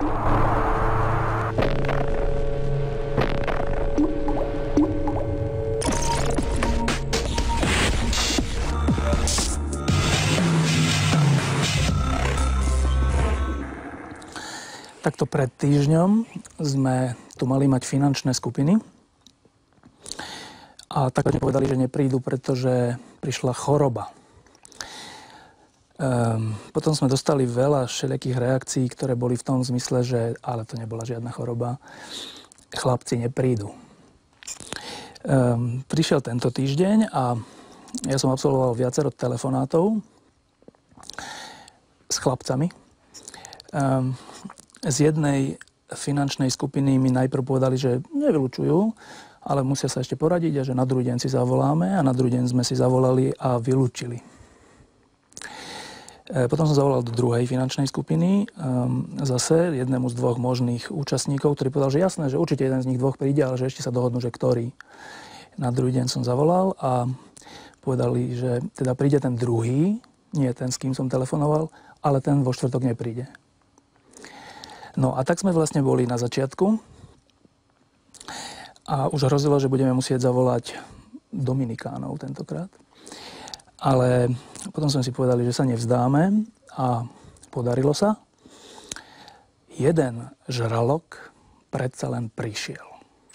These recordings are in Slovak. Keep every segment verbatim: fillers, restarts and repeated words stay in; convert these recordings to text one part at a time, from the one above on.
Takto pred týždňom sme tu mali mať finančné skupiny a tak mi povedali, že neprídu, pretože prišla choroba. Ehm, potom sme dostali veľa všelijakých reakcií, ktoré boli v tom zmysle, že ale to nebola žiadna choroba, chlapci neprídu. Ehm, prišiel tento týždeň a ja som absolvoval viacero telefonátov s chlapcami. Ehm, Z jednej finančnej skupiny mi najprv povedali, že nevylučujú, ale musia sa ešte poradiť a že na druhý deň si zavoláme a na druhý deň sme si zavolali a vylúčili. Potom som zavolal do druhej finančnej skupiny, zase jednému z dvoch možných účastníkov, ktorý povedal, že jasné, že určite jeden z nich dvoch príde, ale že ešte sa dohodnú, že ktorý. Na druhý deň som zavolal a povedali, že teda príde ten druhý, nie ten, s kým som telefonoval, ale ten vo štvrtok nepríde. No a tak sme vlastne boli na začiatku a už hrozilo, že budeme musieť zavolať Dominikánov tentokrát. Ale potom sme si povedali, že sa nevzdáme a podarilo sa. Jeden žralok predsa len prišiel.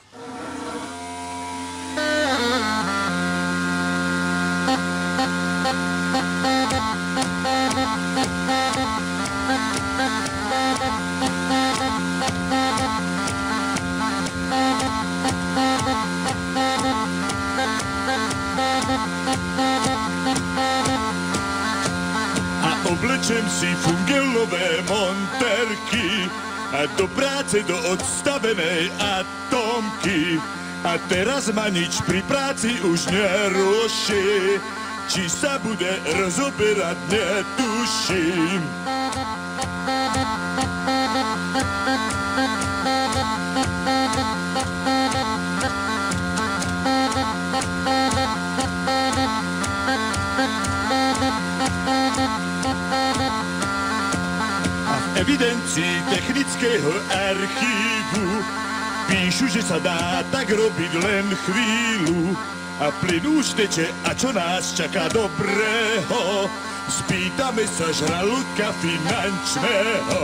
Oblečem si fungelové monterky a do práce do odstavenej atomky. A teraz ma nič pri práci už neruší, či sa bude rozoberať, netuším. V evidencii technického archívu píšu, že sa dá tak robiť len chvíľu a plyn už teče a čo nás čaká dobrého, spýtame sa žraloka finančného.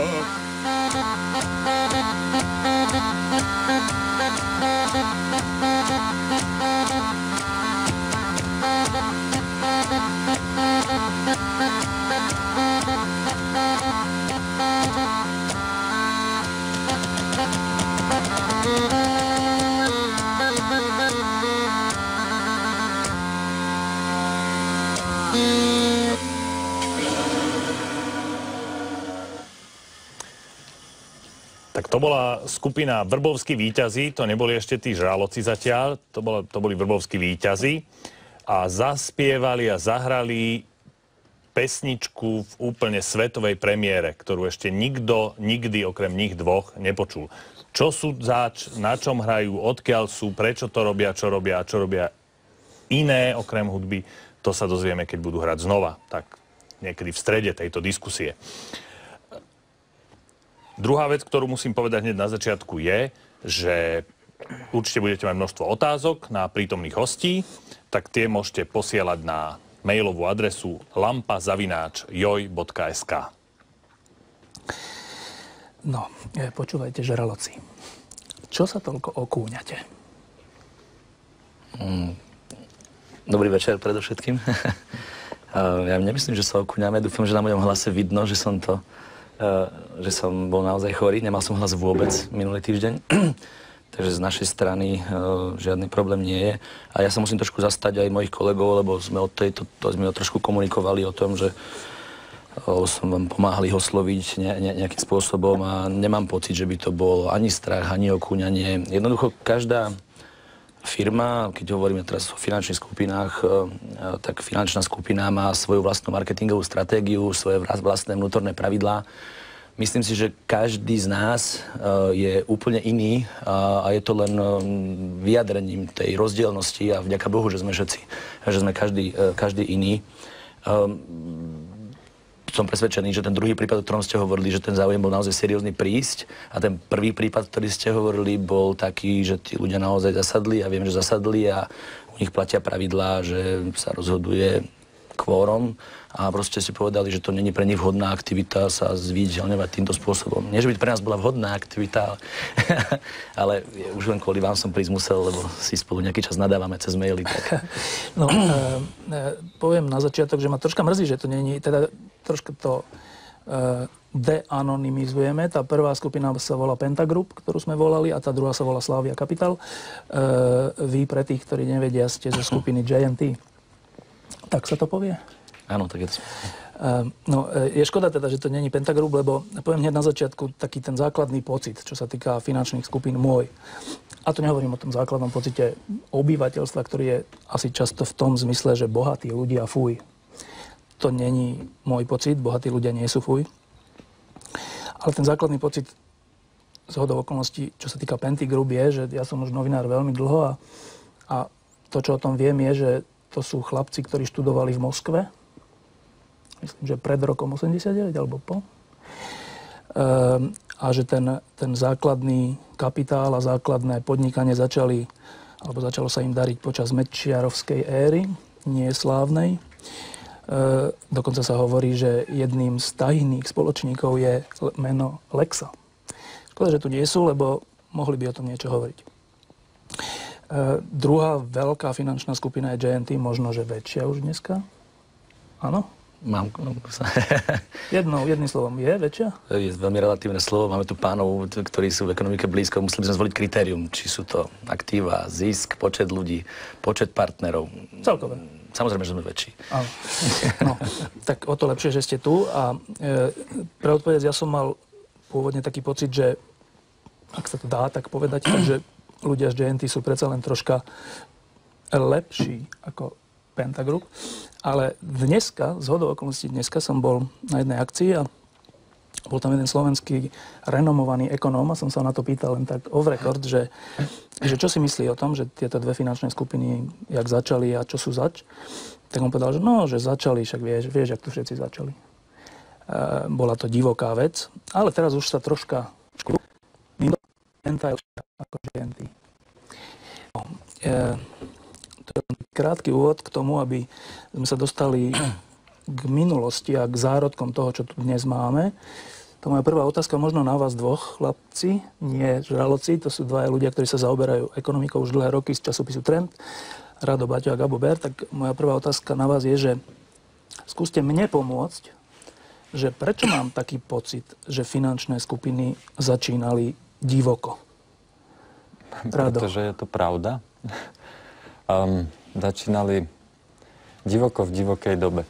Tak to bola skupina Vrbovskí víťazi, to neboli ešte tí žraloci zatiaľ, to, bolo, to boli Vrbovskí víťazi a zaspievali a zahrali pesničku v úplne svetovej premiére, ktorú ešte nikto, nikdy okrem nich dvoch nepočul. Čo sú zač, na čom hrajú, odkiaľ sú, prečo to robia, čo robia, čo robia iné okrem hudby, to sa dozvieme, keď budú hrať znova, tak niekedy v strede tejto diskusie. Druhá vec, ktorú musím povedať hneď na začiatku je, že určite budete mať množstvo otázok na prítomných hostí, tak tie môžete posielať na mailovú adresu lampa zavináč joj bodka es ká. No, počúvajte, žraloci. Čo sa toľko okúňate? Mm, dobrý večer predovšetkým. Ja nemyslím, že sa okúňame. Dúfam, že na mojom hlase vidno, že som to... Uh, že som bol naozaj chorý, nemal som hlas vôbec minulý týždeň, takže z našej strany uh, žiadny problém nie je. A ja sa musím trošku zastať aj mojich kolegov, lebo sme o tejto, to sme trošku komunikovali o tom, že uh, som vám pomáhal ich osloviť ne, ne, nejakým spôsobom a nemám pocit, že by to bol ani strach, ani okúňanie. Jednoducho každá firma, keď hovoríme teraz o finančných skupinách, uh, tak finančná skupina má svoju vlastnú marketingovú stratégiu, svoje vlastné vnútorné pravidlá. Myslím si, že každý z nás uh, je úplne iný uh, a je to len uh, vyjadrením tej rozdielnosti a vďaka Bohu, že sme všetci, že sme každý, uh, každý iný. Um, som presvedčený, že ten druhý prípad, o ktorom ste hovorili, že ten záujem bol naozaj seriózny prísť a ten prvý prípad, ktorý ste hovorili, bol taký, že tí ľudia naozaj zasadli a viem, že zasadli a u nich platia pravidlá, že sa rozhoduje kvórom a proste si povedali, že to není pre nich vhodná aktivita sa zviditeľňovať týmto spôsobom. Nie, že by pre nás bola vhodná aktivita, ale už len kvôli vám som prísť musel, lebo si spolu nejaký čas nadávame cez maily. Tak. No, e, e, poviem na začiatok, že ma troška mrzí, že to není, teda troška to e, deanonymizujeme. Tá prvá skupina sa volá Pentagroup, ktorú sme volali, a tá druhá sa volá Slavia Capital. E, vy, pre tých, ktorí nevedia, ste zo skupiny J and T. Tak sa to povie? Áno, tak je to. Uh, no, je škoda teda, že to není Pentagroup, lebo poviem hneď na začiatku taký ten základný pocit, čo sa týka finančných skupín môj. A to nehovorím o tom základnom pocite obyvateľstva, ktorý je asi často v tom zmysle, že bohatí ľudia fuj. To není môj pocit, bohatí ľudia nie sú fuj. Ale ten základný pocit zhodou okolností, čo sa týka Pentagroup, je, že ja som už novinár veľmi dlho a, a to, čo o tom viem, je, že to sú chlapci, ktorí študovali v Moskve. Myslím, že pred rokom osemdesiatdeväť alebo po. Ehm, a že ten, ten základný kapitál a základné podnikanie začali, alebo začalo sa im dariť počas Mečiarovskej éry, nie slávnej. Ehm, dokonca sa hovorí, že jedným z tajných spoločníkov je meno Lexa. Škoda, že tu nie sú, lebo mohli by o tom niečo hovoriť. Uh, druhá veľká finančná skupina je J and T, možno, že väčšia už dneska. Áno? Mám... Jednou, jedným slovom, je väčšia? Je veľmi relatívne slovo. Máme tu pánov, ktorí sú v ekonomike blízko. Museli sme zvoliť kritérium, či sú to aktíva, zisk, počet ľudí, počet partnerov. Celkové. Samozrejme, že sme väčší. Áno. No, tak o to lepšie, že ste tu. A e, pre odpovedať, ja som mal pôvodne taký pocit, že ak sa to dá tak povedať, takže ľudia z J and T sú predsa len troška lepší ako Pentagroup. Ale dneska, zhodou okolností dneska som bol na jednej akcii a bol tam jeden slovenský renomovaný ekonóm a som sa na to pýtal len tak off record, že, že čo si myslí o tom, že tieto dve finančné skupiny, jak začali a čo sú zač. Tak on povedal, že no, že začali, však vieš, vieš, jak tu všetci začali. E, bola to divoká vec, ale teraz už sa troška ako J and T. No, e, to je krátky úvod k tomu, aby sme sa dostali k minulosti a k zárodkom toho, čo tu dnes máme. To moja prvá otázka možno na vás dvoch, chlapci, nie žraloci, to sú dvaja ľudia, ktorí sa zaoberajú ekonomikou už dlhé roky z časopisu Trend, Rado, Baťo a Gabo Ber. Tak moja prvá otázka na vás je, že skúste mne pomôcť, že prečo mám taký pocit, že finančné skupiny začínali divoko? Rado. Pretože je to pravda. Um, začínali divoko v divokej dobe.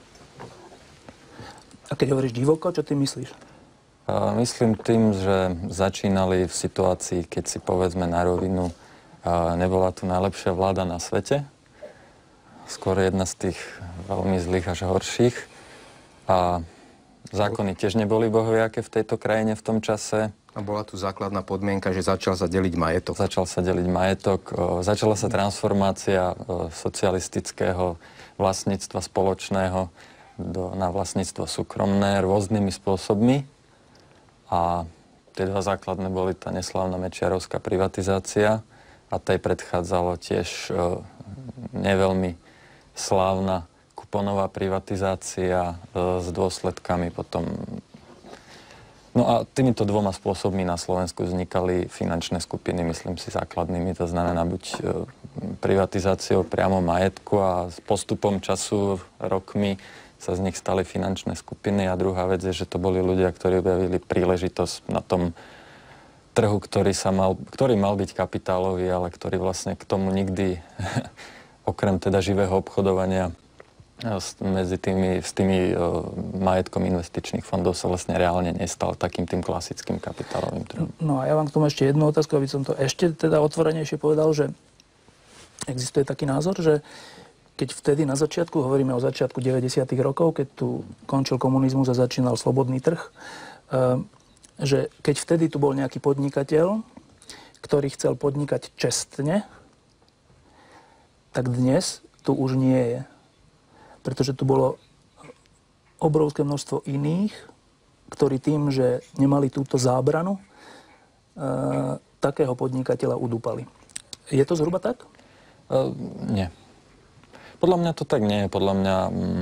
A keď hovoríš divoko, čo ty myslíš? Uh, myslím tým, že začínali v situácii, keď si povedzme na rovinu, uh, nebola tu najlepšia vláda na svete. Skôr jedna z tých veľmi zlých až horších. A zákony tiež neboli bohviaké v tejto krajine v tom čase. A bola tu základná podmienka, že začal sa deliť majetok. Začal sa deliť majetok, začala sa transformácia socialistického vlastníctva spoločného do, na vlastníctvo súkromné rôznymi spôsobmi. A tie dva základné boli tá neslávna mečiarovská privatizácia a tej predchádzalo tiež neveľmi slávna kuponová privatizácia s dôsledkami potom. No a týmito dvoma spôsobmi na Slovensku vznikali finančné skupiny, myslím si, základnými. To znamená buď privatizáciou priamo majetku a s postupom času, rokmi sa z nich stali finančné skupiny. A druhá vec je, že to boli ľudia, ktorí objavili príležitosť na tom trhu, ktorý, sa mal, ktorý mal byť kapitálový, ale ktorý vlastne k tomu nikdy, okrem teda živého obchodovania, medzi tými, s tými uh, majetkom investičných fondov sa vlastne reálne nestal takým tým klasickým kapitálovým trhom. No a ja vám k tomu ešte jednu otázku, aby som to ešte teda otvorenejšie povedal, že existuje taký názor, že keď vtedy na začiatku, hovoríme o začiatku deväťdesiatych rokov, keď tu končil komunizmus a začínal slobodný trh, uh, že keď vtedy tu bol nejaký podnikateľ, ktorý chcel podnikať čestne, tak dnes tu už nie je. Pretože tu bolo obrovské množstvo iných, ktorí tým, že nemali túto zábranu, e, takého podnikateľa udúpali. Je to zhruba tak? Uh, nie. Podľa mňa to tak nie je. Podľa mňa... Mm,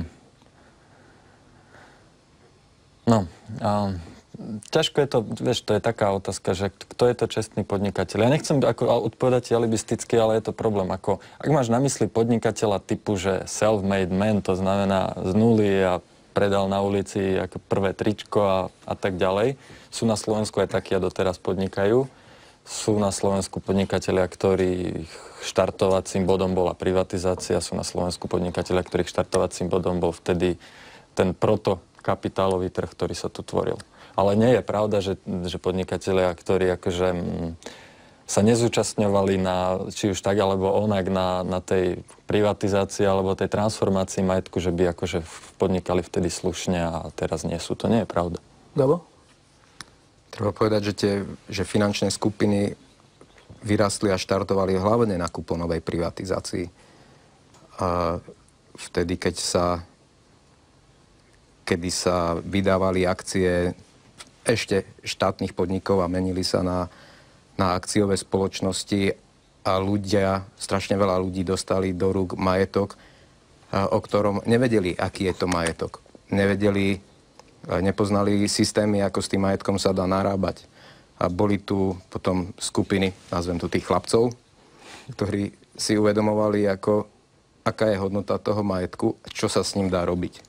no... Uh, ťažko je to, vieš, to je taká otázka, že kto je to čestný podnikateľ. Ja nechcem ako odpovedať alibisticky, ale je to problém. Ako, ak máš na mysli podnikateľa typu, že self-made man, to znamená z nuly a predal na ulici ako prvé tričko a, a tak ďalej. Sú na Slovensku aj takí a doteraz podnikajú. Sú na Slovensku podnikatelia, ktorých štartovacím bodom bola privatizácia. Sú na Slovensku podnikatelia, ktorých štartovacím bodom bol vtedy ten protokapitálový trh, ktorý sa tu tvoril. Ale nie je pravda, že, že podnikatelia, ktorí akože m, sa nezúčastňovali na, či už tak alebo onak na, na tej privatizácii alebo tej transformácii majetku, že by akože podnikali vtedy slušne a teraz nie sú. To nie je pravda. Gabo? Treba povedať, že, tie, že finančné skupiny vyrastli a štartovali hlavne na kuponovej privatizácii. A vtedy, keď sa, kedy sa vydávali akcie ešte štátnych podnikov a menili sa na, na akciové spoločnosti a ľudia, strašne veľa ľudí dostali do rúk majetok, o ktorom nevedeli, aký je to majetok. Nevedeli, nepoznali systémy, ako s tým majetkom sa dá narábať. A boli tu potom skupiny, nazvem tu tých chlapcov, ktorí si uvedomovali, ako, aká je hodnota toho majetku a čo sa s ním dá robiť.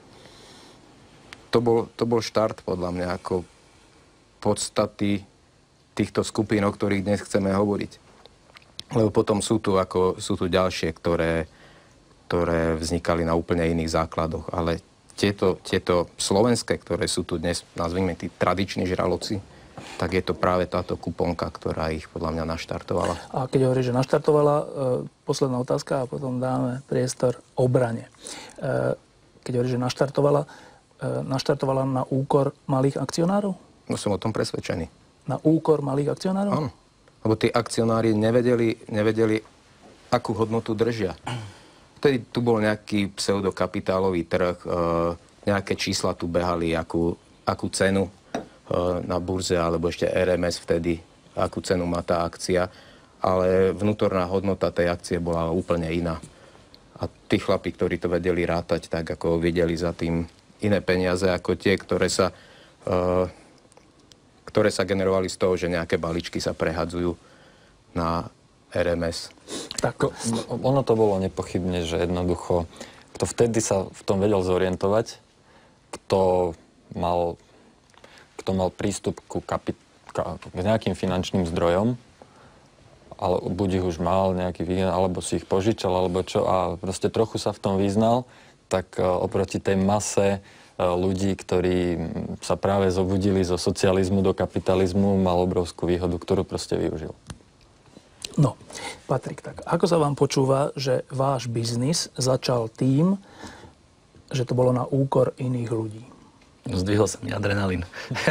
To bol, to bol štart, podľa mňa, ako podstaty týchto skupín, o ktorých dnes chceme hovoriť. Lebo potom sú tu, ako, sú tu ďalšie, ktoré, ktoré vznikali na úplne iných základoch. Ale tieto, tieto slovenské, ktoré sú tu dnes, nazvime tí tradiční žraloci, tak je to práve táto kuponka, ktorá ich podľa mňa naštartovala. A keď hovoríš, že naštartovala, e, posledná otázka a potom dáme priestor obrane. E, keď hovoríš, že naštartovala, naštartovala na úkor malých akcionárov? No som o tom presvedčený. Na úkor malých akcionárov? Áno. Lebo tí akcionári nevedeli, nevedeli, akú hodnotu držia. Vtedy tu bol nejaký pseudokapitálový trh, nejaké čísla tu behali, akú, akú cenu na burze, alebo ešte er em es vtedy, akú cenu má tá akcia. Ale vnútorná hodnota tej akcie bola úplne iná. A tí chlapi, ktorí to vedeli rátať, tak ako videli za tým iné peniaze ako tie, ktoré sa, uh, ktoré sa generovali z toho, že nejaké balíčky sa prehadzujú na er em es. Tak, ono to bolo nepochybne, že jednoducho, kto vtedy sa v tom vedel zorientovať, kto mal, kto mal prístup ku kapit- k nejakým finančným zdrojom, ale buď ich už mal nejaký, alebo si ich požičal, alebo čo, a proste trochu sa v tom vyznal, tak oproti tej mase ľudí, ktorí sa práve zobudili zo socializmu do kapitalizmu, mal obrovskú výhodu, ktorú proste využil. No, Patrik, tak ako sa vám počúva, že váš biznis začal tým, že to bolo na úkor iných ľudí? Zdvihol sa mi adrenalín.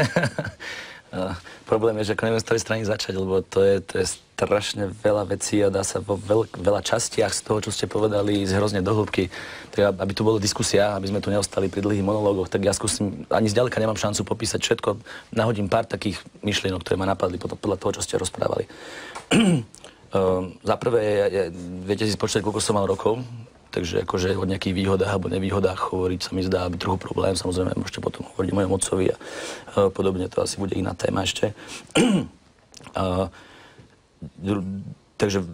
Problém je, že ako neviem, z ktorej strany začať, lebo to je, to je strašne veľa vecí a dá sa vo veľ, veľa častiach z toho, čo ste povedali, ísť hrozne do hĺbky. Tak aby tu bola diskusia, aby sme tu neostali pri dlhých monológoch, tak ja skúsim, ani zďaleka nemám šancu popísať všetko. Nahodím pár takých myšlienok, ktoré ma napadli podľa toho, čo ste rozprávali. Um, za prvé, ja, ja, viete si spočítať, koľko som mal rokov, takže akože o nejakých výhodách alebo nevýhodách hovoriť sa mi zdá byť trochu problém. Samozrejme, môžete potom hovoriť o mojom otcovi a uh, podobne, to asi bude iná téma ešte. uh, takže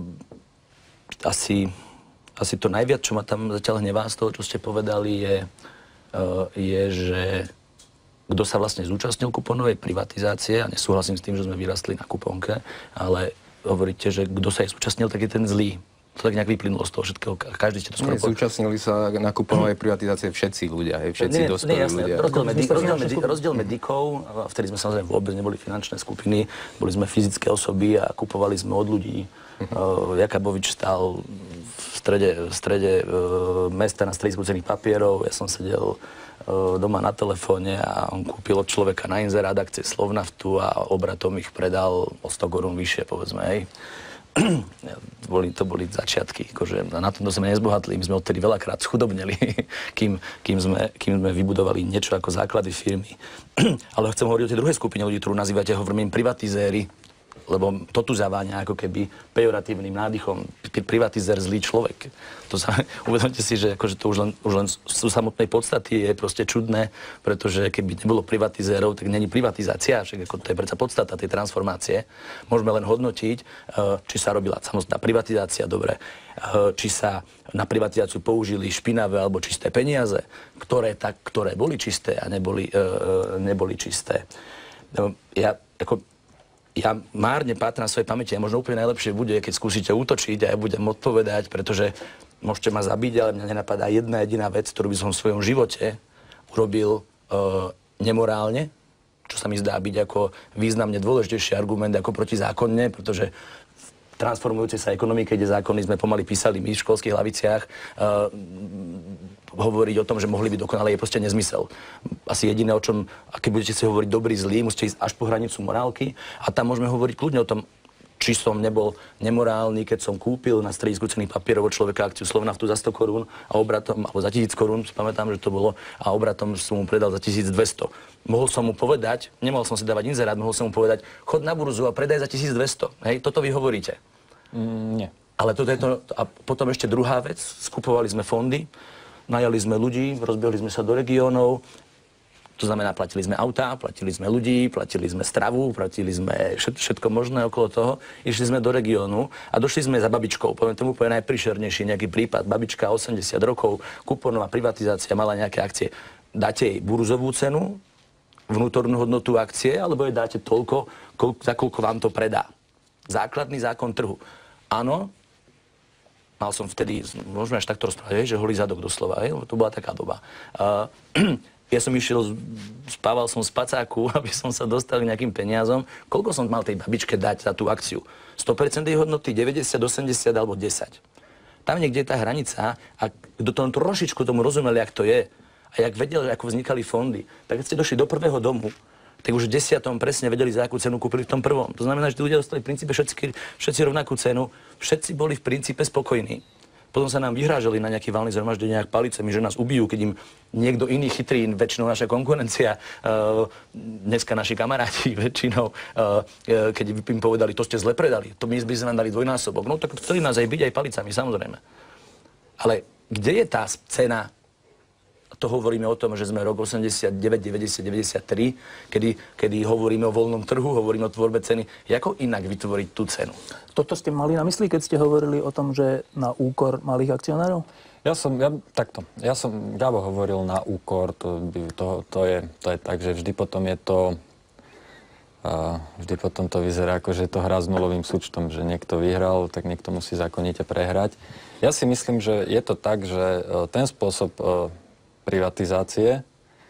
asi, asi to najviac, čo ma tam zatiaľ hnevá z toho, čo ste povedali, je, uh, je že kto sa vlastne zúčastnil kuponovej privatizácie, a nesúhlasím s tým, že sme vyrastli na kuponke, ale hovoríte, že kto sa jej zúčastnil, tak je ten zlý. To tak nejak vyplynulo z toho všetkého. Každý ste to skoro... Nie, zúčastnili sa na kuponovej privatizácie všetci ľudia, hej, všetci nie, dospelí nie, ľudia. Rozdiel medzi, rozdiel, medzi, rozdiel medikov, a vtedy sme samozrejme vôbec neboli finančné skupiny, boli sme fyzické osoby a kupovali sme od ľudí. Uh, Jakabovič stál v strede, v strede uh, mesta na stredisku cenných papierov, ja som sedel doma na telefóne a on kúpil od človeka na inzerát akcie Slovnaftu a obratom ich predal o sto korún vyššie, povedzme, hej. boli, to boli začiatky. Akože na tomto sme nezbohatli, my sme odtedy veľakrát schudobneli, kým, kým, sme, kým sme vybudovali niečo ako základy firmy. Ale chcem hovoriť o tej druhej skupine ľudí, ktorú nazývate, hovorím, privatizéri, lebo to tu zaváňa ako keby pejoratívnym nádychom. Privatizér, zlý človek. To sa, uvedomte si, že akože to už len, už len z samotnej podstaty je proste čudné, pretože keby nebolo privatizérov, tak není privatizácia, však ako to je predsa podstata tej transformácie. Môžeme len hodnotiť, či sa robila samotná privatizácia dobre, či sa na privatizáciu použili špinavé alebo čisté peniaze, ktoré, tak, ktoré boli čisté a neboli, neboli čisté. Ja ako Ja márne pátrám svojej pamäti a možno úplne najlepšie bude, keď skúsite útočiť a ja budem odpovedať, pretože môžete ma zabiť, ale mňa nenapadá jedna jediná vec, ktorú by som v svojom živote urobil uh, nemorálne, čo sa mi zdá byť ako významne dôležitejší argument ako protizákonne, pretože v transformujúcej sa ekonomike, kde zákony sme pomaly písali my v školských hlaviciach, uh, hovoriť o tom, že mohli byť dokonale, je proste nezmysel. Asi jediné, o čom, a keď budete si hovoriť dobrý, zlý, musíte ísť až po hranicu morálky a tam môžeme hovoriť kľudne o tom, či som nebol nemorálny, keď som kúpil na stredisku cenných papierov od človeka akciu Slovnaftu za sto korún a obratom, alebo za tisíc korún, si pamätám, že to bolo, a obratom som mu predal za tisícdvesto. Mohol som mu povedať, nemohol som si dávať inzerát, mohol som mu povedať, chod na burzu a predaj za tisícdvesto. Hej, toto vy hovoríte. Mm, nie. Ale toto je to, a potom ešte druhá vec, skupovali sme fondy, najali sme ľudí, rozbehli sme sa do regiónov, to znamená, platili sme autá, platili sme ľudí, platili sme stravu, platili sme všetko možné okolo toho. Išli sme do regiónu a došli sme za babičkou. Poviem tomu úplne najpríšernejší nejaký prípad. Babička osemdesiat rokov, kuponová privatizácia, mala nejaké akcie. Dáte jej burzovú cenu, vnútornú hodnotu akcie, alebo jej dáte toľko, koľko, za koľko vám to predá. Základný zákon trhu. Áno, mal som vtedy, môžeme až takto rozprávať, že holý zadok doslova, hej? To bola taká doba. Uh, ja som išiel, spával som z pacáku, aby som sa dostal k nejakým peniazom. Koľko som mal tej babičke dať za tú akciu? sto percent jej hodnoty, deväťdesiat, osemdesiat alebo desať. Tam niekde je tá hranica a kto tomu trošičku tomu rozumeli, jak to je a jak vedeli, ako vznikali fondy, tak keď ste došli do prvého domu, tak už v desiatom presne vedeli, za akú cenu kúpili v tom prvom. To znamená, že tí ľudia dostali v princípe všetci, všetci rovnakú cenu, všetci boli v princípe spokojní. Potom sa nám vyhrážali na nejaký valný zhromaždeniach palicami, že nás ubijú, keď im niekto iný chytrý, väčšinou naša konkurencia, uh, dneska naši kamaráti, väčšinou, uh, keď im povedali, to ste zle predali, to my by sme nám dali dvojnásobok. No tak chceli nás aj byť aj palicami, samozrejme. Ale kde je tá cena? To hovoríme o tom, že sme rok osemdesiatdeväť, deväťdesiat, deväťdesiattri, kedy, kedy hovoríme o voľnom trhu, hovoríme o tvorbe ceny. Ako inak vytvoriť tú cenu? Toto ste mali na mysli, keď ste hovorili o tom, že na úkor malých akcionárov? Ja som, ja, takto, ja som, Gabo hovoril na úkor, to, to, to, je, to je tak, že vždy potom je to, uh, vždy potom to vyzerá ako, že je to hra s nulovým súčtom, že niekto vyhral, tak niekto musí zákonite prehrať. Ja si myslím, že je to tak, že uh, ten spôsob uh, privatizácie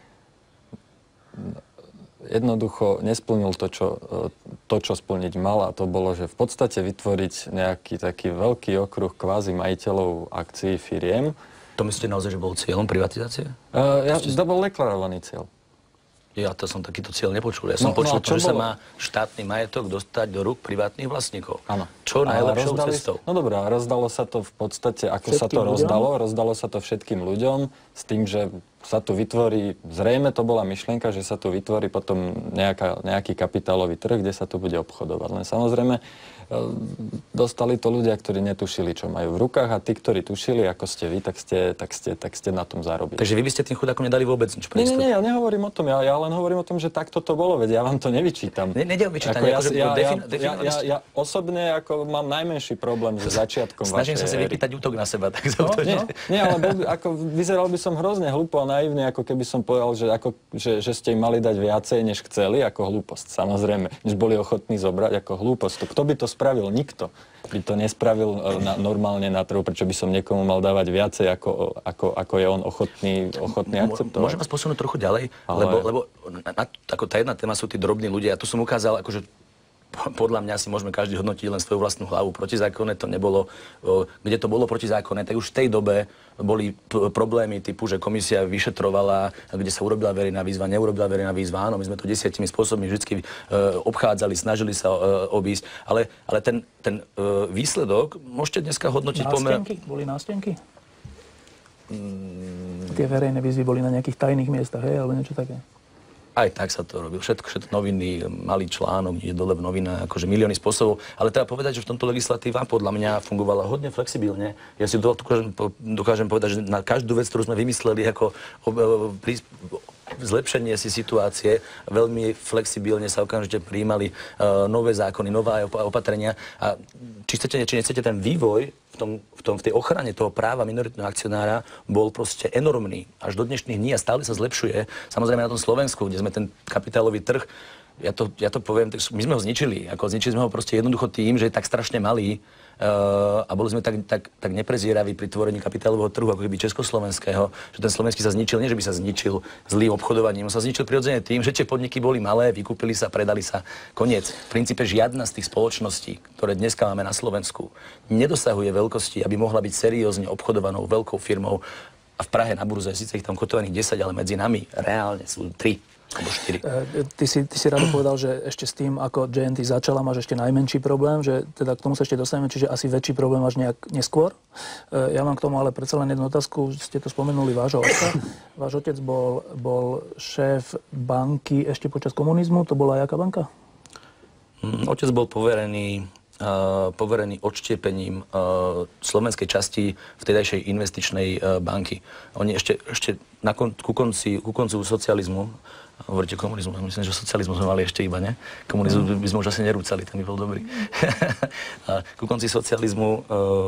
jednoducho nesplnil to čo, to, čo splniť mal, a to bolo, že v podstate vytvoriť nejaký taký veľký okruh kvázi majiteľov akcií firiem. To myslíte naozaj, že bol cieľom privatizácie? Uh, ja, to bol deklarovaný cieľ. Ja to som takýto cieľ nepočul. Ja som no, počul, no, že bolo? Sa má štátny majetok dostať do rúk privátnych vlastníkov. Áno. Čo najlepšou rozdali, cestou? No dobré, rozdalo sa to v podstate, ako všetkým sa to ľuďom? rozdalo, rozdalo sa to všetkým ľuďom s tým, že sa tu vytvorí, zrejme to bola myšlienka, že sa tu vytvorí potom nejaká, nejaký kapitálový trh, kde sa tu bude obchodovať. Len samozrejme, dostali to ľudia, ktorí netušili, čo majú v rukách, a tí, ktorí tušili, ako ste vy, tak ste, tak ste, tak ste na tom zarobili. Takže vy by ste tým chudákom nedali vôbec nič pre Nie, nie, nie, ja nehovorím o tom, ja, ja len hovorím o tom, že takto to bolo, veď ja vám to nevyčítam. Ne, nejde o vyčítanie, ja, akože ja, defin, ja, defin, ja, ja, ja osobne ako mám najmenší problém so začiatkom Snažím vašej sa si éry. vypýtať útok na seba, tak No, nie, zautočte. nie, ale bol, ako, vyzeral by som hrozne hlúpo a naivne, ako keby som povedal, že, ako, že, že ste im mali dať viacej, než chceli, ako hlúposť. Samozrejme, než boli ochotní zobrať ako hlúposť. Kto by to spravil? Nikto by to nespravil na, normálne na trhu, prečo by som niekomu mal dávať viacej, ako, ako, ako je on ochotný, ochotný akceptovať. Môžem vás posunúť trochu ďalej, Ale... lebo, lebo na, na, ako tá jedna téma sú tí drobní ľudia. Ja tu som ukázal akože podľa mňa si môžeme každý hodnotiť len svoju vlastnú hlavu. Protizákonné to nebolo. Kde to bolo protizákonné, tak už v tej dobe boli p- problémy typu, že komisia vyšetrovala, kde sa urobila verejná výzva, neurobila verejná výzva. Áno, my sme to desiatimi spôsobmi vždy obchádzali, snažili sa obísť, ale, ale ten, ten výsledok môžete dneska hodnotiť pomer... Nástenky? Boli nástenky? Mm. Tie verejné výzvy boli na nejakých tajných miestach, hej, alebo niečo také? Aj tak sa to robil. Všetko, všetko noviny, malý článok, nie dole v novinách, akože milióny spôsobov. Ale treba povedať, že v tomto legislatíva podľa mňa fungovala hodne flexibilne. Ja si dokážem, dokážem povedať, že na každú vec, ktorú sme vymysleli ako pri, zlepšenie si situácie, veľmi flexibilne sa okamžite prijímali uh, nové zákony, nové opatrenia. A či chcete, či nechcete, ten vývoj v, tom, v, tom, v tej ochrane toho práva minoritného akcionára bol proste enormný. Až do dnešných dní a stále sa zlepšuje. Samozrejme na tom Slovensku, kde sme ten kapitálový trh, ja to, ja to poviem, my sme ho zničili. Ako zničili sme ho proste jednoducho tým, že je tak strašne malý. Uh, a boli sme tak, tak, tak neprezieraví pri tvorení kapitálového trhu, ako keby československého, že ten slovenský sa zničil, nie že by sa zničil zlým obchodovaním, on sa zničil prirodzene tým, že tie podniky boli malé, vykúpili sa, predali sa, koniec. V princípe žiadna z tých spoločností, ktoré dneska máme na Slovensku, nedosahuje veľkosti, aby mohla byť seriózne obchodovanou veľkou firmou. A v Prahe na burze, síce ich tam kotovaných desať, ale medzi nami reálne sú tri. Alebo štyri. Ty si, ty si rád povedal, že ešte s tým, ako J N T začala, máš ešte najmenší problém, že teda k tomu sa ešte dostaneme, čiže asi väčší problém máš nejak neskôr. Ja mám k tomu ale predsa len jednu otázku, ste to spomenuli vášho otca. Váš otec bol, bol šéf banky ešte počas komunizmu, to bola jaká banka? Otec bol poverený Uh, poverený odštiepením uh, slovenskej časti vtedajšej investičnej uh, banky. Oni ešte, ešte na kon, ku, konci, ku koncu socializmu, hovoríte komunizmu, myslím, že socializmu sme mali ešte iba, ne? Komunizmu by sme už asi nerúcali, ten by bol dobrý. Ku konci socializmu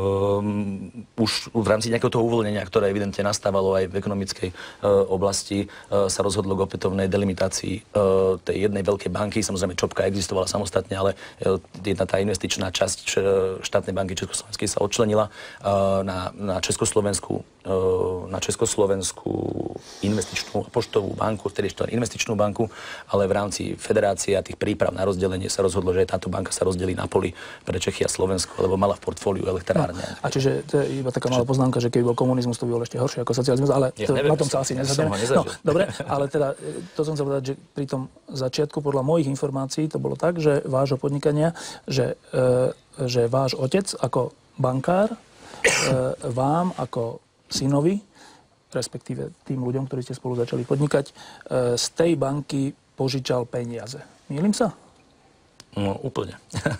uh, už v rámci nejakého toho uvoľnenia, ktoré evidentne nastávalo aj v ekonomickej uh, oblasti, uh, sa rozhodlo k opätovnej delimitácii uh, tej jednej veľkej banky. Samozrejme, Čopka existovala samostatne, ale uh, jedna tá investičná časť č- štátnej banky Československej sa odčlenila uh, na, na Československu uh, na Československú investičnú a poštovú banku, vtedy ešte investičnú banku, ale v rámci federácie a tých príprav na rozdelenie sa rozhodlo, že táto banka sa rozdelí na poli pre Čechy a Slovensko, lebo mala v portfóliu elektrárne. No, a čiže to je iba taká malá poznámka, že keby bol komunizmus, to by bol ešte horšie ako socializmus, ale to, ja neviem, na tom sa asi nezhodneme. No, dobre, ale teda to som chcel povedať, že pri tom začiatku podľa mojich informácií to bolo tak, že vášho podnikania, že, e, že váš otec ako bankár e, vám ako synovi, respektíve tým ľuďom, ktorí ste spolu začali podnikať, z tej banky požičal peniaze. Mýlim sa? No, úplne.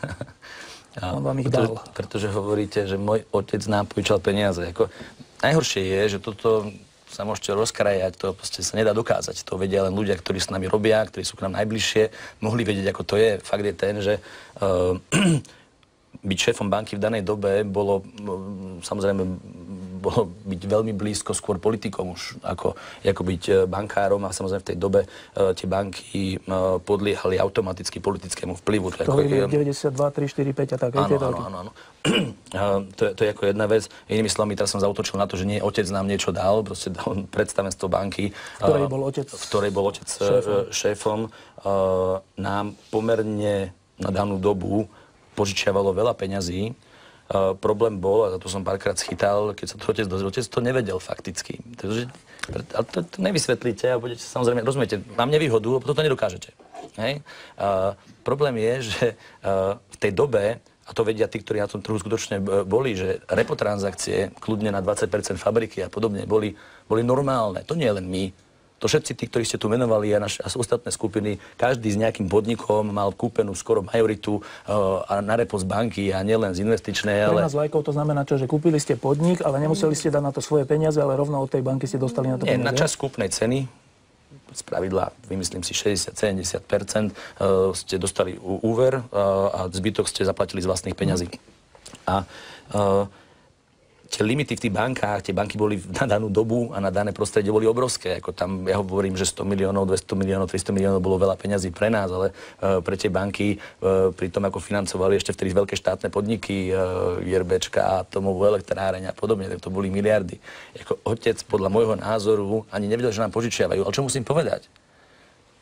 On vám ich dal. Pretože, pretože hovoríte, že môj otec nám požičal peniaze. Ako, najhoršie je, že toto sa môžete rozkrajať, to proste sa nedá dokázať. To vedia len ľudia, ktorí s nami robia, ktorí sú k nám najbližšie, mohli vedieť, ako to je. Fakt je ten, že uh, byť šéfom banky v danej dobe bolo, samozrejme, bolo byť veľmi blízko skôr politikom už, ako, ako byť bankárom a samozrejme v tej dobe uh, tie banky uh, podliehali automaticky politickému vplyvu. To je deväťdesiatdva, tri, štyri, päť a tak. Áno, áno, áno, áno. Uh, to, je, to je ako jedna vec. Inými slovami, teraz som zautočil na to, že nie otec nám niečo dal, proste dal predstavenstvo banky, v ktorej bol otec, v ktorej bol otec šéfom, šéfom uh, nám pomerne na danú dobu požičiavalo veľa peňazí. Uh, problém bol, a to som párkrát schytal, keď sa to otec dozrel, otec to nevedel fakticky. Takže, ale to, to nevysvetlíte a budete, samozrejme, rozumiete, mám nevýhodu, lebo toto nedokážete. Hej? Uh, problém je, že uh, v tej dobe, a to vedia tí, ktorí na tom trhu skutočne boli, že repotransakcie, kľudne na dvadsať percent fabriky a podobne, boli, boli normálne. To nie je len my. To všetci tí, ktorí ste tu menovali a naše a ostatné skupiny, každý s nejakým podnikom mal kúpenú skoro majoritu uh, a na repo z banky a nielen z investičnej, ale... Pre nás lajkov to znamená čo, že kúpili ste podnik, ale nemuseli ste dať na to svoje peniaze, ale rovno od tej banky ste dostali na to Nie, peniaze. Na čas kúpnej ceny, z pravidla, vymyslím si šesťdesiat až sedemdesiat percent, uh, ste dostali úver uh, a zbytok ste zaplatili z vlastných peňazí. A uh, tie limity v tých bankách, tie banky boli na danú dobu a na dané prostredie boli obrovské. Ako tam, ja hovorím, že sto miliónov, dvesto miliónov, tristo miliónov bolo veľa peňazí pre nás, ale uh, pre tie banky, uh, pri tom, ako financovali ešte vtedy veľké štátne podniky, uh, IRBčka, atomovú elektráreň a podobne, tak to boli miliardy. Ako otec, podľa môjho názoru, ani nevedel, že nám požičiavajú. Ale čo musím povedať?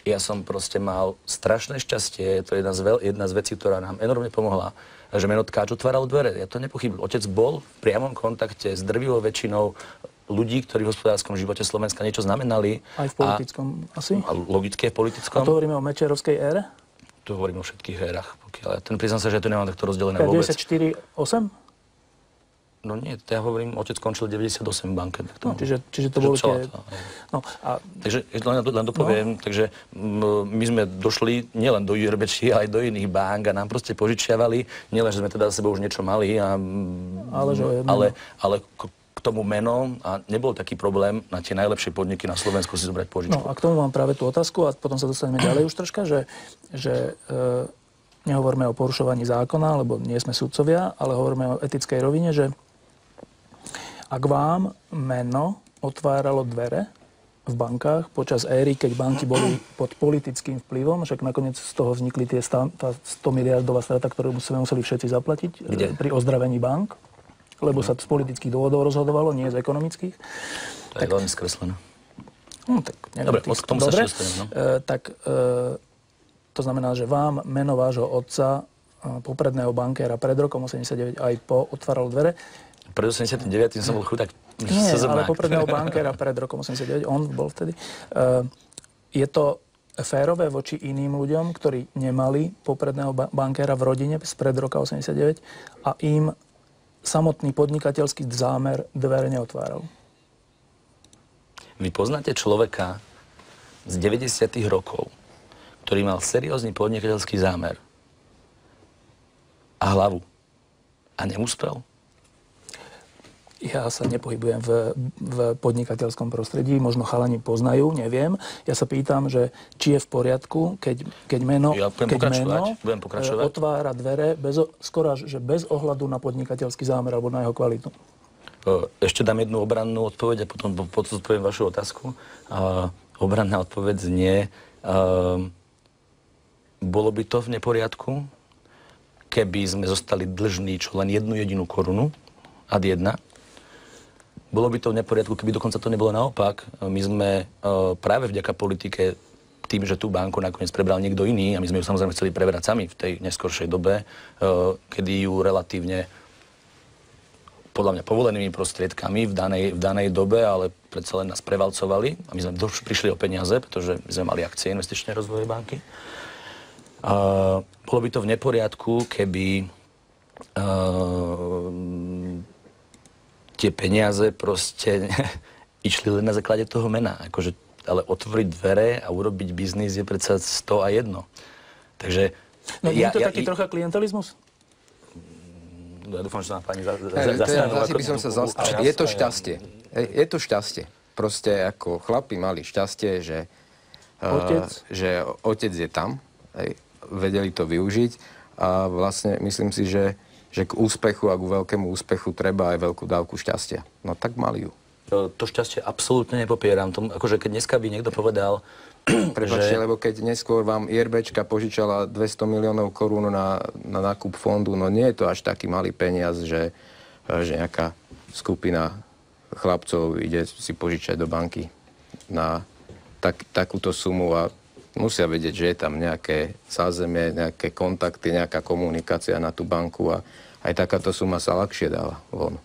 Ja som proste mal strašné šťastie, to je jedna z, veľ, jedna z vecí, ktorá nám enormne pomohla, že meno Tkáč otváral dvere. Ja to nepochybil. Otec bol v priamom kontakte s drvivou väčšinou ľudí, ktorí v hospodárskom živote Slovenska niečo znamenali. Aj v politickom a, asi? A logické v politickom. A to hovoríme o Mečiarovskej ére? Tu hovorím o všetkých érach. Pokiaľ, ja ten priznám sa, že to nemám takto rozdelené vôbec. deväťdesiatštyri osem? No nie, ja hovorím, otec skončil deväťdesiatosem v banke. Tak to, No, čiže, čiže to bolo tie... No, a... Takže len, len dopoviem, no. takže m, my sme došli nielen do Jurbeči, ale aj do iných bank a nám proste požičiavali. Nielen, že sme teda za sebou už niečo mali, a, ale, že ale, ale k, k tomu meno a nebol taký problém na tie najlepšie podniky na Slovensku si zobrať požičku. No a k tomu mám práve tú otázku a potom sa dostaneme ďalej už troška, že, že e, nehovoríme o porušovaní zákona, lebo nie sme sudcovia, ale hovoríme o etickej rovine, že ak vám meno otváralo dvere v bankách počas éry, keď banky boli pod politickým vplyvom, však nakoniec z toho vznikli tie sto miliardová strata, ktorú sme museli všetci zaplatiť. Kde? Pri ozdravení bank, lebo sa z politických dôvodov rozhodovalo, nie z ekonomických. To tak, je veľmi skreslené. No, tak neviem, dobre, tých, k tomu dobre, sa dostanem, no. e, tak e, to znamená, že vám meno vášho otca, e, popredného bankéra pred rokom osemdesiatdeväť aj po otváralo dvere. Pred osemdesiatdeväť som bol chudák. Nie, ale popredného bankéra pred rokom osemdesiatdeväť, on bol vtedy. Uh, je to férové voči iným ľuďom, ktorí nemali popredného ba- bankéra v rodine spred roka osemdesiatdeväť a im samotný podnikateľský zámer dvere neotváral? Vy poznáte človeka z deväťdesiatych rokov, ktorý mal seriózny podnikateľský zámer a hlavu a neúspel? Ja sa nepohybujem v, v podnikateľskom prostredí, možno chalani poznajú, neviem. Ja sa pýtam, že či je v poriadku, keď, keď meno, ja keď meno otvára dvere bez, skoro až, že bez ohľadu na podnikateľský zámer alebo na jeho kvalitu. Ešte dám jednu obrannú odpoveď a potom odpoviem vašu otázku. Uh, obranná odpoveď znie, uh, bolo by to v neporiadku, keby sme zostali dlžní čo len jednu jedinú korunu, ad jedna. Bolo by to v neporiadku, keby dokonca to nebolo naopak. My sme uh, práve vďaka politike, tým, že tú banku nakoniec prebral niekto iný, a my sme ju samozrejme chceli preberať sami v tej neskoršej dobe, uh, kedy ju relatívne, podľa mňa, povolenými prostriedkami v danej, v danej dobe, ale predsa len nás prevalcovali. A my sme doš- prišli o peniaze, pretože my sme mali akcie investičnej rozvojovej banky. Uh, bolo by to v neporiadku, keby uh, tie peniaze proste išli len na základe toho mena. Akože, ale otvoriť dvere a urobiť biznis je predsa sto a jedno. Takže... No nie ja, je to ja, taký ja, trocha klientelismus? Ja dúfam, že sa na pani za, za, hey, za, za, asi by som sa zastal. Je to šťastie. Je to šťastie. Proste ako chlapi mali šťastie, že otec, uh, že otec je tam. Hej, vedeli to využiť. A vlastne myslím si, že že k úspechu a k veľkému úspechu treba aj veľkú dávku šťastia. No tak mali ju. To, to šťastie absolútne nepopieram. Tom, akože keď dneska by niekto povedal, Prepáčte, že... lebo keď neskôr vám IRBčka požičala dvesto miliónov korún na, na nákup fondu, no nie je to až taký malý peniaz, že, že nejaká skupina chlapcov ide si požičať do banky na tak, takúto sumu a musia vedieť, že je tam nejaké zázemie, nejaké kontakty, nejaká komunikácia na tú banku a aj takáto suma sa ľahšie dáva von.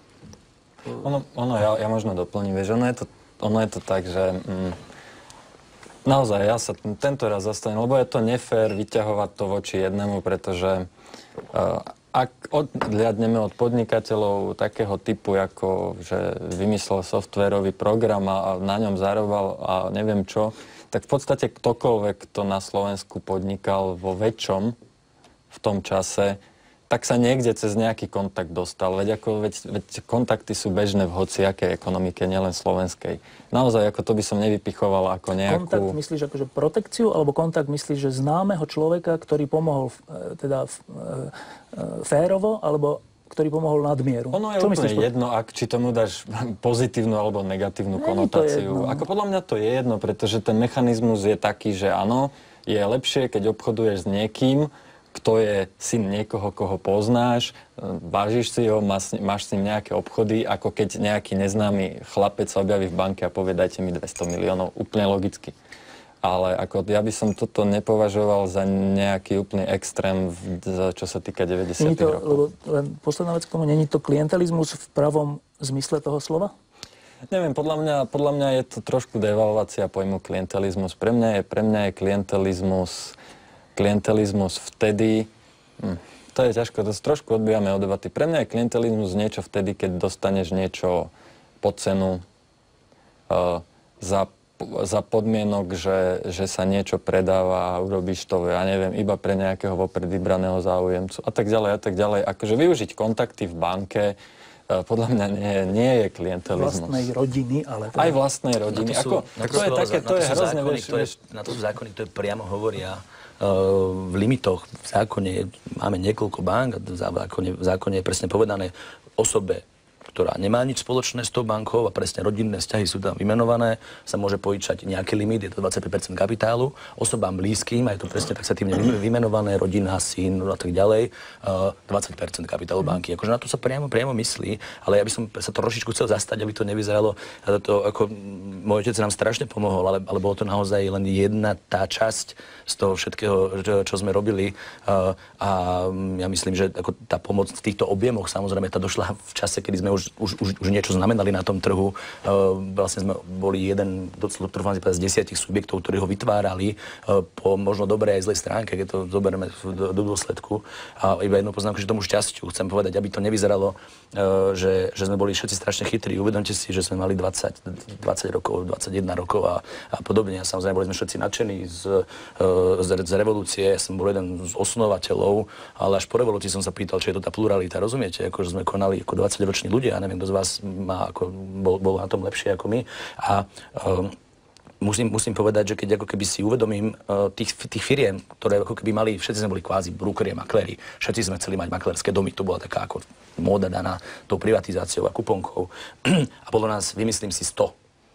Ono, ono ja, ja možno doplním, vieš, ono je to, ono je to tak, že mm, naozaj ja sa t- tento raz zastanem, lebo je to nefér vyťahovať to voči jednému, pretože uh, ak odhliadneme od podnikateľov takého typu, ako že vymyslel softvérový program a na ňom zarobil a neviem čo, tak v podstate ktokoľvek, kto na Slovensku podnikal vo väčšom v tom čase, tak sa niekde cez nejaký kontakt dostal. Veď, ako, veď, veď kontakty sú bežné v hociakej ekonomike, nielen slovenskej. Naozaj, ako to by som nevypichoval ako nejakú... Kontakt myslíš akože protekciu, alebo kontakt myslíš, že známeho človeka, ktorý pomohol teda férovo, alebo ktorý pomohol nadmieru? Ono je Čo úplne myslíš? jedno, ak, či tomu dáš pozitívnu alebo negatívnu konotáciu. Ako podľa mňa to je jedno, pretože ten mechanizmus je taký, že áno, je lepšie, keď obchoduješ s niekým, kto je syn niekoho, koho poznáš, vážiš si ho, máš, máš s ním nejaké obchody, ako keď nejaký neznámy chlapec sa objaví v banke a povie, dajte mi dvesto miliónov, úplne logicky. ale ako ja by som toto nepovažoval za nejaký úplný extrém, v, čo sa týka deväťdesiatych to, rokov. lebo len posledná vec k tomu, není to klientelizmus v pravom zmysle toho slova? Neviem, podľa mňa, podľa mňa je to trošku devalvácia pojmu klientelizmus. Pre mňa je, pre mňa je klientelizmus, klientelizmus vtedy... Hm, to je ťažko, to trošku odbijame od debaty. Pre mňa je klientelizmus niečo vtedy, keď dostaneš niečo po cenu uh, za, za podmienok, že, že sa niečo predáva a urobíš to, ja neviem, iba pre nejakého vopred vybraného záujemcu a tak ďalej a tak ďalej. Akože využiť kontakty v banke uh, podľa mňa nie, nie je klientelizmus. Vlastnej rodiny, ale... Teda... Aj vlastnej rodiny. Na to sú, Ako, na to to je také, to je hrozne, zákony, vieš, ktoré, na to sú zákony, ktoré priamo hovoria v limitoch. V zákone máme niekoľko bank a v zákone, v zákone je presne povedané osobe, ktorá nemá nič spoločné s tou bankou a presne rodinné vzťahy sú tam vymenované, sa môže požičať nejaký limit, je to dvadsaťpäť percent kapitálu, osobám blízkym, a je to presne taxatívne vymenované, rodina, syn a tak ďalej, dvadsať percent kapitálu banky. Akože na to sa priamo, priamo myslí, ale ja by som sa to trošičku chcel zastať, aby to nevyzeralo, to ako môj otec nám strašne pomohol, ale, ale bolo to naozaj len jedna tá časť z toho všetkého, čo sme robili, a ja myslím, že ako tá pomoc v týchto objemoch, samozrejme, tá došla v čase, kedy sme už Už, už, už niečo znamenali na tom trhu. Uh, vlastne sme boli jeden z desiatich subjektov, ktorí ho vytvárali uh, po možno dobrej aj zlej stránke, keď to zoberieme do, do dôsledku. A iba jednu poznámku, že tomu šťastiu chcem povedať, aby to nevyzeralo, uh, že, že sme boli všetci strašne chytrí. Uvedomte si, že sme mali dvadsať, dvadsať rokov, dvadsaťjeden rokov a, a podobne. A samozrejme boli sme všetci nadšení z, uh, z, z revolúcie. Ja som bol jeden z osnovateľov, ale až po revolúcii som sa pýtal, či je to tá pluralita. Rozumiete? Akože sme konali ako dvadsaťroční ľudia. Ja neviem, kto z vás má, ako, bol, bol na tom lepšie ako my. A um, musím, musím povedať, že keď ako keby si uvedomím uh, tých, tých firiem, ktoré ako keby mali, všetci sme boli kvázi brúkeri a makléri, všetci sme chceli mať maklérske domy, to bola taká ako móda daná tou privatizáciou a kuponkou. A bolo nás, vymyslím si, sto.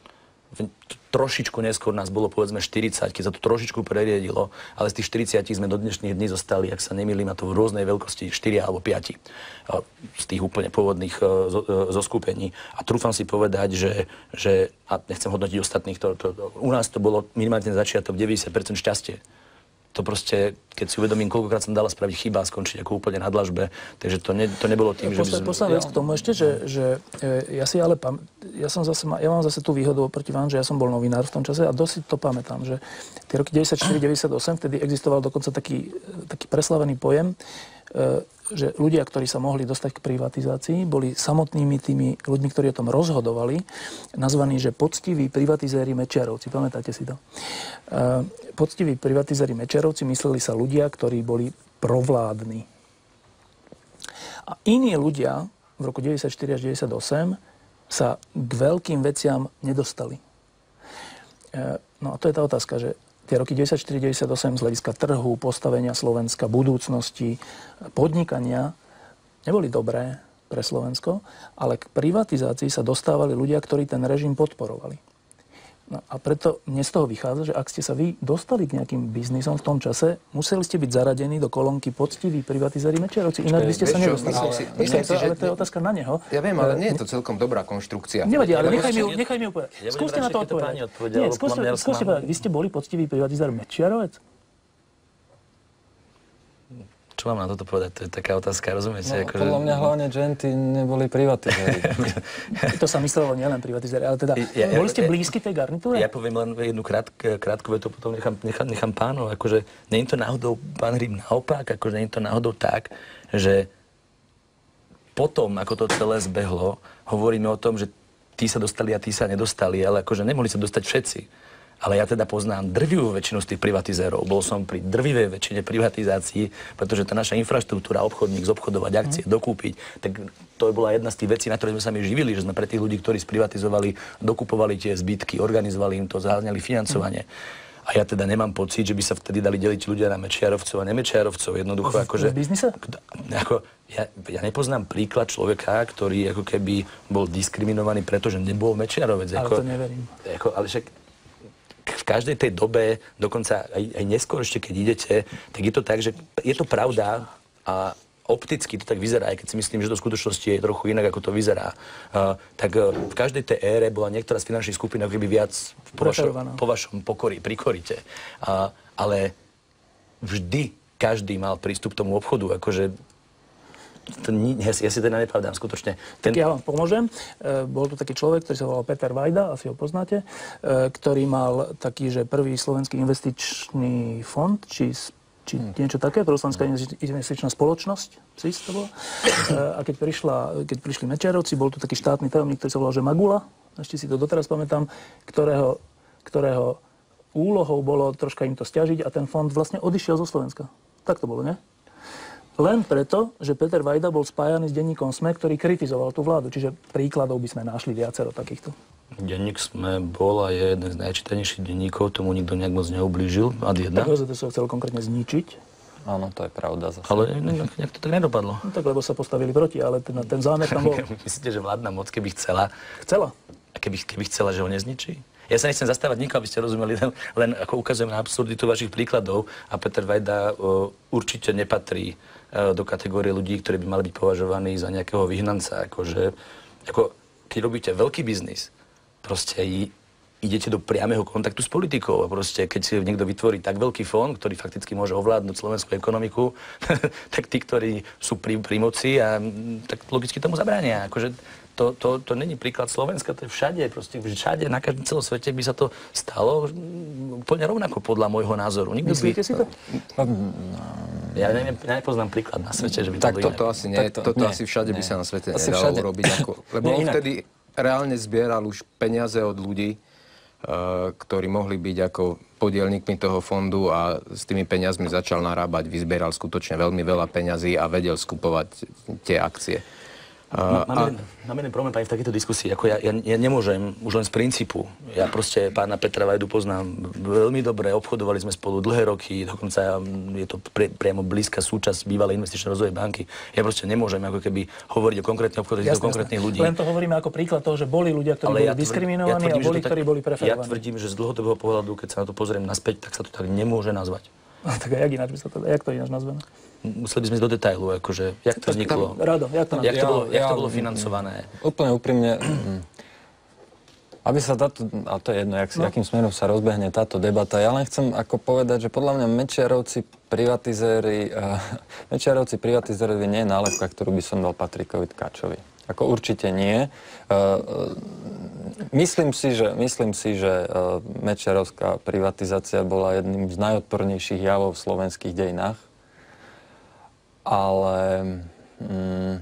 Trošičku neskôr nás bolo povedzme štyridsať, keď sa to trošičku preriedilo, ale z tých štyridsať sme do dnešných dní zostali, ak sa nemýlim, a to v rôznej veľkosti štyri alebo päť z tých úplne pôvodných zoskupení. A trúfam si povedať, že, že a nechcem hodnotiť ostatných, to, to, to, u nás to bolo minimálne začiatok deväťdesiat percent šťastie. To proste, keď si uvedomím, koľkokrát som dala spraviť chyba a skončiť ako úplne na dlažbe. Takže to, ne, to nebolo tým, že by sme... Posledná vec k tomu ešte, že, že ja si ale pam... ja, som zase, ja mám zase tú výhodu oproti vám, že ja som bol novinár v tom čase a dosť to pamätám, že tie roky deväťdesiatštyri deväťdesiatosem, vtedy existoval dokonca taký, taký preslavený pojem, že ľudia, ktorí sa mohli dostať k privatizácii, boli samotnými tými ľuďmi, ktorí o tom rozhodovali, nazvaní, že poctiví privatizéri Mečiarovci. Pamätáte si to? Poctiví privatizéri Mečiarovci mysleli sa ľudia, ktorí boli provládni. A iní ľudia v roku deväťdesiatštyri až deväťdesiatosem sa k veľkým veciam nedostali. No a to je tá otázka, že tie roky deväťdesiatštyri deväťdesiatosem z hľadiska trhu, postavenia Slovenska, budúcnosti, podnikania neboli dobré pre Slovensko, ale k privatizácii sa dostávali ľudia, ktorí ten režim podporovali. No a preto mne z toho vychádza, že ak ste sa vy dostali k nejakým biznisom v tom čase, museli ste byť zaradení do kolónky poctiví privatizéri Mečiarovci, inak by ste sa nedostali. Počkaj, ale to je otázka na neho. Ja viem, ale nie je to celkom dobrá konštrukcia. Nevadí, ale nechaj mi, nechaj mi upovedať. Skúste na to odpovedať. Nie, skúste, skúste povedať. Vy ste boli poctivý privatizér Mečiarovec? Čo mám na toto povedať? To je taká otázka, rozumiete? No, ako, podľa že... mňa hlavne genty neboli privatizéri. To sa myslelo nielen privatizéri, ale teda ja, ja, boli ste blízky tej garnitúre? Ja poviem len jednu krát, krátku vetu, potom nechám, nechám, nechám pánov. Akože nie je to náhodou, pán Hríb, naopak, akože nie je to náhodou tak, že potom, ako to celé zbehlo, hovoríme o tom, že tí sa dostali a tí sa nedostali, ale akože nemohli sa dostať všetci. Ale ja teda poznám drvivú väčšinu z tých privatizérov. Bol som pri drvivej väčšine privatizácií, pretože tá naša infraštruktúra, obchodník, zobchodovať akcie, mm. dokúpiť, tak to bola jedna z tých vecí, na ktoré sme sa my živili, že sme pre tých ľudí, ktorí sprivatizovali, dokupovali tie zbytky, organizovali im to, zaháňali financovanie. Mm. A ja teda nemám pocit, že by sa vtedy dali deliť ľudia na Mečiarovcov a nemečiarovcov. Jednoducho, akože... V biznise? Ako, ja, ja nepoznám príklad človeka, ktorý ako keby bol diskriminovaný, pretože nebol Mečiarovec. Ale ako, to neverím. Ako, ale však v každej tej dobe, dokonca aj, aj neskôr ešte, keď idete, tak je to tak, že je to pravda a opticky to tak vyzerá, aj keď si myslím, že to v skutočnosti je trochu inak, ako to vyzerá, uh, tak uh, v každej tej ére bola niektorá z finančných skupín ako keby viac po, vašo, po vašom pokorí, prikorite. Uh, ale vždy každý mal prístup k tomu obchodu, akože to, ja, si, ja si teda nepravdám, skutočne. Ten... Tak ja vám pomôžem. E, bol tu taký človek, ktorý sa volal Peter Vajda, asi ho poznáte, e, ktorý mal taký, že prvý slovenský investičný fond, či, či hmm. niečo také, prvoslovenská investičná spoločnosť, si to bolo. E, a keď, prišla, keď prišli Mečiarovci, bol tu taký štátny tajomník, ktorý sa volal, že Magula, ešte si to doteraz pamätám, ktorého, ktorého úlohou bolo troška im to stiažiť a ten fond vlastne odišiel zo Slovenska. Tak to bolo, nie? Len preto, že Peter Vajda bol spájaný s denníkom SME, ktorý kritizoval tú vládu. Čiže príkladov by sme našli viacero takýchto. Denník SME bol a je jeden z najčítanejších denníkov, tomu nikto nejak moc neublížil. Ad jedna. Tak ho sa chcel konkrétne zničiť. Áno, to je pravda zase. Ale nejak, nejak to tak nedopadlo. No tak, lebo sa postavili proti, ale ten, ten zámer tam bol. Myslíte, že vládna moc, keby chcela... Chcela. A keby, keby chcela, že ho nezničí? Ja sa nechcem zastávať nikoho, aby ste rozumeli, len, len ako ukazujem na absurditu vašich príkladov a Peter Vajda o, určite nepatrí o, do kategórie ľudí, ktorí by mali byť považovaní za nejakého vyhnanca. Akože, ako, keď robíte veľký biznis, proste i, idete do priameho kontaktu s politikou a proste keď si niekto vytvorí tak veľký fond, ktorý fakticky môže ovládnuť slovenskú ekonomiku, tak tí, ktorí sú pri, pri moci a tak logicky tomu zabránia. Akože, To, to, to není príklad Slovenska, to je všade, proste všade, na každom celom svete by sa to stalo úplne rovnako podľa môjho názoru. Nikto Myslíte by... si to? Ja ne, ja nepoznám príklad na svete, že by to tak bolo toto inak. asi nie, to, toto nie, asi všade nie. by sa na svete Asi nedalo všade. urobiť. Ako, lebo Nie, on inak. vtedy reálne zbieral už peniaze od ľudí, uh, ktorí mohli byť ako podielníkmi toho fondu a s tými peniazmi začal narábať, vyzbieral skutočne veľmi veľa peňazí a vedel skupovať tie akcie. Uh, Mám, jeden, mám jeden problém, pani, v takejto diskusii. Ako ja, ja, ja nemôžem, už len z princípu. Ja proste pána Petra Vajdu poznám veľmi dobre, obchodovali sme spolu dlhé roky, dokonca je to pre, priamo blízka súčasť bývalej investičnej rozvojovej banky. Ja proste nemôžem ako keby hovoriť o konkrétnych obchodoch týchto konkrétnych ľudí. Len to hovoríme ako príklad toho, že boli ľudia, ktorí Ale boli ja tvrdím, diskriminovaní ja tvrdím, a boli, tak, ktorí boli Ja preferovaní. tvrdím, že z dlhodobého pohľadu, keď sa na to pozriem naspäť, tak sa to tak nemôže nazvať. Tak a jak ináč by sa to, jak to ináč nazveme? Museli by sme ísť do detailu, akože, jak to vzniklo, Rado, jak to jak to Ja- bolo, jak to ja- bolo financované. Úplne úprimne, aby sa táto, a to je jedno, jak, no. akým smerom sa rozbehne táto debata, ja len chcem ako povedať, že podľa mňa Mečiarovci privatizéri, uh, Mečiarovci privatizéri nie je nálepka, ktorú by som dal Patrikovi Tkačovi. Ako určite nie. Uh, myslím si, že, myslím si, že uh, Mečiarovská privatizácia bola jedným z najodpornejších javov v slovenských dejinách. Ale mm,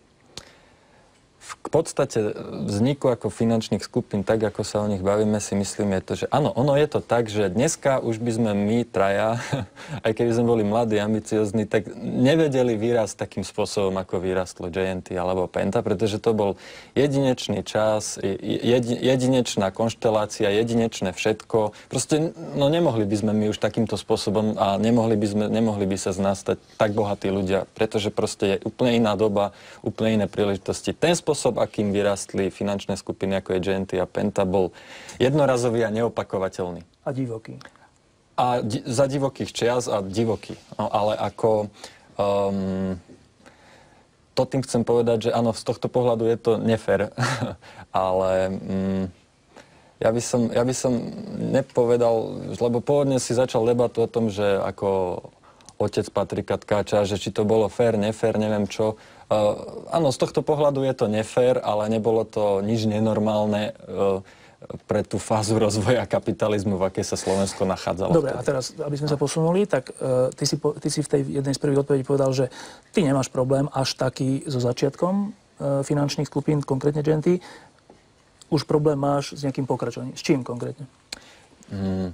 v podstate vzniku ako finančných skupín, tak ako sa o nich bavíme, si myslím, je to, že áno, ono je to tak, že dneska už by sme my traja, aj keby sme boli mladí, ambiciozní, tak nevedeli vyrásť takým spôsobom, ako vyrastlo J N T alebo Penta, pretože to bol jedinečný čas, jedi, jedinečná konštelácia, jedinečné všetko. Proste no, nemohli by sme my už takýmto spôsobom a nemohli by, sme, nemohli by sa z nás stať tak bohatí ľudia, pretože proste je úplne iná doba, úplne iné príležitosti. Ten spôsob, akým vyrastli finančné skupiny ako je J N T a Penta, bol jednorazový a neopakovateľný. A divoký. A di- za divokých čias a divoký. No, ale ako... Um, to tým chcem povedať, že áno, z tohto pohľadu je to nefér. Ale um, ja, by som, ja by som nepovedal, lebo pôvodne si začal debatu o tom, že ako otec Patrika Tkáča, že či to bolo fér, nefér, neviem čo. Uh, áno, z tohto pohľadu je to nefér, ale nebolo to nič nenormálne uh, pre tú fázu rozvoja kapitalizmu, v akej sa Slovensko nachádzalo. Dobre, vtedy. a teraz, aby sme sa posunuli, tak uh, ty, si po, ty si v tej jednej z prvých odpovedí povedal, že ty nemáš problém až taký so začiatkom uh, finančných skupín, konkrétne J N T. Už problém máš s nejakým pokračovaním. S čím konkrétne? Mm.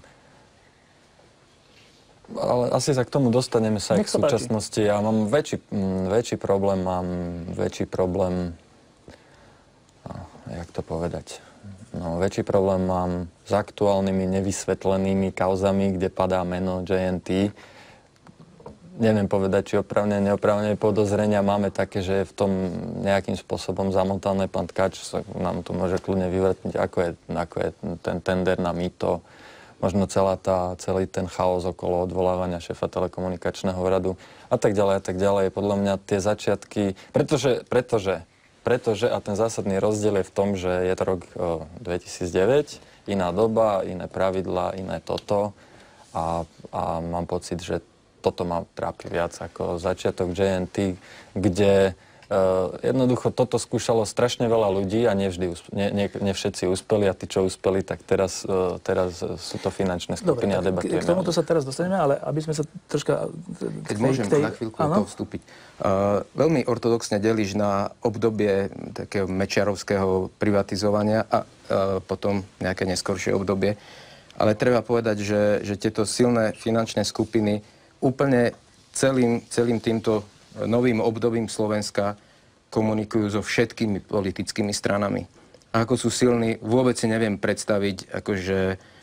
Ale asi sa k tomu dostaneme sa aj k súčasnosti. Ja mám väčší, m, väčší problém, mám väčší problém, no, jak to povedať, no, väčší problém mám s aktuálnymi nevysvetlenými kauzami, kde padá meno J N T. Neviem povedať, či opravne, neopravne podozrenia máme také, že je v tom nejakým spôsobom zamotané. Pán Tkač sa nám to môže kľudne vyvrtniť, ako je, ako je ten tender na mýto. možno celá tá, celý ten chaos okolo odvolávania šéfa telekomunikačného radu a tak ďalej a tak ďalej. Podľa mňa tie začiatky, pretože, pretože, pretože a ten zásadný rozdiel je v tom, že je to rok o, dvetisícdeväť, iná doba, iné pravidlá, iné toto a, a mám pocit, že toto ma trápi viac ako začiatok J N T, kde Uh, jednoducho toto skúšalo strašne veľa ľudí a nevždy, ne, ne, ne všetci uspeli a tí, čo uspeli, tak teraz, uh, teraz sú to finančné skupiny. Dobre, a debatujeme. K tomuto sa teraz dostaneme, ale aby sme sa troška... Keď môžem tej... na chvíľku to vstúpiť. Uh, veľmi ortodoxne delíš na obdobie takého mečiarovského privatizovania a uh, potom nejaké neskoršie obdobie. Ale treba povedať, že, že tieto silné finančné skupiny úplne celým, celým týmto novým obdobím Slovenska komunikujú so všetkými politickými stranami. A ako sú silní, vôbec si neviem predstaviť, akože,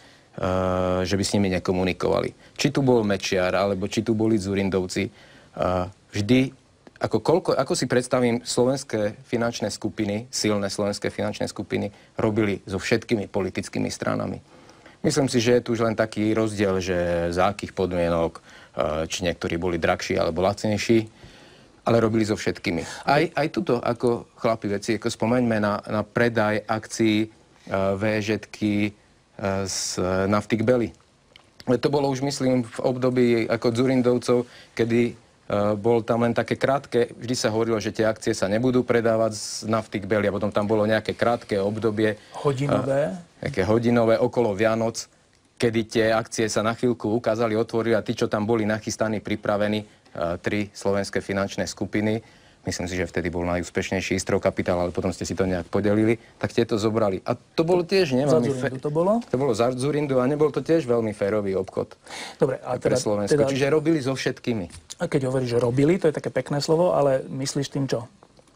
uh, že by s nimi nekomunikovali. Či tu bol Mečiar, alebo či tu boli Dzurindovci. Uh, vždy, ako, koľko, ako si predstavím, slovenské finančné skupiny, silné slovenské finančné skupiny, robili so všetkými politickými stranami. Myslím si, že je tu už len taký rozdiel, že za akých podmienok, uh, či niektorí boli drahší alebo lacnejší, ale robili so všetkými. Aj, aj tuto, ako chlapi veci, ako spomeňme na, na predaj akcií uh, VŽetky uh, z uh, nafty k Beli. To bolo už, myslím, v období ako Dzurindovcov, kedy uh, bol tam len také krátke, vždy sa hovorilo, že tie akcie sa nebudú predávať z nafty k Beli, a potom tam bolo nejaké krátke obdobie. Hodinové? Uh, nejaké hodinové okolo Vianoc, kedy tie akcie sa na chvíľku ukázali, otvorili a tí, čo tam boli nachystaní, pripravení, tri slovenské finančné skupiny. Myslím si, že vtedy bol najúspešnejší Istrov Kapitál, ale potom ste si to nejak podelili, tak tie to zobrali. A to bolo tiež neveľmi... Za Dzurindu to bolo? To bolo za Dzurindu a nebol to tiež veľmi férový obchod. Dobre, a pre teda, Slovensko. teda, Čiže robili so všetkými. A keď hovoríš, že robili, to je také pekné slovo, ale myslíš tým čo?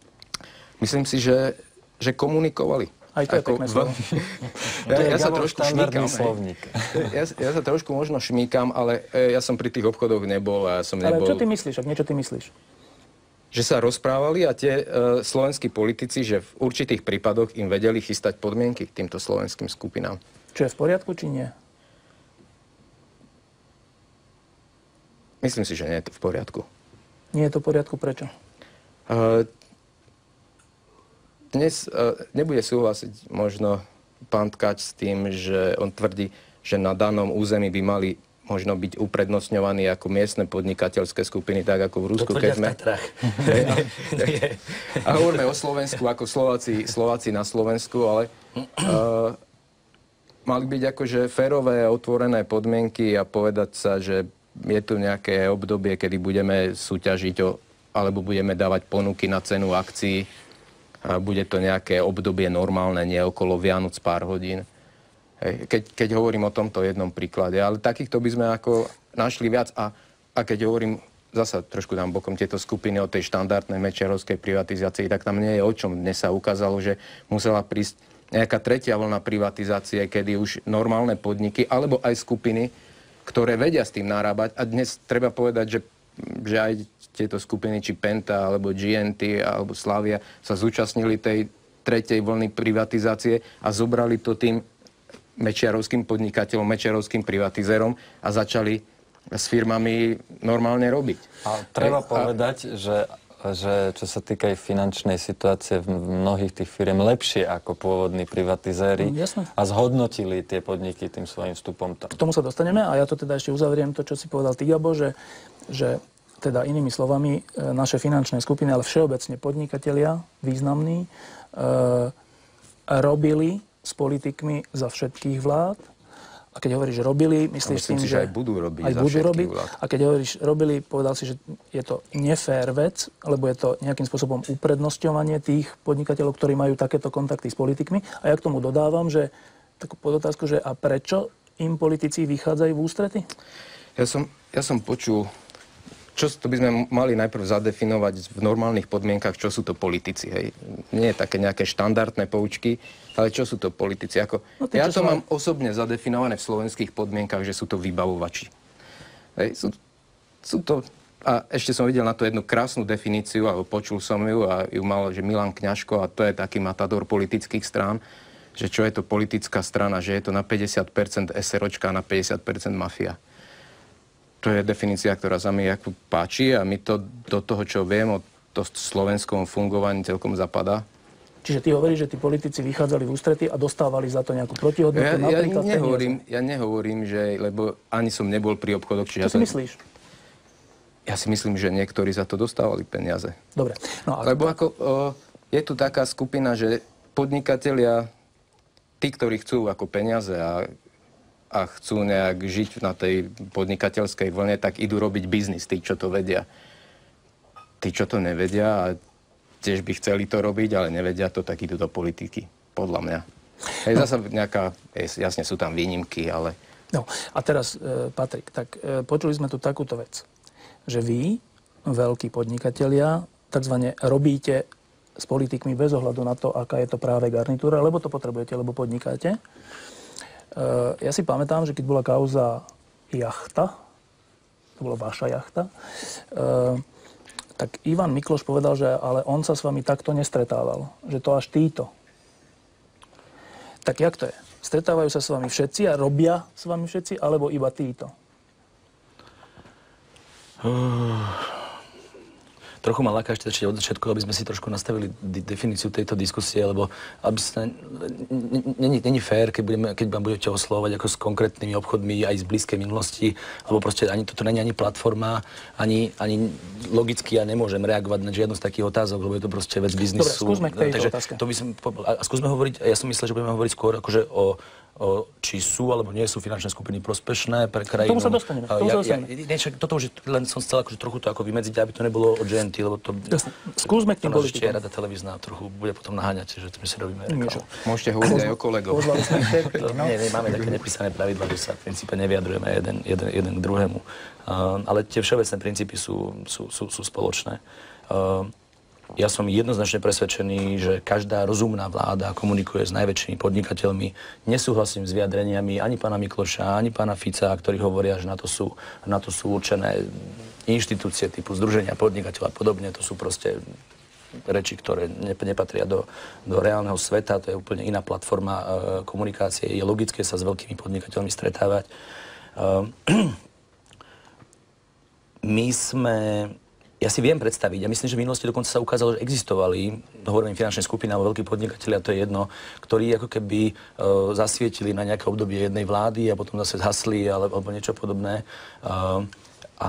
Myslím si, že, že komunikovali. Aj to je pekné slovo. ja, ja sa trošku šmíkam. Ja, ja sa trošku možno šmíkam, ale ja som pri tých obchodoch nebol a ja som nebol... Ale čo ty myslíš, ak niečo ty myslíš? Že sa rozprávali a tie uh, slovenskí politici, že v určitých prípadoch im vedeli chystať podmienky k týmto slovenským skupinám. Čo je v poriadku, či nie? Myslím si, že nie je to v poriadku. Nie je to v poriadku, prečo? Uh, Dnes uh, nebude súhlasiť možno pán Tkač s tým, že on tvrdí, že na danom území by mali možno byť uprednostňovaní ako miestne podnikateľské skupiny, tak ako v Rusku, keď sme... A hovoríme o Slovensku ako Slováci, Slováci na Slovensku, ale uh, mali byť akože férové, otvorené podmienky a povedať sa, že je tu nejaké obdobie, kedy budeme súťažiť o, alebo budeme dávať ponuky na cenu akcií. A bude to nejaké obdobie normálne, nie okolo Vianoc pár hodín. Hej, keď, keď hovorím o tomto jednom príklade. Ale takýchto by sme ako našli viac. A, a keď hovorím, zasa trošku dám bokom tieto skupiny o tej štandardnej mečiarovskej privatizácii, tak tam nie je o čom. Dnes sa ukázalo, že musela prísť nejaká tretia vlna privatizácie, kedy už normálne podniky, alebo aj skupiny, ktoré vedia s tým narábať. A dnes treba povedať, že, že aj tieto skupiny, či Penta, alebo G N T, alebo Slavia, sa zúčastnili tej tretej vlny privatizácie a zobrali to tým mečiarovským podnikateľom, mečiarovským privatizérom a začali s firmami normálne robiť. A treba a... povedať, že, že čo sa týka aj finančnej situácie v mnohých tých firiem lepšie ako pôvodní privatizéri Jasne. A zhodnotili tie podniky tým svojím vstupom. K tomu sa dostaneme a ja to teda ešte uzavriem to, čo si povedal ty, Gabo, že, že teda inými slovami, naše finančné skupiny, ale všeobecne podnikatelia, významní, e, robili s politikmi za všetkých vlád. A keď hovoríš, že robili, myslíš myslím tým, si, že... aj budú robiť aj za budú robiť. vlád. A keď hovoríš, robili, povedal si, že je to nefér vec, alebo je to nejakým spôsobom uprednostňovanie tých podnikateľov, ktorí majú takéto kontakty s politikmi. A ja k tomu dodávam, že takú podotázku, že a prečo im politici vychádzajú v ústrety? Ja som, ja som počul... Čo to by sme mali najprv zadefinovať v normálnych podmienkach, čo sú to politici, hej. Nie je také nejaké štandardné poučky, ale čo sú to politici. Ako, no ty, ja to mám mal... osobne zadefinované v slovenských podmienkach, že sú to vybavovači. Hej, sú, sú to... A ešte som videl na to jednu krásnu definíciu, alebo počul som ju a ju mal, že Milan Kňažko, a to je taký matador politických strán, že čo je to politická strana, že je to na päťdesiat percent SROčka a na päťdesiat percent mafia. To je definícia, ktorá sa mi ako páči a mi to do toho, čo viem o to slovenskom fungovaní, celkom zapadá. Čiže ty hovoríš, že tí politici vychádzali v ústrety a dostávali za to nejakú protihodnotu, Ja, ja, napríklad nehovorím, ja nehovorím, že, lebo ani som nebol pri obchodoch. Čo ja si to, myslíš? Ja si myslím, že niektorí za to dostávali peniaze. Dobre. No, a... Lebo ako, o, je tu taká skupina, že podnikatelia, tí, ktorí chcú ako peniaze a, a chcú nejak žiť na tej podnikateľskej vlne, tak idú robiť biznis, tí, čo to vedia. Tí, čo to nevedia a tiež by chceli to robiť, ale nevedia to, tak idú do politiky, podľa mňa. Hej, zasa nejaká, jasne sú tam výnimky, ale... No, a teraz, e, Patrik, tak e, počuli sme tu takúto vec, že vy, veľkí podnikatelia, takzvané robíte s politikmi bez ohľadu na to, aká je to práve garnitúra, lebo to potrebujete, lebo podnikáte. E, ja si pamätám, že keď bola kauza jachta, to bola vaša jachta, e, tak Ivan Mikloš povedal, že ale on sa s vami takto nestretával, že to až títo. Tak jak to je? Stretávajú sa s vami všetci a robia s vami všetci, alebo iba títo? Uh, trochu ma láka ešte začať od začiatku, aby sme si trošku nastavili de- definíciu tejto diskusie, lebo aby sa, není fér, keď, budeme, keď vám budete oslovať ako s konkrétnymi obchodmi aj z blízkej minulosti, lebo proste ani toto není ani platforma, ani, ani logicky ja nemôžem reagovať na žiadnu z takých otázok, lebo je to proste vec biznisu. Dobre, skúsme k tejto Takže otázke. To by som, a skúsme hovoriť, ja som myslel, že budeme hovoriť skôr akože o O, či sú alebo nie sú finančné skupiny prospešné pre krajinu. Tomu sa dostaneme. Tomu ja, sa dostaneme. Ja, niečo, toto už len som chcel akože trochu to ako vymedziť, aby to nebolo o G N T, lebo to... Jasne. Skúsme k tým politikom. Ešte politikom. rada televízna trochu bude potom naháňať, že my si robíme reklamu. Môžete hovoriť aj o kolegov. Pozvali sme všetky, no. Nie, nie, máme také nepísané pravidlá, že sa v princípe nevyjadrujeme jeden, jeden, jeden k druhému. Uh, ale tie všeobecné princípy sú, sú, sú, sú spoločné. Uh, Ja som jednoznačne presvedčený, že každá rozumná vláda komunikuje s najväčšími podnikateľmi. Nesúhlasím s vyjadreniami ani pána Mikloša, ani pána Fica, ktorí hovoria, že na to sú, na to sú určené inštitúcie typu Združenia podnikateľov a podobne. To sú proste reči, ktoré nepatria do, do reálneho sveta. To je úplne iná platforma e, komunikácie. Je logické sa s veľkými podnikateľmi stretávať. E, my sme... Ja si viem predstaviť, ja myslím, že v minulosti dokonca sa ukázalo, že existovali, hovorím finančné skupiny alebo veľkí podnikatelia, to je jedno, ktorí ako keby e, zasvietili na nejaké obdobie jednej vlády a potom zase zhasli alebo, alebo niečo podobné. E, a,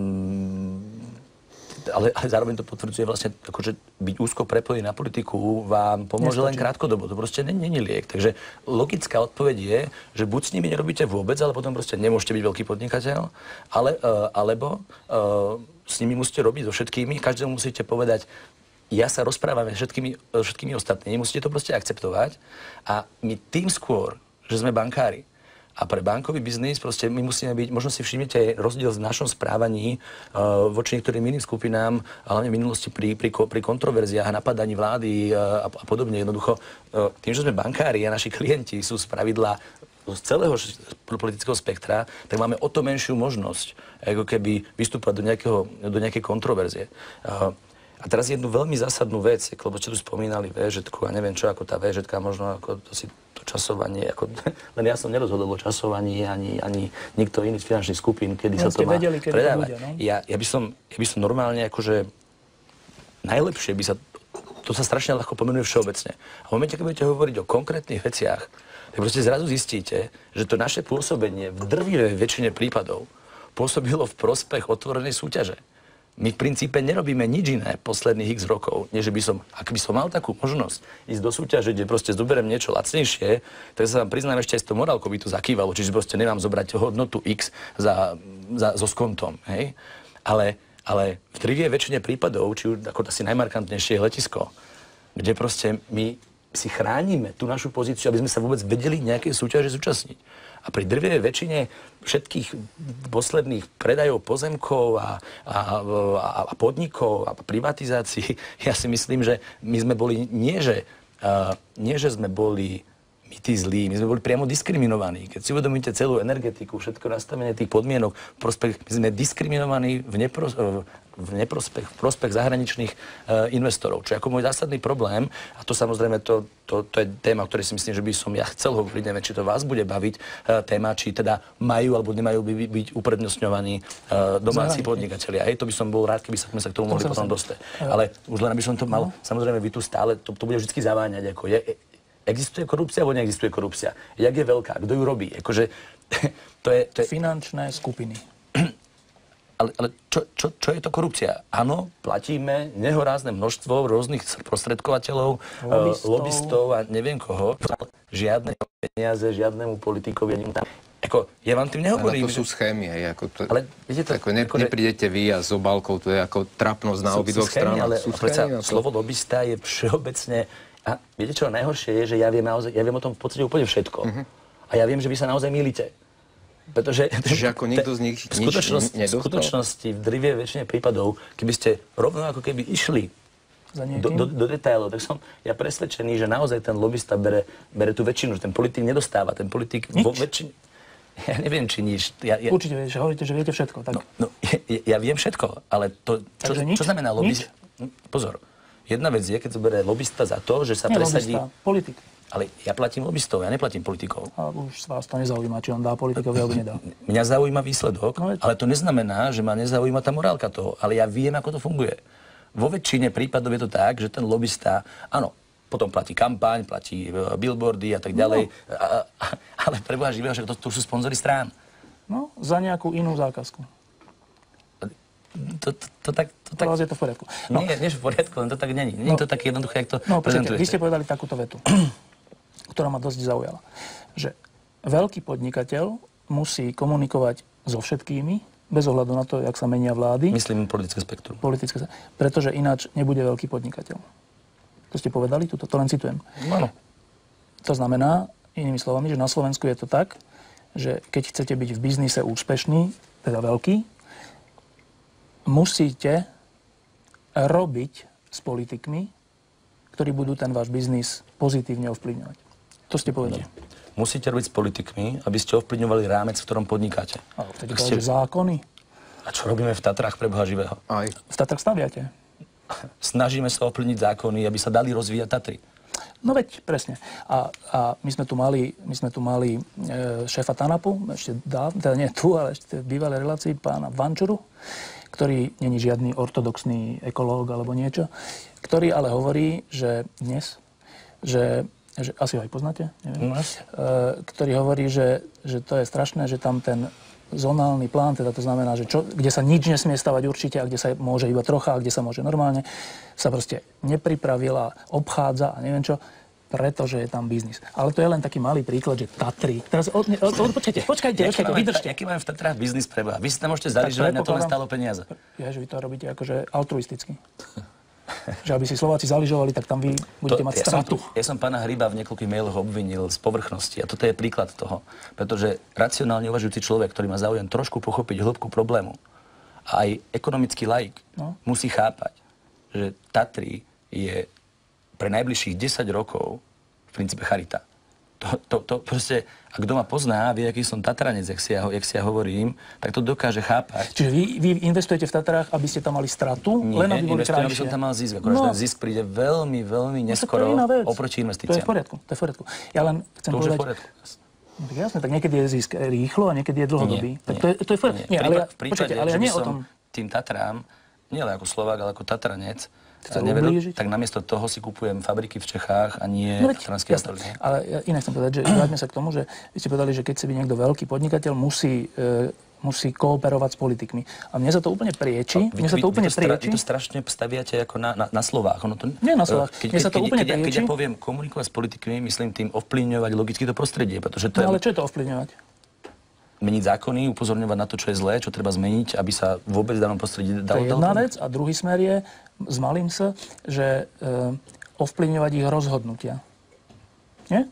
ale, ale zároveň to potvrdzuje vlastne, akože byť úzko prepojený na politiku vám pomôže len krátkodobo. To proste není liek. Takže logická odpoveď je, že buď s nimi nerobíte vôbec, ale potom proste nemôžete byť veľký podnikateľ, ale, e, alebo e, s nimi musíte robiť so všetkými, každému musíte povedať, ja sa rozprávam s všetkými, všetkými ostatnými, musíte to proste akceptovať a my tým skôr, že sme bankári a pre bankový biznis proste my musíme byť, možno si všimnete rozdiel v našom správaní uh, voči niektorým iným skupinám, hlavne v minulosti pri, pri, pri kontroverziách a napadaní vlády uh, a, a podobne. Jednoducho, uh, tým, že sme bankári a naši klienti sú spravidla z celého politického spektra, tak máme o to menšiu možnosť ako keby vystúpať do, nejakého, do nejakej kontroverzie. Uh, a teraz jednu veľmi zásadnú vec, lebo čo tu spomínali vé žetku a neviem čo, ako tá vé žetka, možno ako to si to časovanie, ako, len ja som nerozhodol o časovaní, ani, ani nikto iný z finančných skupín, kedy no, sa to má vedeli, kedy predávať. To bude, no? ja, ja, by som, ja by som normálne akože najlepšie by sa, to sa strašne ľahko pomenuje všeobecne. A v momente, keď budete hovoriť o konkrétnych veciach, tak proste zrazu zistíte, že to naše pôsobenie v drvivej väčšine prípadov pôsobilo v prospech otvorenej súťaže. My v princípe nerobíme nič iné posledných x rokov, než by som, ak by som mal takú možnosť ísť do súťaže, kde proste zoberiem niečo lacnejšie, tak sa vám priznám, ešte aj s tou morálkou by to zakývalo, čiže proste nemám zobrať hodnotu X za, za, so skontom, hej? Ale, ale v drvivej väčšine prípadov, či už ako asi najmarkantnejšie je letisko, kde proste my si chránime tú našu pozíciu, aby sme sa vôbec vedeli nejakej súťaže zúčastniť. A pri drvivej väčšine všetkých posledných predajov pozemkov a, a, a podnikov a privatizácií, ja si myslím, že my sme boli nie, že, uh, nie, že sme boli my tí zlí, my sme boli priamo diskriminovaní. Keď si uvedomíte celú energetiku, všetko nastavenie tých podmienok, prospech, my sme diskriminovaní v, nepro, v neprospech, v prospech zahraničných uh, investorov. Čo je ako môj zásadný problém, a to samozrejme, to, to, to je téma, o ktorej si myslím, že by som ja chcel hovoriť, neviem, či to vás bude baviť, uh, téma, či teda majú alebo nemajú by, byť uprednostňovaní uh, domáci podnikatelia. Hej, to by som bol rád, keby sa sme sa k tomu mohli potom dostať. Ale už len aby som to mal, samozrejme, vy tu stále, to, to bude vždy zaváňať, ako je, existuje korupcia, alebo neexistuje korupcia? Jak je veľká? Kto ju robí? Akože, to je, to je... Finančné skupiny. Ale, ale čo, čo, čo je to korupcia? Áno, platíme nehorázne množstvo rôznych sprostredkovateľov, lobbystov. lobbystov a neviem koho. Žiadne peniaze, žiadnemu politikovi. Ako, ja vám tým nehovorím. Ale to sú schémy. Hej, ako to, ale viete to, ako ne, ako, neprídete vy a s obálkou, to je ako trapnosť na obidvoch stranách. Ale sú schémy, slovo lobbysta je všeobecne. A viete čo, najhoršie je, že ja viem, naozaj, ja viem o tom v podstate úplne všetko. Uh-huh. A ja viem, že vy sa naozaj mýlite. Pretože... Čiže ako nikto z nich nič skutočnosť, nedostal? V skutočnosti, v drvivej väčšine prípadov, keby ste rovno ako keby išli do, do, do detailov, tak som ja presvedčený, že naozaj ten lobbysta bere, bere tú väčšinu, že ten politik nedostáva. Ten politik nič. vo väčšine... Ja neviem, či nič. Ja, ja... Určite viete, že hovoríte, že viete všetko. Tak... No, no ja, ja viem všetko, ale to... Čo, čo znamená lobbysta? Pozor. Jedna vec je, keď sa berie lobbysta za to, že sa Nie presadí... lobbysta, politik. Ale ja platím lobbystov, ja neplatím politikov. A už vás to nezaujíma, či on dá politikovi, alebo nedá. Mňa zaujíma výsledok, no, ale to neznamená, že ma nezaujíma tá morálka toho. Ale ja viem, ako to funguje. Vo väčšine prípadov je to tak, že ten lobbysta, áno, potom platí kampaň, platí billboardy a tak ďalej, no. a, a, ale preboha živého, že to, to sú sponzory strán. No, za nejakú inú zákazku. To, to, to tak... To tak... je to v poriadku. No. Nie, nie v poriadku, len to tak není. Nie je no. to tak jednoduché, jak to no, prezentujete. Vy ste povedali takúto vetu, ktorá ma dosť zaujala. Že veľký podnikateľ musí komunikovať so všetkými, bez ohľadu na to, jak sa menia vlády. Myslím politické spektrum. Politické, pretože ináč nebude veľký podnikateľ. To ste povedali, tuto, to len citujem. Áno. To znamená, inými slovami, že na Slovensku je to tak, že keď chcete byť v biznise úspešný, teda veľký, musíte robiť s politikmi, ktorí budú ten váš biznis pozitívne ovplyvňovať. To ste povedali. No. Musíte robiť s politikmi, aby ste ovplyvňovali rámec, v ktorom podnikáte. A vtedy ste... že zákony. A čo robíme v Tatrách pre Boha živého? Aj. V Tatrách staviate. Snažíme sa ovplyvniť zákony, aby sa dali rozvíjať Tatry. No veď, presne. A, a my sme tu mali, my sme tu mali e, šéfa TANAPu, ešte dá, teda nie tu, ale ešte v bývalej relácii, pána Vančuru, ktorý není žiadny ortodoxný ekológ alebo niečo, ktorý ale hovorí, že dnes, že, že asi ho aj poznáte, neviem, e, ktorý hovorí, že, že to je strašné, že tam ten zonálny plán, teda to znamená, že čo, kde sa nič nesmie stavať určite a kde sa môže iba trocha a kde sa môže normálne, sa proste nepripravila, obchádza a neviem čo, pretože je tam biznis. Ale to je len taký malý príklad, že Tatry. Teraz, od, od, od, počkajte, počkajte, počkajte, vydržte. Aký máme v Tatrách biznis pre Boha? Vy si tam môžete zaližovať, na to len stálo peniaze. Ja, že vy to robíte akože altruisticky. Že aby si Slováci zaližovali, tak tam vy budete to, mať stratu. Ja som, ja som pána Hryba v niekoľkých mailoch obvinil z povrchnosti a toto je príklad toho. Pretože racionálne uvažujúci človek, ktorý má záujem trošku pochopiť hĺbku problému, a aj ekonomický laik no. musí chápať, že Tatry je pre najbližších desať rokov v princípe charita. To, to, to proste, a kto ma pozná, vie, aký som Tatranec, jak si, ja, jak si ja hovorím, tak to dokáže chápať. Čiže vy, vy investujete v Tatrách, aby ste tam mali stratu, Nie, len aby boli krajšie? Nie, aby som tam mal zisk. Akorát no. ten zisk príde veľmi, veľmi neskoro no, oproti investíciám. To je v poriadku, to je v poriadku. Ja len chcem to povedať... To už je v poriadku. No, tak jasne, tak niekedy je zisk rýchlo a niekedy je dlhodobý. Nie, tak nie, to je, to je v poriadku. Nie, nie. Ale ja, v prípade, počujete, ale ja nie o tom... tým Tatrám, nie len ako Slovák, ale ako Tatranec, nevedel, tak namiesto toho si kupujem fabriky v Čechách a nie no, Tatranský Astrol. Ale ja inak chcem povedať, že vráťme sa k tomu, že vy ste povedali, že keď si by niekto veľký podnikateľ, musí, e, musí kooperovať s politikmi. A mne sa to úplne prieči. Vy, mne sa to vy, úplne vy to prieči. Vy to strašne staviate ako na, na, na slovách. Ono to, nie na slovách. Keď, mne sa to keď, úplne keď, prieči. Keď ja poviem komunikovať s politikmi, myslím tým ovplyvňovať logicky to prostredie. Pretože to no je... ale čo je to ovplyvňovať? Meniť zákony, upozorňovať na to, čo je zlé, čo treba zmeniť, aby sa vôbec v danom prostredí dalo... To je jedna vec. A druhý smer je, s malým sa, že e, ovplyvňovať ich rozhodnutia. Nie?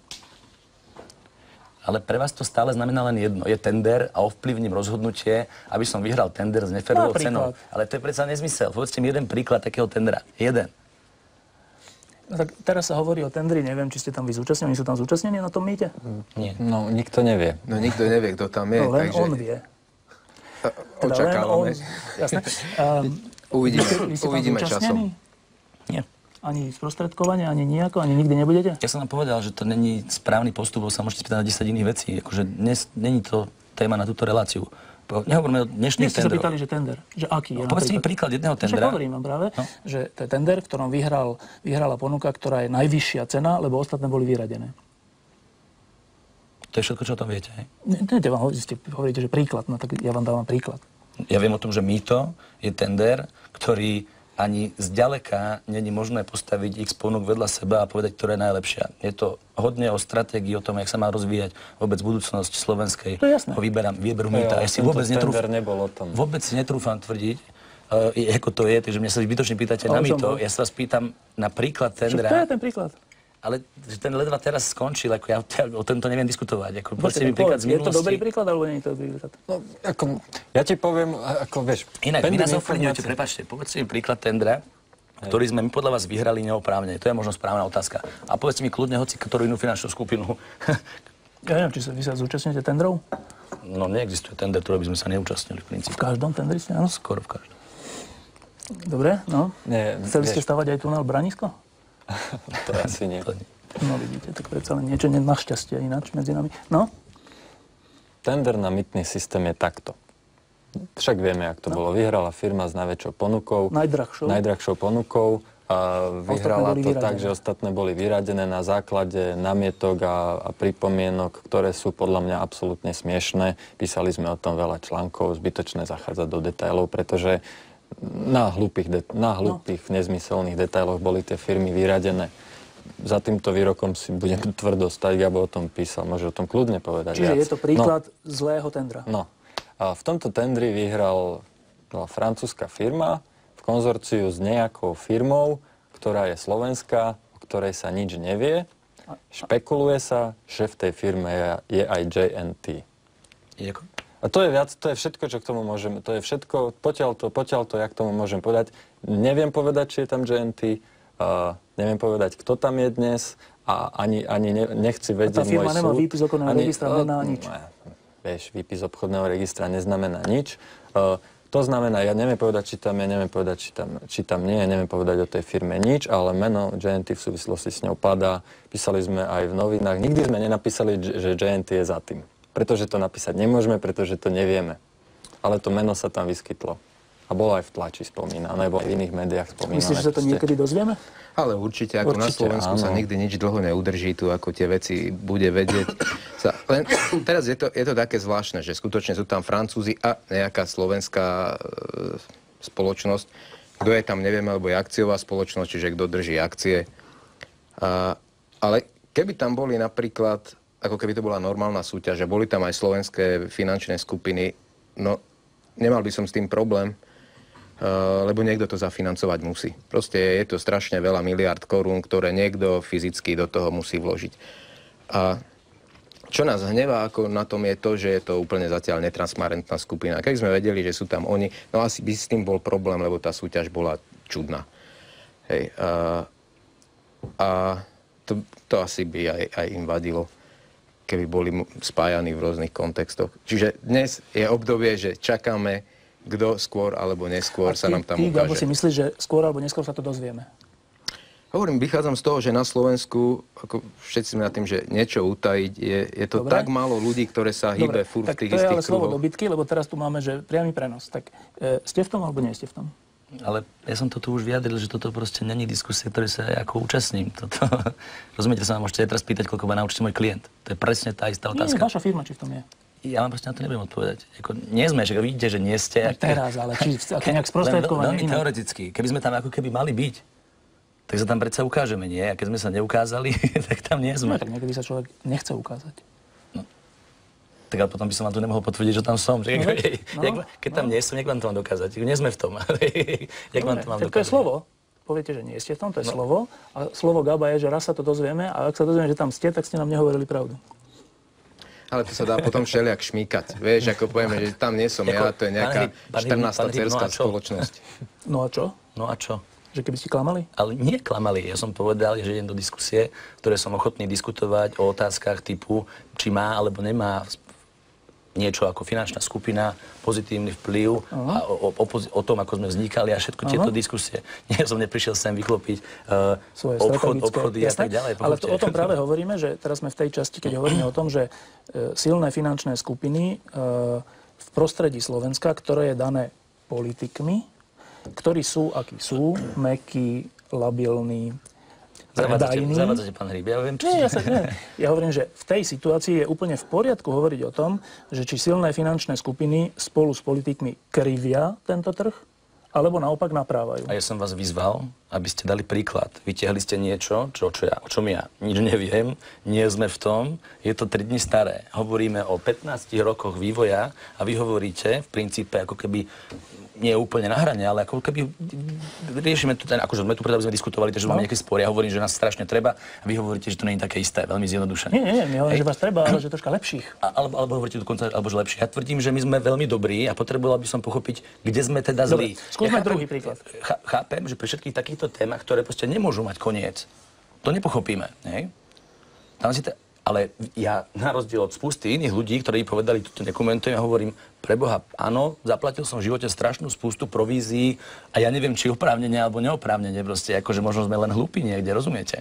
Ale pre vás to stále znamená len jedno. Je tender a ovplyvním rozhodnutie, aby som vyhral tender s neférovou cenou. Ale to je predsa nezmysel. Povedzte mi jeden príklad takého tendera. Jeden. No, tak teraz sa hovorí o tendri, neviem, či ste tam vy zúčastnení, oni sú tam zúčastnení na tom mýte? Nie. No, nikto nevie. No nikto nevie, kto tam je. No len takže on vie. Teda očakávame. len on, jasné. Um, Uvidíme, vy ste tam uvidíme zúčastnení? časom. Nie. Ani sprostredkovanie, ani nejako, ani nikdy nebudete? Ja som vám povedal, že to není správny postup, lebo sa môžete spýtať na desať iných vecí. Akože dnes není to téma na túto reláciu. Nehovoríme o dnešných Dnes ste sa tendroch. pýtali, že tender. Že aký je No, povedzte mi príklad jedného Však tendera. hovorím vám práve, No. že to je tender, v ktorom vyhral, vyhrala ponuka, ktorá je najvyššia cena, lebo ostatné boli vyradené. To je všetko, čo o tom viete, hej? Ne, ne, vám hovoríte, hovoríte, že príklad, no tak ja vám dávam príklad. Ja viem o tom, že mýto je tender, ktorý ani zďaleka není možné postaviť x ponúk vedľa seba a povedať, ktorá je najlepšia. Je to hodne o stratégii, o tom, jak sa má rozvíjať vôbec budúcnosť slovenskej. To je jasné. O výberam, výberu Jo, mýta. Ja si vôbec tento netrúfam, tender nebol o tom. vôbec si netrúfam tvrdiť, uh, ako to je, takže mňa sa zbytočne pýtate Ale na som mýto. bol. Ja sa vás pýtam na príklad Však to je tendera, ten príklad. ale že ten ledva teraz skončil, ako ja o tomto neviem diskutovať. Ako, povedzte mi Počkaj, príklad z povedz, je to minulosti. dobrý príklad, alebo nie je to dobrý príklad? No, ako, ja ti poviem, ako vieš... Inak, vy pending nás ovplyvňujete, informácie- prepáčte, povedzte mi príklad tendra, ktorý sme my podľa vás vyhrali neoprávne. To je možno správna otázka. A povedzte mi kľudne hoci ktorú inú finančnú skupinu. Ja neviem, či sa, vy sa zúčastňujete tendrov? No neexistuje tender, ktorý by sme sa neúčastnili v princípe. V každom tendri ste, áno? Skoro v každom. Dobre, no. Nie, Chceli ste vieš- stavať aj tunel Branisko? To asi nie. To nie. No vidíte, tak predsa len niečo ne- našťastie ináč medzi nami. No, Tender na mýtny systém je takto. Však vieme, jak to no. bolo. Vyhrala firma s najväčšou ponukou. najdrahšou. Najdrahšou ponukou. A vyhrala boli to vyradené. tak, že ostatné boli vyradené na základe namietok a, a pripomienok, ktoré sú podľa mňa absolútne smiešné. Písali sme o tom veľa článkov, zbytočné zachádzať do detailov, pretože na hlúpych, de- na hlúpych no. nezmyselných detailoch boli tie firmy vyradené. Za týmto výrokom si budem tvrdo stať, Gabo o tom písal, môže o tom kľudne povedať čiže viac. je to príklad no. zlého tendra. No. A v tomto tendri vyhral no, francúzska firma v konzorciu s nejakou firmou, ktorá je slovenská, o ktorej sa nič nevie. Špekuluje sa, že v tej firme je, je aj J N T. Jako? A to je viac, to je všetko, čo k tomu môžeme, to je všetko, potiaľ to, potiaľ to, jak tomu môžem povedať. Neviem povedať, či je tam J N T, uh, neviem povedať, kto tam je dnes a ani, ani ne, nechci vedieť môj súd. A tá firma nemá výpis obchodného registra, nemá nič. Vieš, výpis obchodného registra neznamená nič. Uh, to znamená, ja neviem povedať, či tam je, neviem povedať, či tam, či tam nie je, neviem povedať o tej firme nič, ale meno J N T v súvislosti s ňou padá. Písali sme aj v novinách. Nikdy sme nenapísali, že J N T je za tým. Pretože to napísať nemôžeme, pretože to nevieme. Ale to meno sa tam vyskytlo. A bolo aj v tlači spomínané, alebo aj v iných médiách spomínané. Myslíš, že sa to proste. niekedy dozvieme? Ale určite, ako určite, na Slovensku áno. sa nikdy nič dlho neudrží, tu ako tie veci bude vedieť. Sa, len teraz je to, je to také zvláštne, že skutočne sú tam Francúzi a nejaká slovenská e, spoločnosť. Kto je tam, nevieme, alebo je akciová spoločnosť, čiže kto drží akcie. A, ale keby tam boli napríklad, ako keby to bola normálna súťaž, že boli tam aj slovenské finančné skupiny, no nemal by som s tým problém, Uh, lebo niekto to zafinancovať musí. Proste je to strašne veľa miliárd korún, ktoré niekto fyzicky do toho musí vložiť. A čo nás hnevá ako na tom je to, že je to úplne zatiaľ netransparentná skupina. Keď sme vedeli, že sú tam oni, no asi by s tým bol problém, lebo tá súťaž bola čudná. Hej, uh, a to, to asi by aj, aj im vadilo, keby boli spájani v rôznych kontextoch. Čiže dnes je obdobie, že čakáme, kto skôr alebo neskôr sa nám tam ty, ukáže. Gabo, si myslíš, že skôr alebo neskôr sa to dozvieme? Hovorím, vychádzam z toho, že na Slovensku, ako všetci sme nad tým, že niečo utajiť, je, je to Dobre. tak málo ľudí, ktoré sa hýbe Dobre, furt v tak tých to je istých ale slovo kruhoch. dobytky, lebo teraz tu máme, že priamy prenos. Tak e, ste v tom alebo nie ste v tom? Ale ja som to tu už vyjadril, že toto proste není diskusia, ktoré sa ako účastním. Toto, rozumiete, sa ma môžete aj teraz pýtať, koľko má naučiť môj klient. To je presne tá istá Nie, otázka. vaša firma, či v tom je. Ja vám proste na to nebudem odpovedať. Ako, nie sme, že vidíte, že nie ste. Tak teraz, ale či ako nejak Len sprostredkovanie veľmi iné. teoreticky. Keby sme tam ako keby mali byť, tak sa tam predsa ukážeme, nie? A keď sme sa neukázali, tak tam nie sme. No, tak niekedy sa človek nechce ukázať. No. Tak ale potom by som vám tu nemohol potvrdiť, že tam som. Že, No, jak, no, jak, keď tam no. nie som, jak vám to mám dokázať? Nie sme v tom. Jak vám Dobre, to mám tak to je dokázať? slovo. Poviete, že nie ste v tom, to je no. slovo. A slovo Gaba je, že raz sa to dozvieme a ak sa dozvieme, že tam ste, tak ste nám nehovorili pravdu. Ale to sa dá potom všelijak šmíkať. Vieš, ako povieme, že tam nie som ja, to je nejaká štrnásta dcerská spoločnosť. No a čo? No a čo? Že keby ste klamali? Ale nie klamali. Ja som povedal, že idem do diskusie, v ktorej som ochotný diskutovať o otázkach typu, či má alebo nemá niečo ako finančná skupina, pozitívny vplyv uh-huh. a o, o, o tom, ako sme vznikali a všetko uh-huh. tieto diskusie. Nie som neprišiel sem vyklopiť uh, obchod, obchody a tak ďalej. Ale to, o tom práve hovoríme, že teraz sme v tej časti, keď hovoríme o tom, že uh, silné finančné skupiny uh, v prostredí Slovenska, ktoré je dané politikmi, ktorí sú, akí sú, mäkkí, labilní, Zavádzate, pán Hríb, ja viem, čo... Nie, ja, sa, nie. ja hovorím, že v tej situácii je úplne v poriadku hovoriť o tom, že či silné finančné skupiny spolu s politikmi krivia tento trh, alebo naopak naprávajú. A ja som vás vyzval, aby ste dali príklad. Vytiahli ste niečo, čo, čo ja, o čom ja nič neviem, nie sme v tom, je to tri dni staré. Hovoríme o pätnástich rokoch vývoja a vy hovoríte v princípe ako keby nie úplne na hrane, ale ako keby riešime tu ten, akože sme tu preto, aby sme diskutovali, takže no. máme nejaké spory. Ja hovorím, že nás strašne treba a vy hovoríte, že to nie je také isté, veľmi zjednodušené. Nie, nie, nie, hovorím, že vás treba, ale že troška lepších. A, alebo, alebo hovoríte dokonca, alebo že lepších. Ja tvrdím, že my sme veľmi dobrí a potreboval by som pochopiť, kde sme teda zlí. Skúsme ja druhý príklad. Chápem, že pri všetkých takýchto témach, ktoré proste nemôžu mať koniec, to nepochopíme, hej? Tam si te... Ale ja, na rozdiel od spusty iných ľudí, ktorí povedali, toto nekomentujem, ja hovorím, preboha, áno, zaplatil som v živote strašnú spustu provízií a ja neviem, či oprávnene alebo neoprávnene, proste, akože možno sme len hlúpi niekde, rozumiete?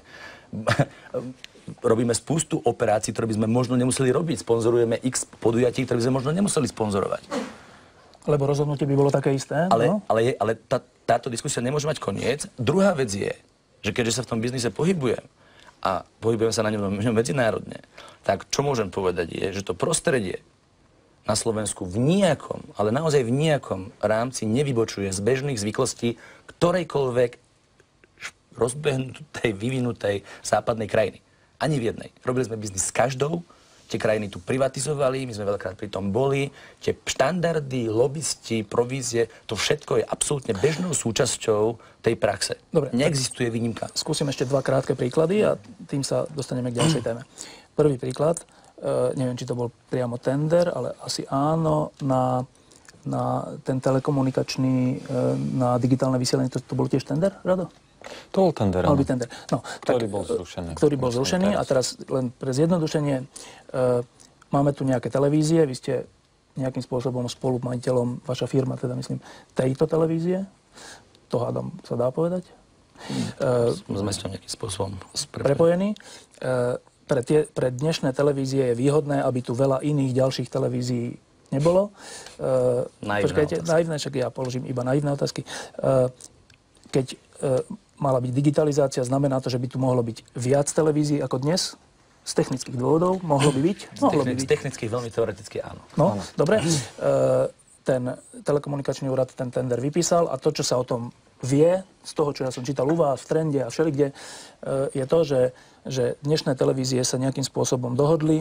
Robíme spustu operácií, ktoré by sme možno nemuseli robiť, sponzorujeme x podujatí, ktoré by sme možno nemuseli sponzorovať. Lebo rozhodnutie by bolo také isté, ale, no? Ale, je, ale tá, táto diskusia nemôže mať koniec. Druhá vec je, že keďže sa v tom biznise pohybujem, a pohybujem sa na ňom medzinárodne, tak čo môžem povedať je, že to prostredie na Slovensku v nejakom, ale naozaj v nejakom rámci nevybočuje z bežných zvyklostí ktorejkoľvek rozbehnutej, vyvinutej západnej krajiny. Ani v jednej. Robili sme biznis s každou, tie krajiny tu privatizovali, my sme veľakrát pri tom boli, tie štandardy, lobbysti, provízie, to všetko je absolútne bežnou súčasťou tej praxe. Dobre, neexistuje výnimka. Skúsim ešte dva krátke príklady a tým sa dostaneme k ďalšej téme. Prvý príklad, e, neviem, či to bol priamo tender, ale asi áno, na, na ten telekomunikačný, e, na digitálne vysielanie, to, to bol tiež tender, Rado? To bol tender, Mal by tender. No, ktorý tak, bol zrušený. Ktorý bol zrušený a teraz len pre zjednodušenie, e, máme tu nejaké televízie, vy ste nejakým spôsobom spolumajiteľom, vaša firma teda myslím, tejto televízie, to hádam sa dá povedať. Sme s ňou nejakým spôsobom prepojení. E, pre, tie, pre dnešné televízie je výhodné, aby tu veľa iných ďalších televízií nebolo. E, naivné počkajte, otázky. Naivné, však ja položím iba naivné otázky. E, keď e, mala byť digitalizácia, znamená to, že by tu mohlo byť viac televízií ako dnes? Z technických dôvodov? Mohlo by byť? Mohlo by byť. Z technických, veľmi teoreticky áno. No, áno. Dobre. E, ten telekomunikačný úrad ten tender vypísal a to, čo sa o tom vie, z toho, čo ja som čítal u vás, v Trende a všelikde, e, je to, že, že dnešné televízie sa nejakým spôsobom dohodli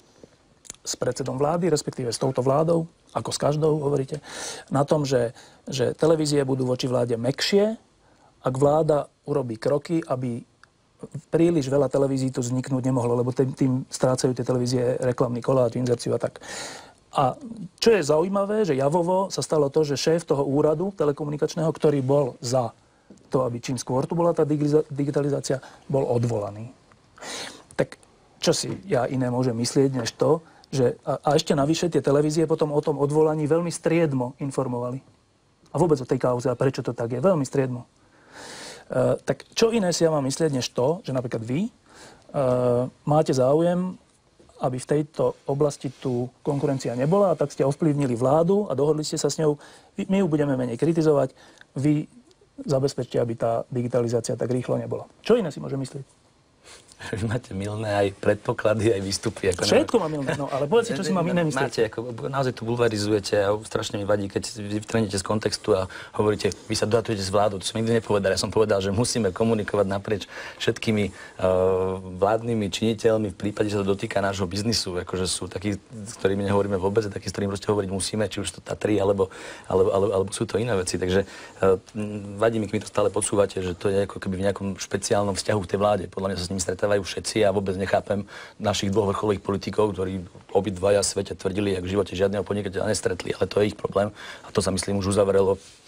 s predsedom vlády, respektíve s touto vládou, ako s každou, hovoríte, na tom, že, že televízie budú voči vláde mäkšie, ak vláda urobí kroky, aby príliš veľa televízií tu vzniknúť nemohlo, lebo tým, tým strácajú tie televízie reklamný koláč, inzerciu a tak. A čo je zaujímavé, že javovo sa stalo to, že šéf toho úradu telekomunikačného, ktorý bol za to, aby čím skôr tu bola tá digitalizácia, bol odvolaný. Tak čo si ja iné môžem myslieť, než to, že a, a ešte navyše tie televízie potom o tom odvolaní veľmi striedmo informovali. A vôbec o tej kauze a prečo to tak je, veľmi striedmo. Uh, tak čo iné si ja mám myslieť, než to, že napríklad vy uh, máte záujem, aby v tejto oblasti tu konkurencia nebola, a tak ste ovplyvnili vládu a dohodli ste sa s ňou. My ju budeme menej kritizovať, vy zabezpečte, aby tá digitalizácia tak rýchlo nebola. Čo iné si môže myslieť? Vy máte milné aj predpoklady, aj výstupy. Ako Všetko mám milné, no ale povedz si, čo si mám iné myslieť. Máte, ako, naozaj tu bulvarizujete a strašne mi vadí, keď vy vytrhnete z kontextu a hovoríte, vy sa dohatujete s vládou. To som nikdy nepovedal. Ja som povedal, že musíme komunikovať naprieč všetkými uh, vládnymi činiteľmi v prípade, že sa to dotýka nášho biznisu. Akože sú takí, s ktorými nehovoríme vôbec, a takí, s ktorými proste hovoriť musíme, či už to Tatry, alebo, alebo, alebo, alebo sú to iné veci. Takže uh, vadí mi, keď mi to stále podsúvate, že to je ako keby v nejakom špeciálnom vzťahu v tej vláde. Podľa mňa sa s nimi stretávajú všetci a vôbec nechápem našich dvoch vrcholových politikov, ktorí obidvaja svete tvrdili, jak v živote žiadneho podnikateľa nestretli, ale to je ich problém a to sa myslím už uzavrelo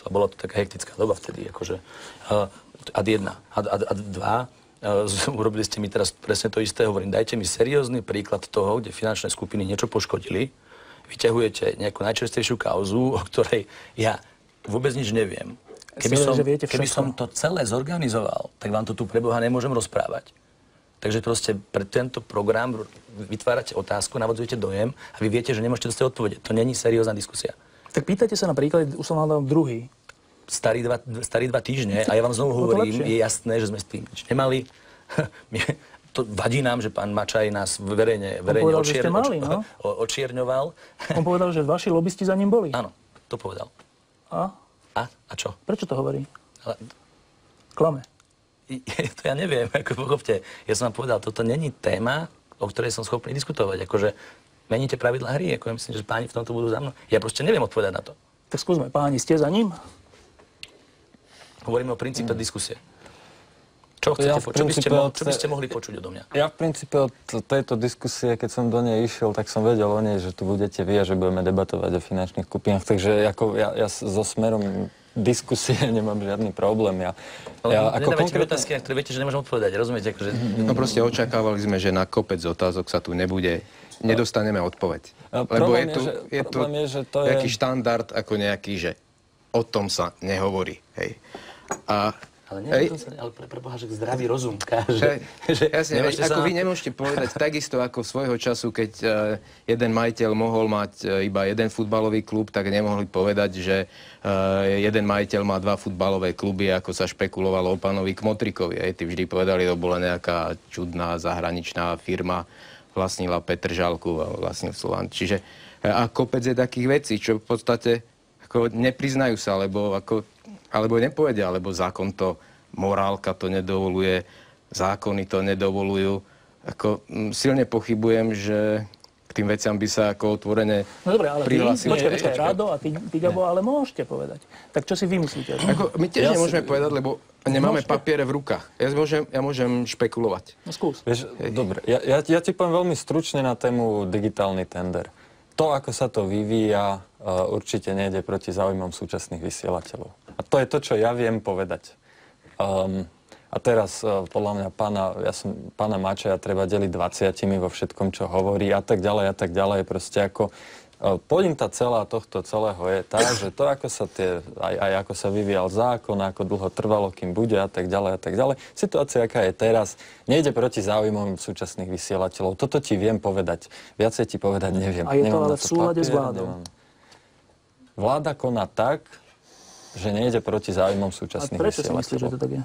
bola to taká hektická doba vtedy, akože. Uh, ad jedna. Ad, ad, ad dva. Uh, urobili ste mi teraz presne to isté, hovorím, dajte mi seriózny príklad toho, kde finančné skupiny niečo poškodili, vyťahujete nejakú najčerstvejšiu kauzu, o ktorej ja vôbec nič neviem. Keby som, keby som to celé zorganizoval, tak vám to tu pre Boha nemôžem rozprávať. Takže proste pre tento program vytvárate otázku, navodzujete dojem a vy viete, že nemôžete dostať odpovede. To není seriózna diskusia. Tak pýtajte sa napríklad, už som mal druhý. Starý dva, starý dva týždne a ja vám znovu hovorím, je jasné, že sme s tým nič nemali. To vadí nám, že pán Mačaj nás verejne, verejne povedal, očier, mali, no? o, očierňoval. On povedal, že vaši lobisti za ním boli. Áno, to povedal. A? A? A čo? Prečo to hovorí? Ale... Klame. To ja neviem, ako pochopte. Ja som vám povedal, toto není téma, o ktorej som schopný diskutovať. Akože meníte pravidlá hry, ako ja myslím, že páni v tomto budú za mnou. Ja proste neviem odpovedať na to. Tak skúsme, páni, ste za ním? Hovoríme o princípe mm. diskusie. Čo chcete ja počuť? Čo by ste, mo- čo by ste mohli počuť odo mňa? Ja v princípe od tejto diskusie, keď som do nej išiel, tak som vedel o nej, že tu budete vy a že budeme debatovať o finančných skupinách. Takže ako ja, ja so smerom diskusie nemám žiadny problém. Ja, ale ja, ako nedávajte konkrétne... otázky, na ktoré viete, že nemôžem odpovedať. Rozumiete? Akože... No proste očakávali sme, že na kopec otázok sa tu nebude. Nedostaneme odpoveď. No, lebo je je, tu, že, je tu je, že to nejaký je... štandard ako nejaký, že o tom sa nehovorí. Hej. A Ale, nie, sa, ale pre, pre Boha, že zdravý rozum káže. Že, jasne, veď, ako vy nemôžete povedať takisto ako svojho času, keď uh, jeden majiteľ mohol mať uh, iba jeden futbalový klub, tak nemohli povedať, že uh, jeden majiteľ má dva futbalové kluby, ako sa špekulovalo o pánovi Kmotrikovi. Hej. Tí vždy povedali, to bola nejaká čudná zahraničná firma, vlastnila Petržalku a vlastnil Slovan. Čiže uh, a kopec je takých vecí, čo v podstate ako nepriznajú sa, alebo ako alebo nepovedia, alebo zákon to, morálka to nedovoluje, zákony to nedovolujú. Ako m, silne pochybujem, že k tým veciam by sa ako otvorene no dobre, ale prihlásili. Počkaj, počkaj, Rado a ty, ty Gabo, ale môžete povedať. Tak čo si vymyslíte? Ako, my tiež ja nemôžeme si... povedať, lebo nemáme môžete? papiere v rukách. Ja môžem, ja môžem špekulovať. No skús. Vieš, dobre, ja, ja, ja ti poviem veľmi stručne na tému digitálny tender. To, ako sa to vyvíja, uh, určite nejde proti záujmom súčasných vysielateľov. A to je to, čo ja viem povedať. Um, a teraz uh, podľa mňa pána, ja som, pána Mačaja treba deliť dvadsiatimi vo všetkom, čo hovorí a tak ďalej a tak ďalej. Proste ako uh, pointa celá tohto celého je tá, že to, ako sa tie, aj, aj ako sa vyvíjal zákon, ako dlho trvalo, kým bude a tak ďalej a tak ďalej. Situácia, aká je teraz, nejde proti záujmom súčasných vysielateľov. Toto ti viem povedať. Viacej ti povedať neviem. A je to Nemám ale v súlade s vládou. Nemám. Vláda koná tak, že nejde proti záujmom súčasných vysielateľov. A prečo si myslíš, že to tak je?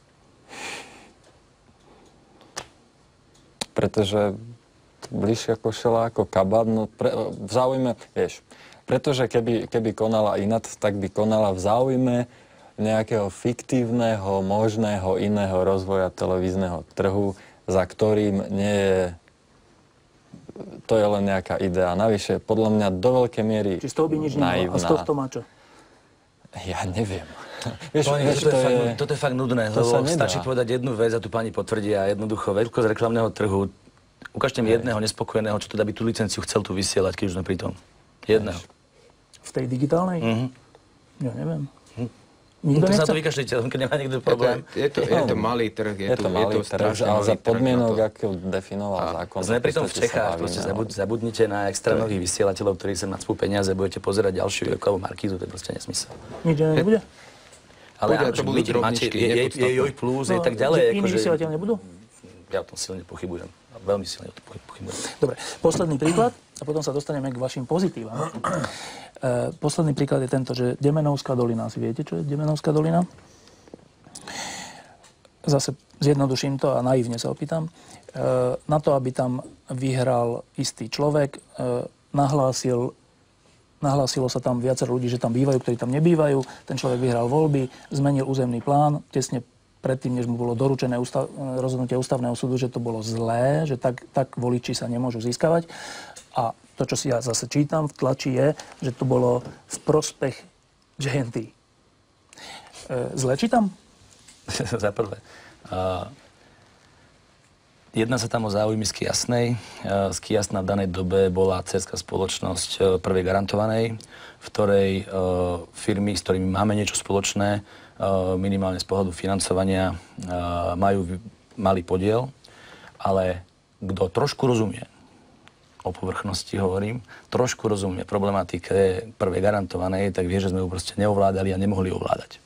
Pretože bližšia košela ako kabát, no pre, v záujme, vieš, pretože keby, keby konala inak, tak by konala v záujme nejakého fiktívneho, možného iného rozvoja televízneho trhu, za ktorým nie je, to je len nejaká idea. Navyše, podľa mňa do veľkej miery naivná. Či z toho by nič nemalo? A z tohto má čo? Ja neviem. Vieš, Pani, vieš, toto, to je je, fakt, toto je fakt nudné, to lebo stačí povedať jednu vec a tu pani potvrdí a jednoducho veľkosť reklamného trhu. Ukážte mi jedného nespokojného, čo teda by tú licenciu chcel tu vysielať, keď už sme pri tom. Jedného. V tej digitálnej? Mhm. Ja neviem. Mhm. Nikto no, to nechce? sa na to vykašlite, keď nemá niekto problém. Je to, je to, je to malý trh, je, je to, to malý je to trh, ale za podmienok, ako definoval zákon. Sme pri tom v Čechách, proste zabud, zabudnite na extra nových vysielateľov, ktorí sa nacpú peniaze, budete pozerať ďalšiu Jojkovú Markízu, to je proste nesmysel. Nič nebude? Ale Bude, áno, to budú drobničky, je, je, je Joj plus, no, je tak ďalej. Iní akože, vysielateľ nebudú? Ja o tom silne pochybujem. Veľmi silne o tom pochybujem. Dobre, posledný príklad a potom sa dostaneme k vašim pozitívam. E, posledný príklad je tento, že Demenovská dolina. Si viete, čo je Demenovská dolina? Zase zjednoduším to a naivne sa opýtam. E, na to, aby tam vyhral istý človek, e, nahlásil Nahlásilo sa tam viacero ľudí, že tam bývajú, ktorí tam nebývajú. Ten človek vyhral voľby, zmenil územný plán, tesne predtým, než mu bolo doručené ústav, rozhodnutie ústavného súdu, že to bolo zlé, že tak, tak voliči sa nemôžu získavať. A to, čo si ja zase čítam v tlači, je, že to bolo v prospech J N T. E, zle čítam? Za prvé. Uh, Jedná sa tam o záujmy z Kijasnej. Z Kijasna v danej dobe bola dcérská spoločnosť Prvej garantovanej, v ktorej firmy, s ktorými máme niečo spoločné, minimálne z pohľadu financovania, majú malý podiel, ale kto trošku rozumie, o povrchnosti hovorím, trošku rozumie problematike Prvej garantovanej, tak vie, že sme ju proste neovládali a nemohli ovládať.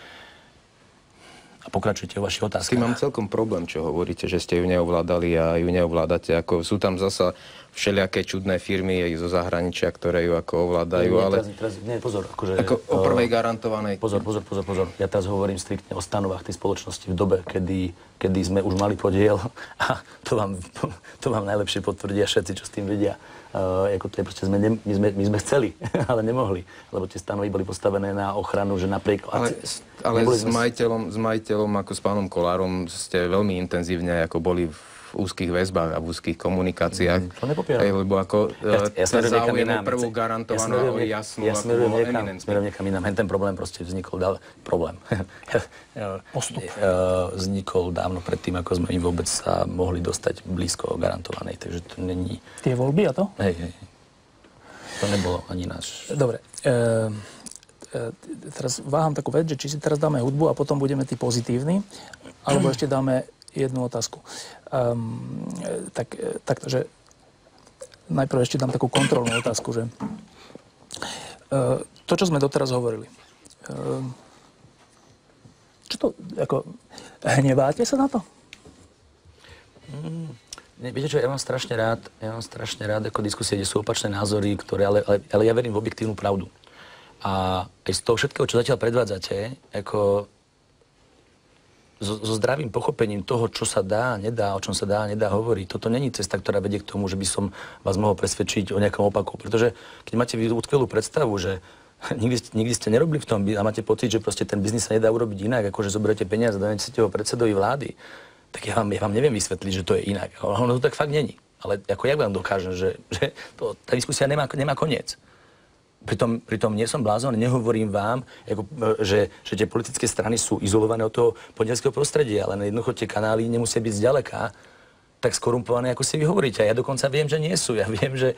A pokračujte o vašich otázkach. S tým mám celkom problém, čo hovoríte, že ste ju neovládali a ju neovládate. Ako, sú tam zasa všelijaké čudné firmy aj zo zahraničia, ktoré ju ako ovládajú, nie, ale... Teraz, teraz, nie, pozor, akože... Ako o Prvej garantovanej... Pozor, pozor, pozor, pozor. Ja teraz hovorím striktne o stanovách tej spoločnosti v dobe, kedy, kedy sme už mali podiel a to vám, to vám najlepšie potvrdia všetci, čo s tým vedia. Uh, ako to je, proste sme, ne, my, sme, my sme chceli, ale nemohli, lebo tie stanovy boli postavené na ochranu, že napriek... Ale, ale s, majiteľom, s majiteľom ako s pánom Kolárom ste veľmi intenzívne ako boli v úzkých väzbách a v úzkých komunikáciách. Mm, to nepopieram. Ej, lebo ako ja, ja ten záujem o prvú garantovanú ja a jasnú ja ako smerujem bolo niekam, eminentný. smerujem niekam inám. Hen ten problém proste vznikol dál... Problém. Postup. Vznikol dávno predtým, ako sme im vôbec sa mohli dostať blízko garantovanej. Takže to není... Tie voľby a to? Hej, hej. To nebolo ani náš... Dobre. E, e, teraz váham takú vec, že či si teraz dáme hudbu a potom budeme tí pozitívni, alebo ešte dáme jednu otázku. Um, tak, takto, že najprv ešte dám takú kontrolnú otázku, že uh, to, čo sme doteraz hovorili, uh, čo to, ako, hneváte sa na to? Mm, ne, viete čo, ja mám strašne rád, ja mám strašne rád ako diskusie, kde sú opačné názory, ktoré, ale, ale, ale ja verím v objektívnu pravdu. A aj z toho všetkého, čo zatiaľ predvádzate, ako so, so zdravým pochopením toho, čo sa dá, nedá, o čom sa dá, nedá hovoriť. Toto není cesta, ktorá vedie k tomu, že by som vás mohol presvedčiť o nejakom opaku. Pretože keď máte utkvelú predstavu, že nikdy, nikdy ste nerobili v tom a máte pocit, že proste ten biznis sa nedá urobiť inak, ako že zoberiete peniaze a dáte ho predsedovi vlády, tak ja vám, ja vám neviem vysvetliť, že to je inak. Ono to tak fakt není. Ale ako ja vám dokážem, že, že to, tá diskusia nemá, nemá koniec. Pritom, pritom nie som blázon, nehovorím vám, ako, že, že tie politické strany sú izolované od toho podnikateľského prostredia, ale jednoducho tie kanály nemusia byť zďaleka tak skorumpované, ako si vy hovoríte. A ja dokonca viem, že nie sú. Ja viem, že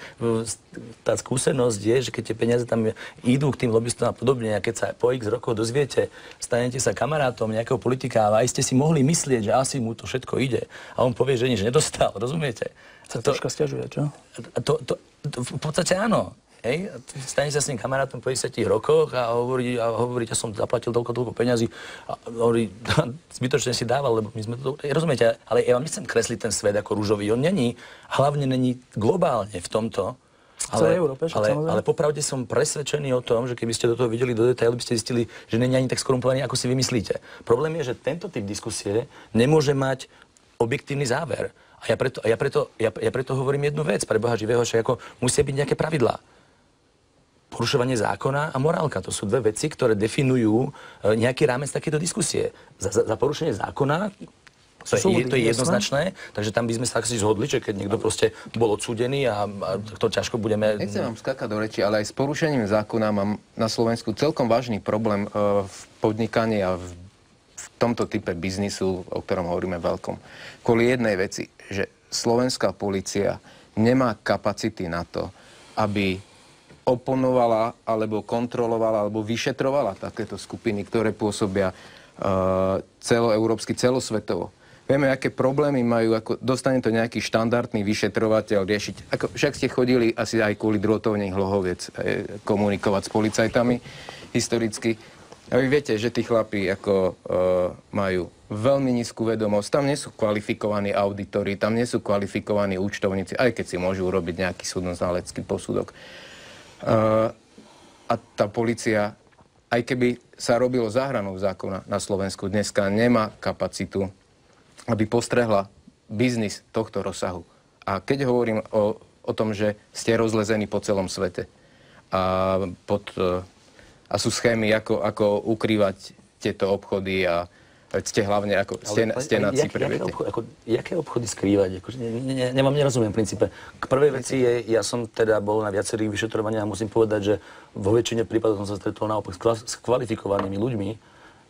tá skúsenosť je, že keď tie peniaze tam idú k tým lobbystom a podobne, a keď sa po x rokov dozviete, stanete sa kamarátom nejakého politika a aj ste si mohli myslieť, že asi mu to všetko ide. A on povie, že nič nedostal, rozumiete? Sa to troška sťažuje, čo? To, to, to, v podstate áno. Hej, stane sa s tým kamarátom po desiatich rokoch a hovorí, a hovorí, ja som zaplatil toľko, toľko peňazí a hovorí, zbytočne si dával, lebo my sme to... Rozumiete, ale ja vám nechcem kresliť ten svet ako ružový. On není, hlavne není globálne v tomto. Ale, Európe, ale, ale popravde som presvedčený o tom, že keby ste do toho videli do detailu, by ste zistili, že není ani tak skorumpovaný, ako si vymyslíte. Problém je, že tento typ diskusie nemôže mať objektívny záver. A ja preto, ja preto, ja, ja preto hovorím jednu vec, pre Boha živého, že ako musia byť nejaké pravidlá. Porušovanie zákona a morálka. To sú dve veci, ktoré definujú nejaký rámec takéto diskusie. Za, za, za porušenie zákona to je, to je jednoznačné, takže tam by sme sa asi zhodli, že keď niekto proste bol odsúdený a, a to ťažko budeme... Nechcem vám skákať do reči, ale aj s porušením zákona mám na Slovensku celkom vážny problém uh, v podnikaní a v, v tomto type biznisu, o ktorom hovoríme veľkom. Kvôli jednej veci, že slovenská polícia nemá kapacity na to, aby oponovala, alebo kontrolovala, alebo vyšetrovala takéto skupiny, ktoré pôsobia uh, celoeurópsky, celosvetovo. Vieme, aké problémy majú, ako dostane to nejaký štandardný vyšetrovateľ riešiť. Ako, však ste chodili asi aj kvôli drôtovne Hlohoviec eh, komunikovať s policajtami historicky. A vy viete, že tí chlapí ako, uh, majú veľmi nízku vedomosť. Tam nie sú kvalifikovaní auditori, tam nie sú kvalifikovaní účtovníci, aj keď si môžu urobiť nejaký súdno-znalecký posudok. Uh, a tá polícia, aj keby sa robilo za hranou zákona na Slovensku, dneska nemá kapacitu, aby postrehla biznis tohto rozsahu. A keď hovorím o, o tom, že ste rozlezení po celom svete a, pod, uh, a sú schémy, ako, ako ukrývať tieto obchody a ste hlavne ako, ste, ale, ste na Cypre, viete? Obchod, ako, jaké obchody skrývať? Ako, ne, ne, nemám, nerozumiem v princípe. K prvej veci je, ja som teda bol na viacerých vyšetrovaniach a musím povedať, že vo väčšine prípadov som sa stretol naopak s kvalifikovanými ľuďmi,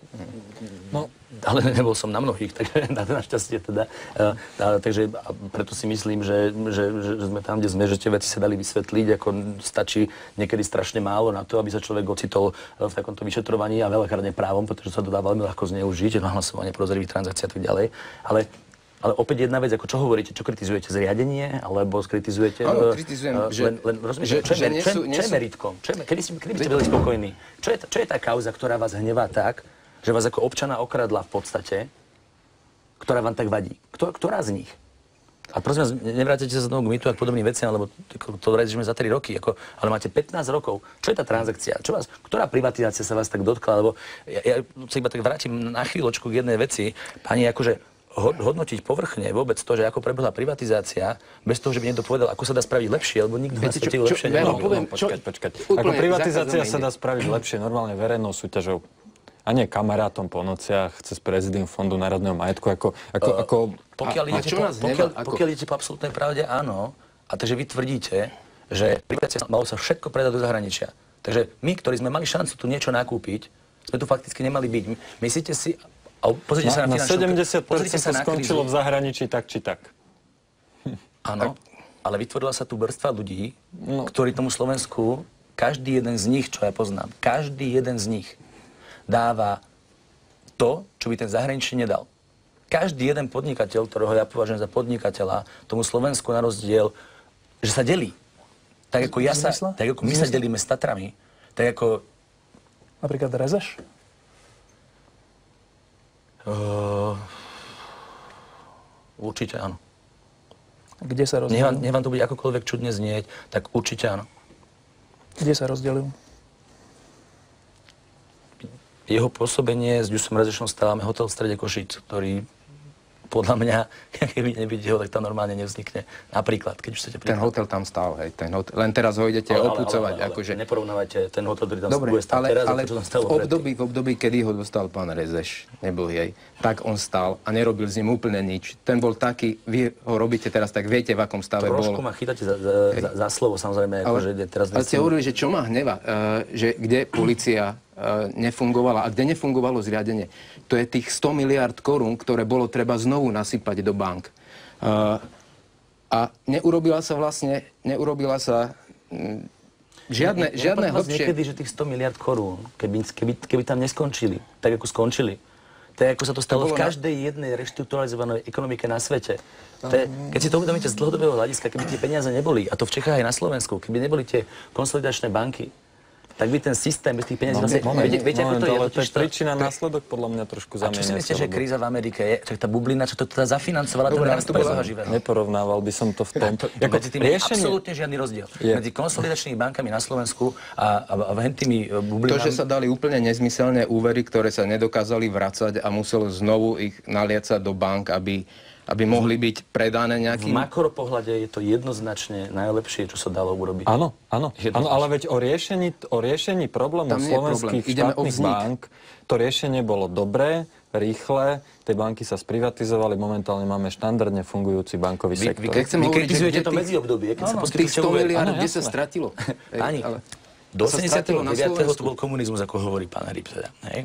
No, ale nebol som na mnohých, takže na našťastie teda. A, a, takže a preto si myslím, že, že, že, že sme tam, kde sme, že tie veci sa dali vysvetliť, ako stačí niekedy strašne málo na to, aby sa človek ocitol v takomto vyšetrovaní a veľakrát neprávom, pretože sa to dá veľmi ľahko zneužiť, nahlasovanie prozorivých transakcií a tak ďalej. Ale Ale opäť jedna vec, ako čo hovoríte, čo kritizujete, zriadenie, alebo skritizujete... Áno, kritizujem, že... Len, len rozumiete, čo, čo, čo, čo, čo je meritkom? Čo je, kedy, si, kedy by ste byli spokojní? Čo je, čo je tá kauza, ktorá vás hnevá tak, že vás ako občana okradla v podstate, ktorá vám tak vadí? Kto, ktorá z nich? A prosím vás, nevrátite sa znovu k mýtu a k podobným veciam, lebo to rečíme za tri roky, ako, ale máte pätnásť rokov. Čo je tá transakcia? Čo vás, ktorá privatizácia sa vás tak dotkla? Lebo ja, ja sa iba tak vrátim na chvíľočku k jednej veci. Pani, akože hodnotiť povrchne vôbec to, že ako prebehla privatizácia, bez toho, že by niekto povedal, ako sa dá spraviť lepšie, alebo nikto na svete lepšie nemohol. No, poviem, počkať, počkať. Ako privatizácia sa dá spraviť lepšie normálne verejnou súťažou. A nie kamarátom po nociach cez prezident Fondu národného majetku, ako... ako, uh, ako pokiaľ, a, idete, a po, pokiaľ, ako... pokiaľ idete po absolútnej pravde, áno. A takže vy tvrdíte, že privatizácia malo sa všetko predať do zahraničia. Takže my, ktorí sme mali šancu tu niečo nakúpiť, sme tu fakticky nemali byť. Myslíte si... A pozrite na, sa na, na sedemdesiat percent to skončilo v zahraničí tak či tak. Áno, ale vytvorila sa tu vrstva ľudí, no. ktorí tomu Slovensku, každý jeden z nich, čo ja poznám, každý jeden z nich dáva to, čo by ten zahraničí nedal. Každý jeden podnikateľ, ktorého ja považujem za podnikateľa, tomu Slovensku na rozdiel, že sa delí. Tak ako, ja sa, tak ako my sa delíme s Tatrami, tak ako... Napríklad Rezeš? Uh, určite áno. Kde sa rozdelujú? Nech vám, nech vám to bude akokoľvek čudne znieť, tak určite áno. Kde sa rozdelujú? Jeho pôsobenie s Ďusom Rezešom stávame hotel v strede Košíc, ktorý podľa mňa, keby nevidel, tak tam normálne nevznikne. Napríklad, keď už chcete príklad. Ten hotel tam stál, hej, ten hotel. Len teraz ho idete ale, opucovať. Ale, ale, akože... ale neporovnávajte ten hotel, ktorý tam Dobre, bude stať ale, teraz, ale čo tam stalo v období, v období, kedy ho dostal pán Rezeš, nebol jej, tak on stál a nerobil s ním úplne nič. Ten bol taký, vy ho robíte teraz, tak viete, v akom stave bol. Trošku ma chytáte za, za, za, za slovo, samozrejme, ale, akože teraz... Ale ste hovorili, že čo ma hneva, uh, že kde polícia uh, nefungovala a kde nefungovalo zriadenie. To je tých sto miliárd korún, ktoré bolo treba znovu nasypať do bank. Uh, a neurobila sa vlastne, neurobila sa m, žiadne, ne, žiadne hlbšie... niekedy, že tých sto miliárd korún, keby, keby, keby tam neskončili, tak ako skončili, tak ako sa to stalo to v každej na... jednej reštrukturalizovanej ekonomike na svete. To je, keď si to uvedomíte z dlhodobého hľadiska, keby tie peniaze neboli, a to v Čechách aj na Slovensku, keby neboli tie konsolidačné banky, tak by ten systém bez tých peniazí... Moment, vlastne, moment, viete, viete, moment, ako to je? ale to je príčina následok, podľa mňa trošku zamienia. A čo si myslíte, že kríza v Amerike je? Čo tá bublina, čo to teda zafinancovala ten rast prezoha živého? Neporovnával by som to v tom. To, to, medzi tým riešenie... absolútne žiadny rozdiel. Je. Medzi konsolidačnými bankami na Slovensku a, a, a tými bublinami... To, že sa dali úplne nezmyselné úvery, ktoré sa nedokázali vracať a muselo znovu ich naliecať do bank, aby... aby mohli byť predané nejakým... V makropohľade je to jednoznačne najlepšie, čo sa dalo urobiť. Áno, áno, áno, ale veď o riešení, o riešení problémov slovenských problém. štátnych bank, to riešenie bolo dobré, rýchle, tie banky sa sprivatizovali, momentálne máme štandardne fungujúci bankový vy, sektor. Vy, keď vy kritizujete to medziobdobie, keď áno, sa poskytujete sto miliárd, kde sa stratilo? Pani, ale do osemdesiateho deviateho to bol komunizmus, ako hovorí pán Hryb teda. Hej?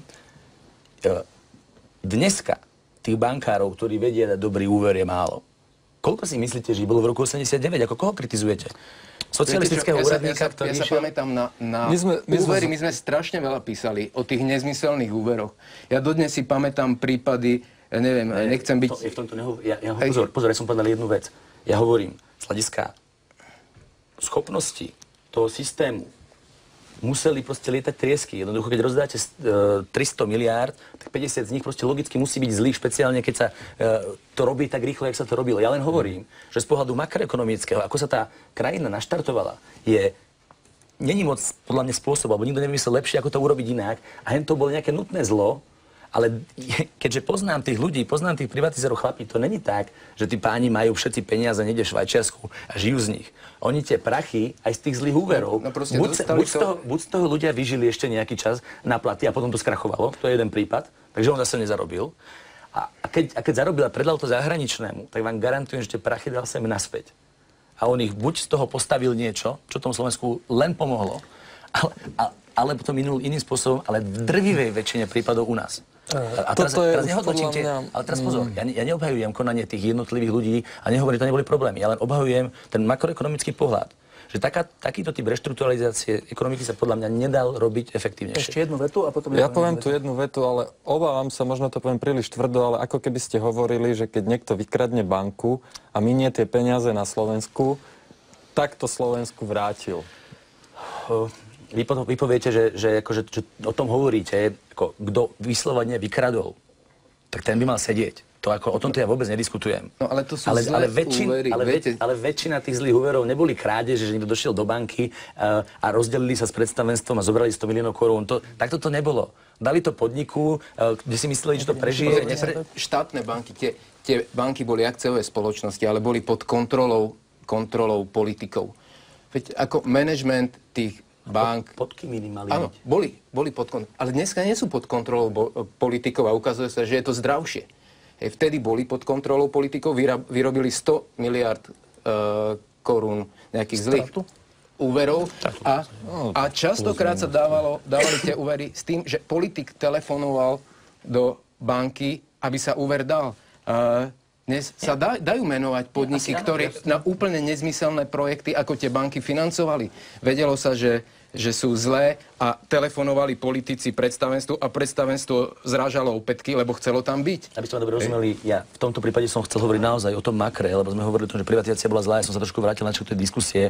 Dneska tých bankárov, ktorí vedia dať dobrý úver, je málo. Koľko si myslíte, že bolo v roku osemdesiatdeväť? Ako koho kritizujete? Socialistického Viete čo, úradníka, ja sa, ktorý ja sa, ja sa pamätám na, na my sme, my úvery, sme... my sme strašne veľa písali o tých nezmyselných úveroch. Ja dodnes si pamätám prípady, ja neviem, ne, nechcem byť... To, ja v tomto nehovor... ja, ja, pozor, pozor, ja som povedal jednu vec. Ja hovorím, z hľadiska schopnosti toho systému museli proste lietať triesky. Jednoducho, keď rozdáte uh, tristo miliárd, tak päťdesiat z nich proste logicky musí byť zlých, špeciálne keď sa uh, to robí tak rýchlo, jak sa to robilo. Ja len hovorím, že z pohľadu makroekonomického, ako sa tá krajina naštartovala, je není moc podľa mňa spôsob, alebo nikto nevymyslel lepšie, ako to urobiť inak. A hen to bolo nejaké nutné zlo, ale keďže poznám tých ľudí, poznám tých privatizérov chlapí, to není tak, že tí páni majú všetci peniaze niekde v Švajčiarsku a žijú z nich. Oni tie prachy aj z tých zlých úverov, no, no buď, buď, z toho, buď z toho ľudia vyžili ešte nejaký čas na platy a potom to skrachovalo, to je jeden prípad, takže on zase nezarobil. A, a, keď, a keď zarobil a predal to zahraničnému, tak vám garantujem, že tie prachy dal sem naspäť. A on ich buď z toho postavil niečo, čo tomu Slovensku len pomohlo, ale, a, alebo to minul iným spôsobom, ale v drvivej väčšine prípadov u nás. A teraz, teraz nehodnotím tie, ale teraz pozor, ja, ja neobhajujem konanie tých jednotlivých ľudí a nehovorím, že to neboli problémy, ja len obhajujem ten makroekonomický pohľad. Že taká, takýto typ reštrukturalizácie ekonomiky sa podľa mňa nedal robiť efektívnejšie. Ešte jednu vetu a potom... Ja poviem tu jednu vetu, ale obávam sa, možno to poviem príliš tvrdo, ale ako keby ste hovorili, že keď niekto vykradne banku a minie tie peniaze na Slovensku, tak to Slovensku vrátil. Vy, vy poviete, že, že, akože, že o tom hovoríte, ako, kto vyslovene vykradol, tak ten by mal sedieť. To ako, o tomto ja vôbec nediskutujem. No ale to sú ale, zlé ale, väčšin, úvery, ale, viete. ale väčšina tých zlých úverov neboli krádeže, že niekto došiel do banky uh, a rozdelili sa s predstavenstvom a zobrali sto miliónov korún. To, takto to nebolo. Dali to podniku, uh, kde si mysleli, že to prežije. Nepre... Štátne banky, tie, tie banky boli akciové spoločnosti, ale boli pod kontrolou, kontrolou politikov. Veď ako management tých bank... Pod, pod kým iným mali Áno, byť? boli, boli pod kontrolou. Ale dneska nie sú pod kontrolou bo, politikov a ukazuje sa, že je to zdravšie. Hej, vtedy boli pod kontrolou politikov, vyra, vyrobili sto miliárd uh, korún nejakých zlých úverov a, a častokrát sa dávalo, dávali tie úvery s tým, že politik telefonoval do banky, aby sa úver dal. Uh, dnes sa dá, dajú menovať podniky, ktoré na úplne nezmyselné projekty, ako tie banky financovali. Vedelo sa, že, že sú zlé a telefonovali politici predstavenstvu a predstavenstvo zrážalo opätky, lebo chcelo tam byť. Aby sme dobre rozumeli, ja v tomto prípade som chcel hovoriť naozaj o tom makre, lebo sme hovorili o tom, že privatizácia bola zlá, ja som sa trošku vrátil na čo tej diskusie.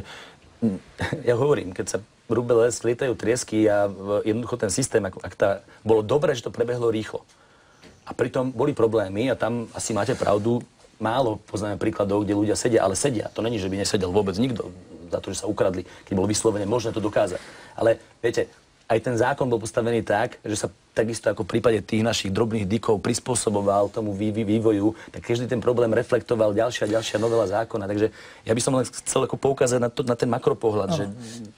Ja hovorím, keď sa rúbe les, lietajú triesky a jednoducho ten systém, ak, ak tá, bolo dobré, že to prebehlo rýchlo. A pritom boli problémy a tam asi máte pravdu, málo poznáme príkladov, kde ľudia sedia, ale sedia. To není, že by nesedel vôbec nikto za to, že sa ukradli, keď bolo vyslovene možné to dokázať. Ale viete, aj ten zákon bol postavený tak, že sa takisto ako v prípade tých našich drobných dykov prispôsoboval tomu vývoju, tak každý ten problém reflektoval ďalšia a ďalšia novela zákona. Takže ja by som len chcel ako poukázať na, to, na ten makropohľad, že...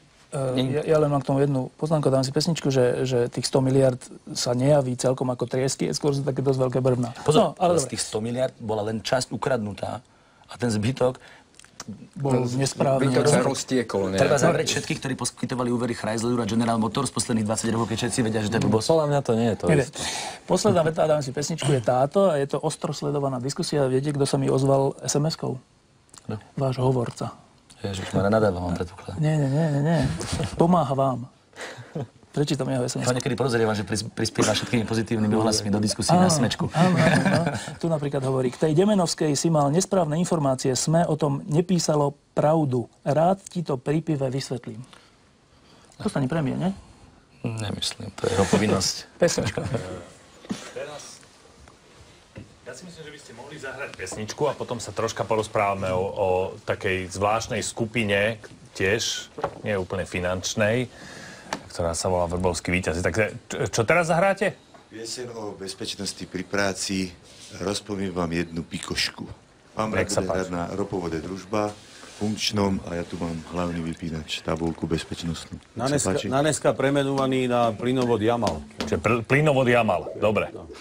Ja, ja len mám k tomu jednu poznámku, dám si pesničku, že, že tých sto miliárd sa nejaví celkom ako triesky, skôr sú také dosť veľké brvná. Pozor, no, ale z tých sto miliárd bola len časť ukradnutá a ten zbytok bol nesprávne. Zbytok sa roztiekol. Treba zavrieť všetkých, ktorí poskytovali úvery Chrysleru a General Motors posledných dvadsať rokov, keď všetci vedia, že to je blbosť. Podľa mňa to nie je to isté. Posledná veta, dám si pesničku, je táto a je to ostro sledovaná diskusia. Viete, kto sa mi ozval es em eskou? No. Váš hovorca. Ježiš, ma nadáva, mám predpoklad. Nie, nie, nie, nie, nie. Pomáha vám. Prečítam jeho es em esku. Ja niekedy podozrievam, že prispieva všetkými pozitívnymi ohlasmi do diskusie na smečku. Áno, áno, áno. Tu napríklad hovorí, k tej Demenovskej si mal nesprávne informácie, SME o tom nepísalo pravdu. Rád ti to pri pive vysvetlím. Dostane prémie, nie? Nemyslím, to je jeho povinnosť. Pesnička. Ja si myslím, že by ste mohli zahrať pesničku a potom sa troška porozprávame o, o takej zvláštnej skupine, tiež nie úplne finančnej, ktorá sa volá Vrbovskí víťazi. Takže čo teraz zahráte? Pieseň o bezpečnosti pri práci. Rozpoviem vám jednu pikošku. Pán Brat bude hrať na ropovode Družba, funkčnom a ja tu mám hlavný vypínač, tabulku bezpečnostnú. Na dneska, na dneska premenovaný na plynovod Jamal. Čiže pl- plynovod Jamal, dobre. No.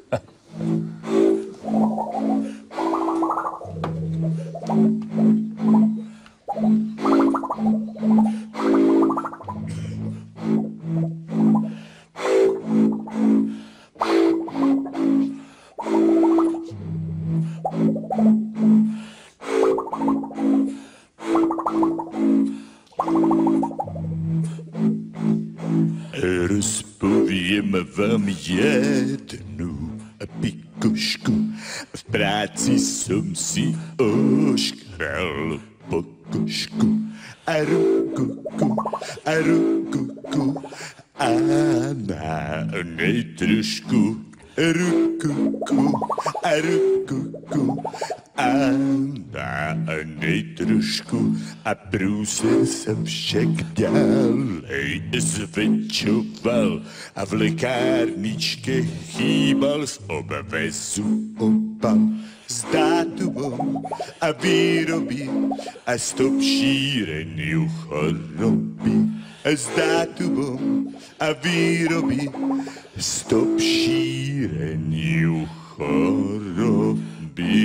Rozpoviem vám jednu pikošku. V práci som si oškral pokožku a rukuku, a rukuku a na nej trošku rukuku a rukuku a na nej trošku a prúser sa však ďalej zväčšoval a v lekárničke chýbal z obvezu opal s dátumom a výroby a stop šíreniu choroby s dátumom a výroby stop šíreniu choroby.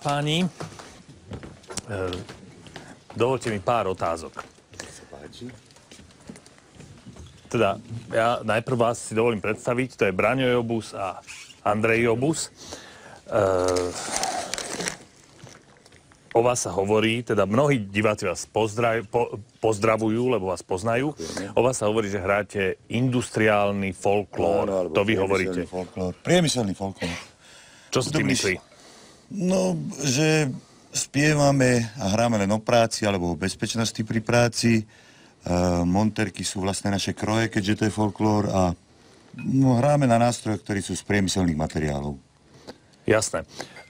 páni, dovolte mi pár otázok. Teda, ja najprv vás si dovolím predstaviť, to je Braňo Jobus a Andrej Jobus. Uh, o vás sa hovorí, teda mnohí diváci vás pozdrav, po, pozdravujú, lebo vás poznajú. O vás sa hovorí, že hráte industriálny folklór. No, to vy hovoríte. Folklór. Priemyselný folklór. Čo si tým myslí? No, že spievame a hráme len o práci alebo o bezpečnosti pri práci. Uh, monterky sú vlastne naše kroje, keďže to je folklór a no, hráme na nástroje, ktorí sú z priemyselných materiálov. Jasné.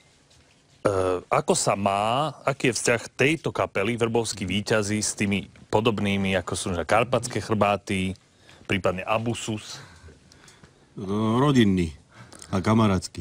Uh, ako sa má, aký je vzťah tejto kapely Vrbovskí víťazi s tými podobnými, ako sú Karpatské chrbáty, prípadne Abusus? Rodinný a kamarátsky.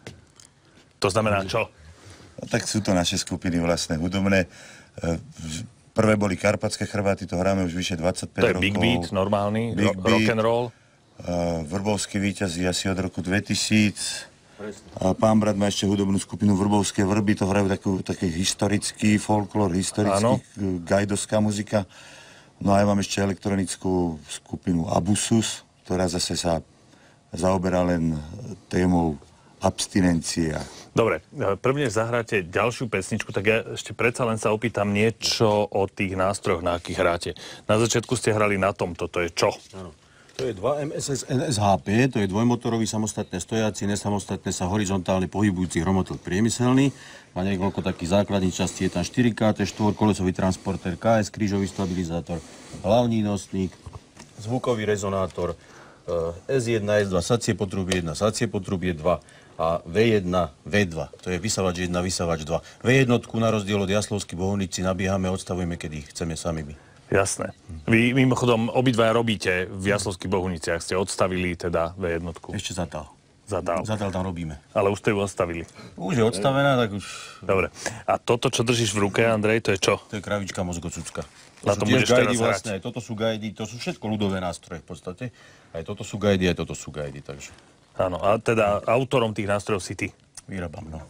To znamená čo? No, tak sú to naše skupiny vlastne hudobné. Uh, Prvé boli Karpatské chrbáty, to hráme už vyše dvadsaťpäť rokov. To je big beat, normálny, big ro- rock and roll. Uh, Vrbovskí víťazi asi od roku dvetisíc. A pán brat má ešte hudobnú skupinu Vrbovské vrby, to hrajú takú, taký historický folklór, historický, gajdovská muzika. No a ja mám ešte elektronickú skupinu Abusus, ktorá zase sa zaoberá len témou abstinencia. Dobre, prvne zahráte ďalšiu pesničku, tak ja ešte predsa len sa opýtam niečo o tých nástrojoch, na akých hráte. Na začiatku ste hrali na tomto, to je čo? Áno. To je dva em es es en es há pé, to je dvojmotorový samostatne stojaci, nesamostatne sa horizontálne pohybujúci hromotlk priemyselný. Má niekoľko takých základných častí, je tam štyri ká té, štvorkolesový transporter, ká es, krížový stabilizátor, hlavný nosník, zvukový rezonátor, es jeden, es dva, sacie potrubie jeden, sacie potrubie dva a vé jeden, vé dva. To je vysavač jeden, vysavač dva. vé jeden na rozdiel od Jaslovský Bohunici nabíhame, odstavujeme, kedy chceme sami my. Jasné. Vy mimochodom obidvaja robíte v Jaslovských Bohuniciach, ste odstavili teda vé jeden. Ešte zatal. Zatal. Zatal tam robíme. Ale už ste ju odstavili. Už je odstavená, tak už... Dobre. A toto, čo držíš v ruke, Andrej, to je čo? To je kravička mozgocucka. Na tom budeš teraz vlastne, hrať. Toto sú gajdy, to sú všetko ľudové nástroje v podstate. Aj toto sú gajdy, aj toto sú gajdy, takže... Áno, a teda autorom tých nástrojov si ty. Vyrábam, no.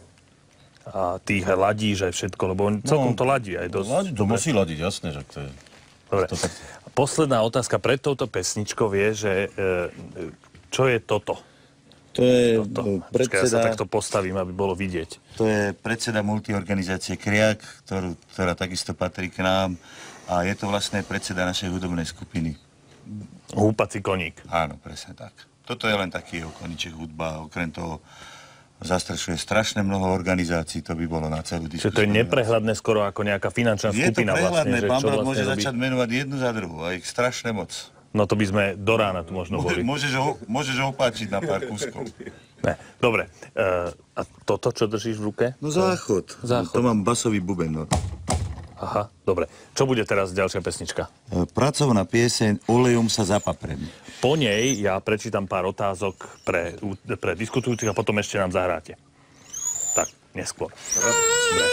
A ty ich ladíš aj všetko, lebo on celkom to ladí aj dosť. Ladi, to musí ladiť, jasné, že to je... Dobre. To tak... Posledná otázka pred touto pesničkou je, že e, čo je toto? To je Toto. predseda... Počkaj, ja sa takto postavím, aby bolo vidieť. To je predseda multiorganizácie Kriak, ktorú, ktorá takisto patrí k nám. A je to vlastne predseda našej hudobnej skupiny. Húpací koník. Áno, presne tak. Toto je len taký jeho koníček hudba. Okrem toho zastrešuje strašne mnoho organizácií, to by bolo na celú diskusiu. Čiže to je neprehľadné skoro ako nejaká finančná je skupina vlastne. Je to prehľadné, pán brat vlastne môže robí... začať menovať jednu za druhú a ich strašne moc. No to by sme do rána tu možno boli. Môžeš ho, môžeš ho opáčiť na pár kúskov. Ne, dobre. Uh, a toto, čo držíš v ruke? No záchod. Záchod. To mám basový buben. No. Aha, dobre. Čo bude teraz ďalšia pesnička? Pracovná pieseň Olejom sa zapaprem. Po nej ja prečítam pár otázok pre, pre diskutujúcich a potom ešte nám zahráte. Tak, neskôr. Dobre.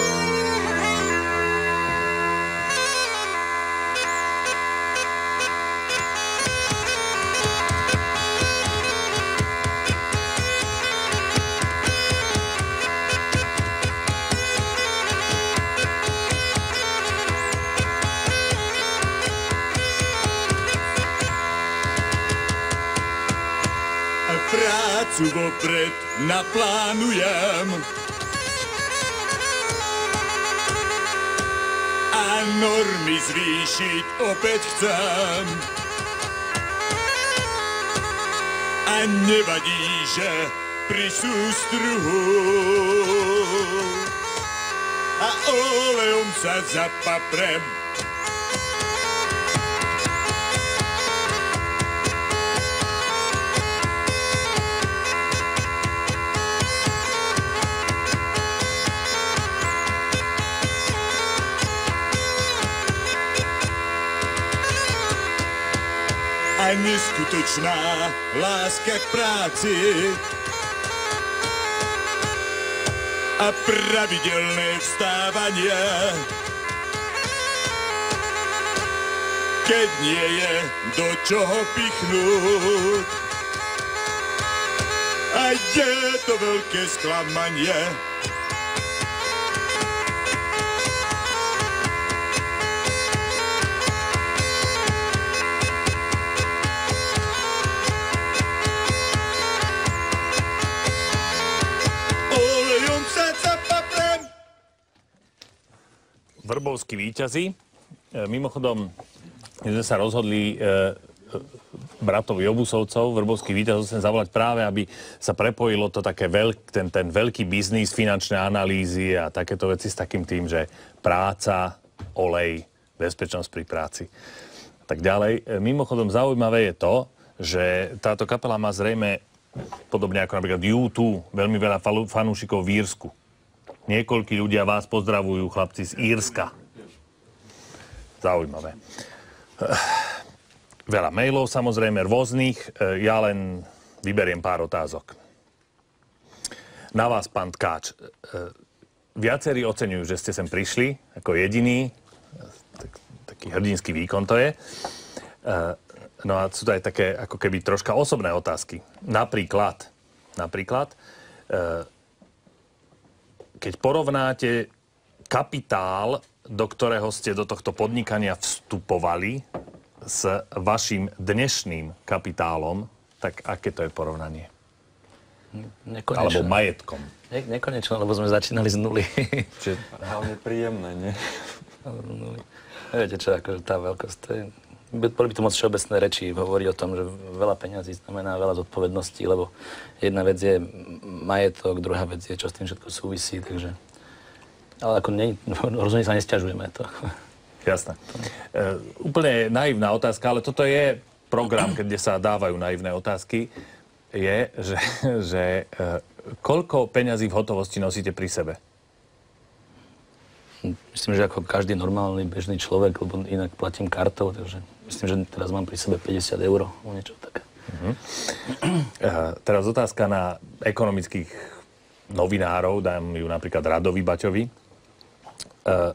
Prácu vopred naplánujem a normy zvýšiť opäť chcem. A nevadí, že pri sústruhu a olejom sa zapaprem. A neskutočná láska k práci a pravidelné vstávanie, keď nie je do čoho pichnúť. A je to veľké sklamanie, Vrbovskí víťazi. Mimochodom, my sme sa rozhodli e, bratovi Obusovcov, Vrbovských víťazov, chcem zavolať práve, aby sa prepojilo to také veľk, ten, ten veľký biznis, finančné analýzy a takéto veci s takým tým, že práca, olej, bezpečnosť pri práci. Tak ďalej. Mimochodom, zaujímavé je to, že táto kapela má zrejme, podobne ako napríklad ú dva, veľmi veľa fanúšikov v Írsku. Niekoľkí ľudia vás pozdravujú, chlapci z Írska. Zaujímavé. Veľa mailov, samozrejme, rôznych. Ja len vyberiem pár otázok. Na vás, pán Tkáč. Viacerí oceňujú, že ste sem prišli ako jediný. Tak, taký hrdinský výkon to je. No a sú to aj také ako keby troška osobné otázky. Napríklad, napríklad, keď porovnáte kapitál, do ktorého ste do tohto podnikania vstupovali, s vašim dnešným kapitálom, tak aké to je porovnanie? Nekonečné. Alebo majetkom. Ne, nekonečné, lebo sme začínali z nuly. Čiže hlavne príjemné, nie? Viete čo, akože tá veľkosť, to je... Boli by to moc všeobecné reči, hovorí o tom, že veľa peňazí znamená veľa zodpovedností, lebo jedna vec je majetok, druhá vec je, čo s tým všetko súvisí, takže... Ale ako ne, rozhodne sa nesťažujeme to. Jasné. E, úplne naivná otázka, ale toto je program, kde sa dávajú naivné otázky, je, že, že e, koľko peňazí v hotovosti nosíte pri sebe? Myslím, že ako každý normálny bežný človek, lebo inak platím kartou, takže myslím, že teraz mám pri sebe päťdesiat eur, o niečo také. Uh-huh. E, teraz otázka na ekonomických novinárov, dám ju napríklad Radovi Baťovi. Uh,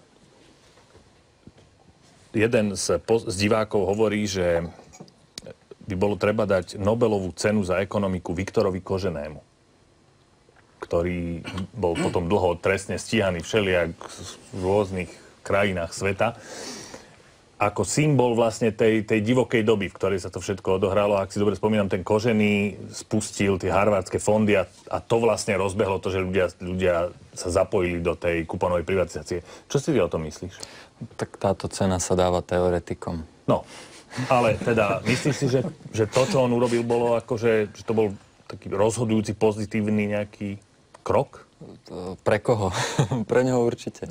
jeden z, z divákov hovorí, že by bolo treba dať Nobelovú cenu za ekonomiku Viktorovi Koženému, ktorý bol potom dlho trestne stíhaný všelijak v rôznych krajinách sveta, ako symbol vlastne tej, tej divokej doby, v ktorej sa to všetko odohralo. Ak si dobre spomínam, ten Kožený spustil tie harvardské fondy a, a to vlastne rozbehlo to, že ľudia, ľudia sa zapojili do tej kuponovej privatizácie. Čo si ty o tom myslíš? Tak táto cena sa dáva teoretikom. No, ale teda myslíš si, že, že to, čo on urobil, bolo akože, že to bol taký rozhodujúci, pozitívny nejaký krok? Pre koho? Pre neho určite.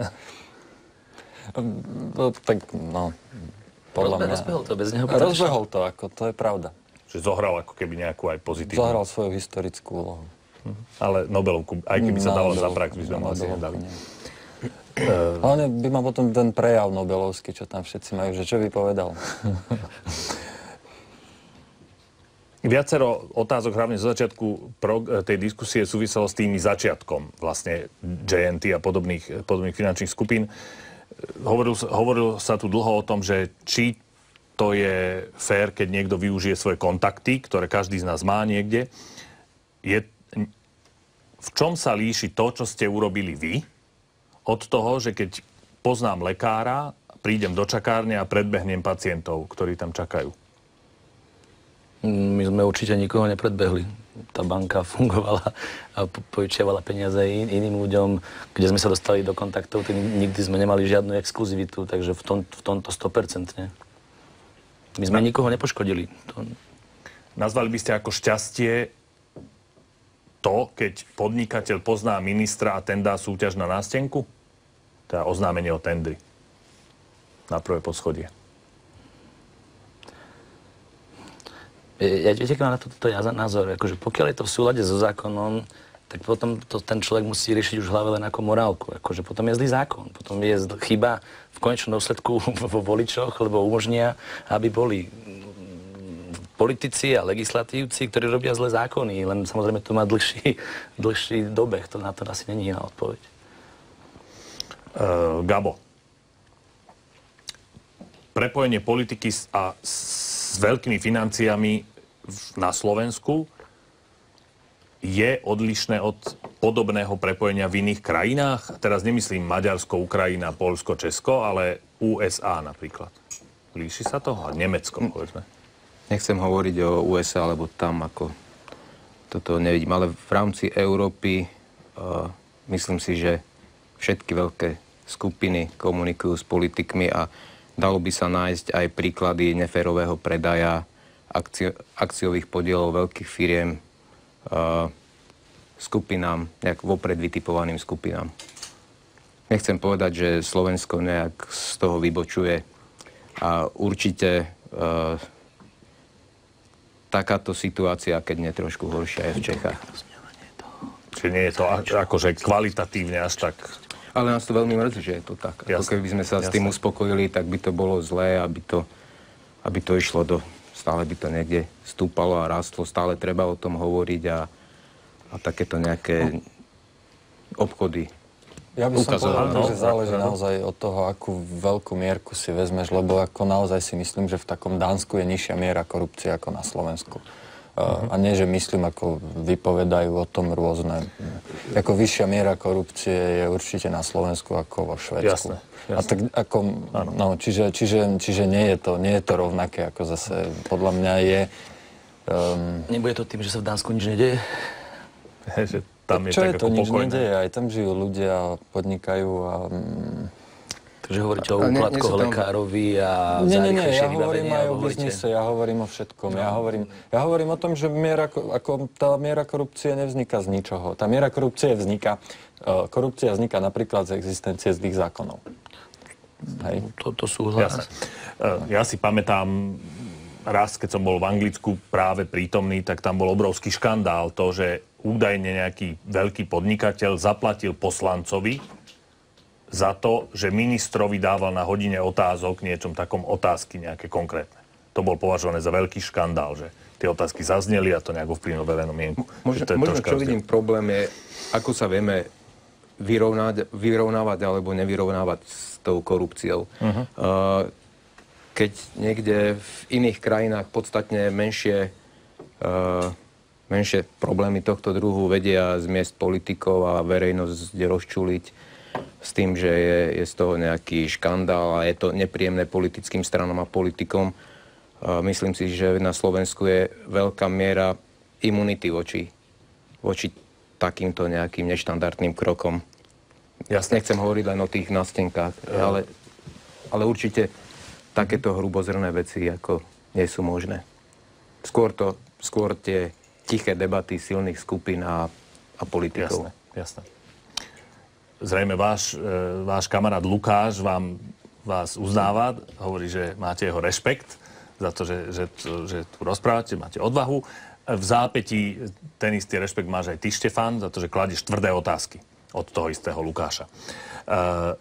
No, tak, no, podľa mňa... Rozbehol to bez neho? Rozbehol to, ako, to je pravda. Že zohral ako keby nejakú aj pozitívnu... Zohral svoju historickú úlohu. Hm. Ale Nobelovku, aj keby sa no, dalo za prax, by sme mu asi nedali. Uh, Hlavne by ma potom ten prejav Nobelovský, čo tam všetci majú, že čo by povedal. Viacero otázok, hlavne zo začiatku pro, tej diskusie súviselo s tými začiatkom vlastne J N T a podobných, podobných finančných skupín. Hovoril, hovoril sa tu dlho o tom, že či to je fér, keď niekto využije svoje kontakty, ktoré každý z nás má niekde. Je, v čom sa líši to, čo ste urobili vy, od toho, že keď poznám lekára, prídem do čakárne a predbehnem pacientov, ktorí tam čakajú? My sme určite nikoho nepredbehli. Tá banka fungovala a požičiavala peniaze in, iným ľuďom, kde sme sa dostali do kontaktov, tak nikdy sme nemali žiadnu exkluzivitu, takže v, tom, v tomto sto percent. My sme nikoho nepoškodili. To... Nazvali by ste ako šťastie to, keď podnikateľ pozná ministra a ten dá súťaž na nástenku? Teda oznámenie o tendri na prvé poschodie. Ja viete, na toto ja názor, akože pokiaľ je to v súlade so zákonom, tak potom to ten človek musí riešiť už v hlave len ako morálku. Akože potom je zlý zákon, potom je chyba v konečnom dôsledku vo voličoch, lebo umožnia, aby boli politici a legislatívci, ktorí robia zlé zákony, len samozrejme to má dlhší, dlhší dobeh, to na to asi není iná odpoveď. Uh, Gabo, prepojenie politiky s, a s veľkými financiami na Slovensku je odlišné od podobného prepojenia v iných krajinách? Teraz nemyslím Maďarsko, Ukrajina, Poľsko, Česko, ale U S A napríklad. Líši sa to? A Nemecko, povedzme. Nechcem hovoriť o U S A, lebo tam ako toto nevidím, ale v rámci Európy uh, myslím si, že všetky veľké skupiny komunikujú s politikmi a dalo by sa nájsť aj príklady neférového predaja akcio- akciových podielov veľkých firiem uh, skupinám, nejak vopred vytipovaným skupinám. Nechcem povedať, že Slovensko nejak z toho vybočuje a určite uh, takáto situácia, keď nie trošku horšia, je v Čechách. Čiže nie je to akože kvalitatívne až tak... Ale nás to veľmi mrzí, že je to tak. Jasne. Ako keby sme sa jasne. s tým uspokojili, tak by to bolo zlé, aby to, aby to išlo do... Stále by to niekde stúpalo a rástlo, stále treba o tom hovoriť a, a takéto nejaké obchody Ja by som ukazovať. povedal, že záleží naozaj od toho, akú veľkú mierku si vezmeš, lebo ako naozaj si myslím, že v takom Dánsku je nižšia miera korupcie ako na Slovensku. Uh, a nie, že myslím, ako vypovedajú o tom rôzne. Ako vyššia miera korupcie je určite na Slovensku ako vo Švédsku. Jasné, jasné. A tak ako, no, čiže, čiže, čiže nie je to, nie je to rovnaké, ako zase podľa mňa je... Um, Nebude to tým, že sa v Dánsku nič nedeje? že tam je čo tak je to, ako nič pokojné. nedeje, aj tam žijú ľudia, podnikajú a... Um, Takže hovoríte o Ale nie- nie úplatkoch, sú tam- lekárovi a Nie, za nie, nie, rýchlejšie ja hovorím vybavenie, aj o alebo hovoríte- biznise, ja hovorím o všetkom. Ja hovorím, ja hovorím o tom, že miera, ko- ako tá miera korupcie nevzniká z ničoho. Tá miera korupcie vzniká, uh, korupcia vzniká napríklad z existencie zlých zákonov. Hej. To, to súhlas. Jasné. Uh, Ja si pamätám, raz, keď som bol v Anglicku práve prítomný, tak tam bol obrovský škandál. To, že údajne nejaký veľký podnikateľ zaplatil poslancovi za to, že ministrovi dával na hodine otázok, niečom takom otázky nejaké konkrétne. To bol považované za veľký škandál, že tie otázky zazneli a to nejak ovplyvnilo verejnú mienku. Možno, To je možno troška čo rozdiel. vidím problém je, ako sa vieme vyrovnať, vyrovnávať alebo nevyrovnávať s tou korupciou. Uh-huh. Uh, keď niekde v iných krajinách podstatne menšie, uh, menšie problémy tohto druhu vedia z miest politikov a verejnosť rozčuliť s tým, že je, je z toho nejaký škandál a je to nepríjemné politickým stranom a politikom. Uh, myslím si, že na Slovensku je veľká miera imunity voči, voči takýmto nejakým neštandardným krokom. Jasne. Nechcem hovoriť len o tých nástenkách, ale, ale určite takéto hrubozrné veci ako nie sú možné. Skôr, to, skôr tie tiché debaty silných skupín a, a politikov. Jasné, jasné. Zrejme váš, e, váš kamarát Lukáš vám, vás uznáva, hovorí, že máte jeho rešpekt za to, že, že, že tu rozprávate, máte odvahu. V zápätí ten istý rešpekt máš aj ty, Štefán, za to, že kladieš tvrdé otázky od toho istého Lukáša. E,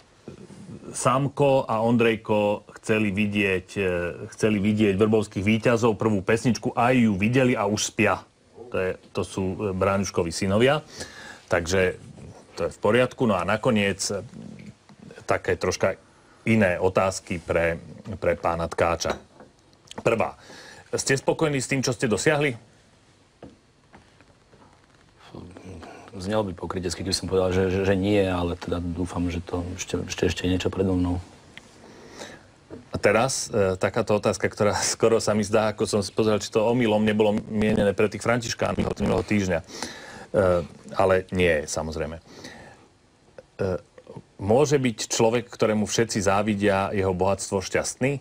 Sámko a Ondrejko chceli vidieť, e, chceli vidieť Vrbovských víťazov, prvú pesničku, aj ju videli a už spia. To, je, to sú Bráňuškovi synovia. Takže to je v poriadku. No a nakoniec e, také troška iné otázky pre, pre pána Tkáča. Prvá. Ste spokojní s tým, čo ste dosiahli? Znelo by pokrytecky, keď som povedal, že, že, že nie, ale teda dúfam, že to ešte, ešte, ešte je niečo predo mnou. A teraz e, takáto otázka, ktorá skoro sa mi zdá, ako som si pozeral, či to omylom nebolo mienené pre tých františkánov od minulého týždňa. E, ale nie je, samozrejme. E, môže byť človek, ktorému všetci závidia jeho bohatstvo, šťastný?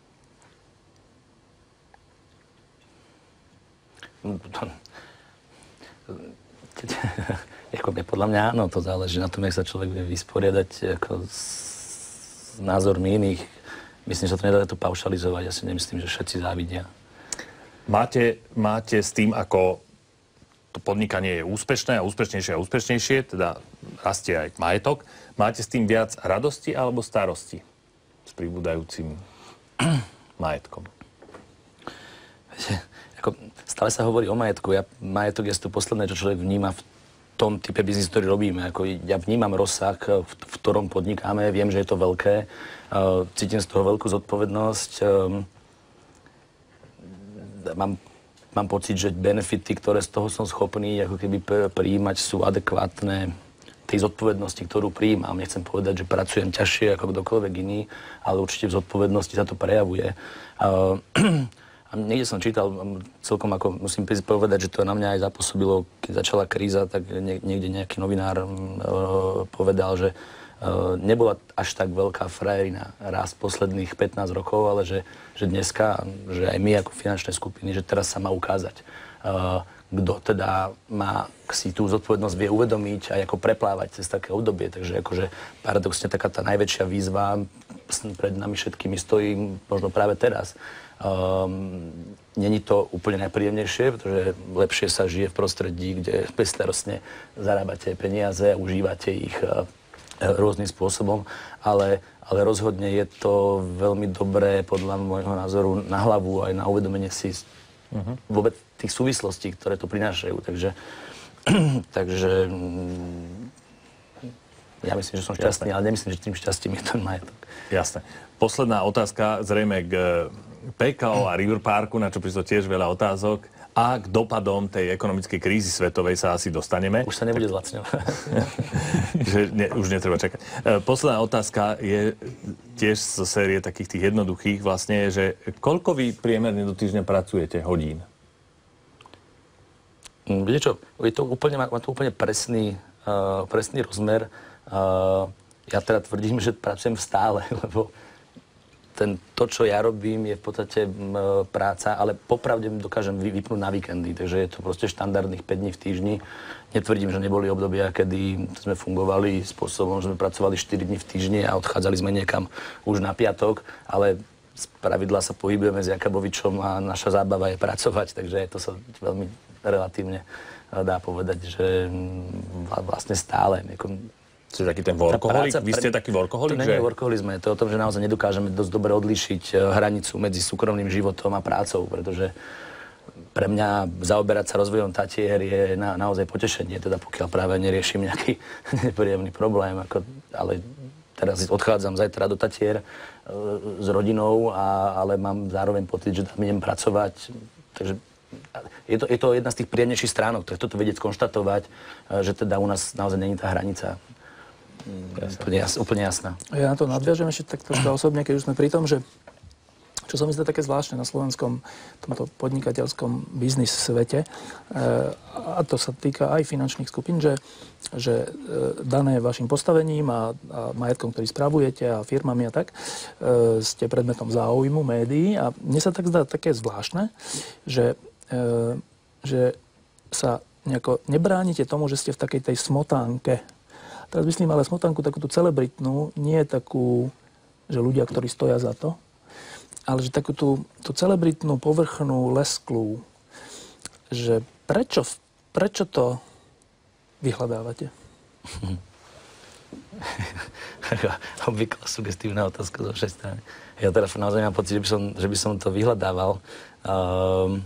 Ako podľa mňa áno, to záleží na tom, jak sa človek vie vysporiadať ako s, s názormi iných. Myslím, že sa to nedá to paušalizovať. Ja si nemyslím, že všetci závidia. Máte, máte s tým, ako to podnikanie je úspešné a úspešnejšie a úspešnejšie, teda rastie aj majetok, máte s tým viac radosti alebo starosti s pribúdajúcim majetkom? Ako, stále sa hovorí o majetku. Ja, majetok je to posledné, čo človek vníma v tom type biznisu, ktorý robíme. Ako, ja vnímam rozsah, v, v ktorom podnikáme, viem, že je to veľké. Uh, cítim z toho veľkú zodpovednosť. Um, mám, mám pocit, že benefity, ktoré z toho som schopný ako keby prijímať, sú adekvátne tej zodpovednosti, ktorú prijímam. Nechcem povedať, že pracujem ťažšie ako kdokoľvek iný, ale určite v zodpovednosti sa to prejavuje. Uh, A niekde som čítal, celkom ako musím povedať, že to na mňa aj zapôsobilo, keď začala kríza, tak niekde nejaký novinár povedal, že nebola až tak veľká frajerina raz posledných pätnásť rokov, ale že, že dneska, že aj my ako finančné skupiny, že teraz sa má ukázať, kto teda má si tú zodpovednosť vie uvedomiť a ako preplávať cez také obdobie. Takže akože paradoxne taká tá najväčšia výzva pred nami všetkými stojí možno práve teraz. Um, Není to úplne najpríjemnejšie, pretože lepšie sa žije v prostredí, kde bezstarostne zarábate peniaze a užívate ich uh, rôznym spôsobom, ale, ale rozhodne je to veľmi dobré podľa môjho názoru na hlavu aj na uvedomenie si uh-huh. vôbec tých súvislostí, ktoré to prinášajú. Takže, takže ja myslím, že som šťastný, Jasne. ale nemyslím, že tým šťastím je ten majetok. Jasné. Posledná otázka zrejme k pé ká ó a River Parku, na čo prišlo tiež veľa otázok. A k dopadom tej ekonomickej krízy svetovej sa asi dostaneme. Už sa nebude zlacňovať. že ne, už netreba čakať. Posledná otázka je tiež zo série takých tých jednoduchých vlastne, že koľko vy priemerne do týždňa pracujete hodín? Viete čo, je to úplne, má to úplne presný, uh, presný rozmer. Uh, ja teda tvrdím, že pracujem stále, lebo ten, to, čo ja robím, je v podstate m, práca, ale popravde dokážem vy, vypnúť na víkendy, takže je to proste štandardných päť dní v týždni. Netvrdím, že neboli obdobia, kedy sme fungovali spôsobom, že sme pracovali štyri dni v týždni a odchádzali sme niekam už na piatok, ale z pravidla sa pohybujeme s Jakabovičom a naša zábava je pracovať, takže to sa veľmi relatívne dá povedať, že vlastne stále. Čiže taký ten workoholik? Vy ste taký workoholik? To nie je workoholizme, to je o tom, že naozaj nedokážeme dosť dobre odlíšiť hranicu medzi súkromným životom a prácou, pretože pre mňa zaoberať sa rozvojom Tatier je na, naozaj potešenie, teda pokiaľ práve neriešim nejaký nepríjemný problém, ako, ale teraz odchádzam zajtra do Tatier e, s rodinou, a, ale mám zároveň pocit, že tam idem pracovať, takže je to, je to jedna z tých príjemnejších stránok, to je toto vedieť skonštatovať, že teda u nás naozaj není tá hranica. Úplne, jas, úplne jasná. Ja na to nadviažem ešte tak troška osobne, keď už sme pri tom, že čo sa mi zdá také zvláštne na slovenskom tomto podnikateľskom biznis svete, a to sa týka aj finančných skupín, že, že dané vašim postavením a, a majetkom, ktorý spravujete a firmami a tak, ste predmetom záujmu médií a mne sa tak zdá také zvláštne, že, že sa nejako nebránite tomu, že ste v takej tej smotánke. Teraz myslím ale smotánku takú tú celebritnú, nie takú, že ľudia, ktorí stoja za to, ale že takú tú, tú celebritnú, povrchnú, lesklú, že prečo, prečo to vyhľadávate? Obvyklá sugestívna otázka zo všej strany. Ja teraz naozaj mám pocit, že by som, že by som to vyhľadával. Um,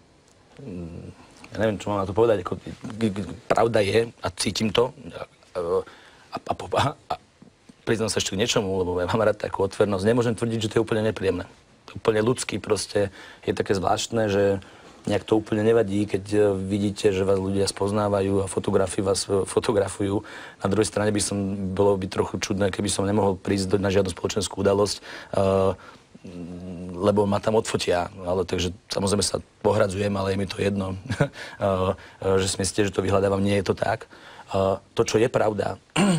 ja neviem, čo mám na to povedať. Ako, pravda je, a cítim to, a, a, a, a priznám sa ešte k niečomu, lebo ja mám rád takú otvornosť. Nemôžem tvrdiť, že to je úplne nepríjemné. Úplne ľudský proste. Je také zvláštne, že nejak to úplne nevadí, keď vidíte, že vás ľudia spoznávajú a fotografii vás fotografujú. Na druhej strane by som, bolo by trochu čudné, keby som nemohol prísť na žiadnu spoločenskú udalosť, uh, lebo ma tam odfotia. Ale, takže samozrejme sa pohradzujem, ale je mi to jedno. uh, že si myslíte, že to vyhľadávam, nie je to tak. Uh, to, čo je pravda,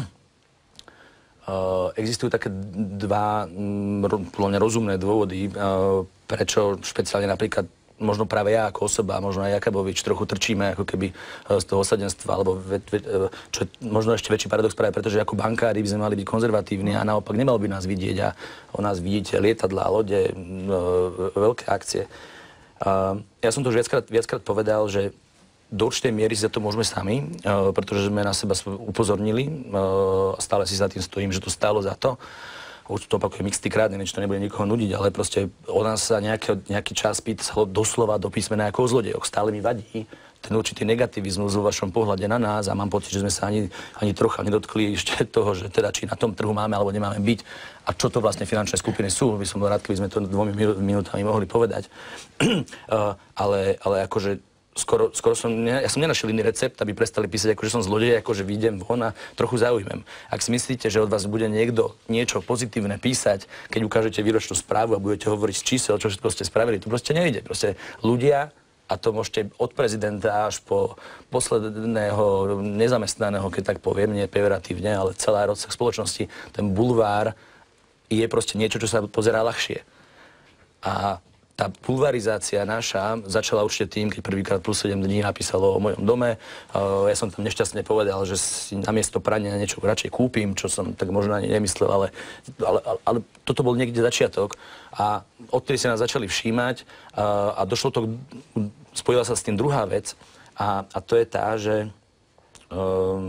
Uh, existujú také dva mm, rozumné dôvody, uh, prečo špeciálne napríklad možno práve ja ako osoba, možno aj Jakabovič trochu trčíme ako keby uh, z toho osadenstva, alebo ve, ve, uh, čo je možno ešte väčší paradox práve, pretože ako bankári by sme mali byť konzervatívni a naopak nemal by nás vidieť a o nás vidíte lietadlá, lode, uh, veľké akcie. Uh, ja som to už viackrát, viackrát povedal, že do určitej miery si za to môžeme sami, uh, pretože sme na seba upozornili a uh, stále si za tým stojím, že to stálo za to. Už to opakujem x-krát, neviem, či to nebude nikoho nudiť, ale proste o nás sa nejaký, nejaký čas pýtalo doslova do písmena ako o zlodejoch. Stále mi vadí ten určitý negativizmus vo vašom pohľade na nás a mám pocit, že sme sa ani, ani trocha nedotkli ešte toho, že teda či na tom trhu máme alebo nemáme byť a čo to vlastne finančné skupiny sú. By som bol rád, keby sme to dvomi minútami mohli povedať. uh, ale, ale akože Skoro, skoro som, ja som nenašiel iný recept, aby prestali písať, akože som zlodej, akože vyjdem von a trochu zaujmem. Ak si myslíte, že od vás bude niekto niečo pozitívne písať, keď ukážete výročnú správu a budete hovoriť z čísel, čo všetko ste spravili, to proste nejde. Proste ľudia a to môžete od prezidenta až po posledného nezamestnaného, keď tak poviem, nie pejoratívne, ale celá rozsah spoločnosti, ten bulvár je proste niečo, čo sa pozerá ľahšie. A tá bulvarizácia naša začala určite tým, keď prvýkrát plus sedem dní napísalo o mojom dome. Ja som tam nešťastne povedal, že si namiesto prania niečo radšej kúpim, čo som tak možno ani nemyslel, ale, ale, ale, ale toto bol niekde začiatok. A odtedy sa nás začali všímať a, a došlo to, spojila sa s tým druhá vec a, a to je tá, že um,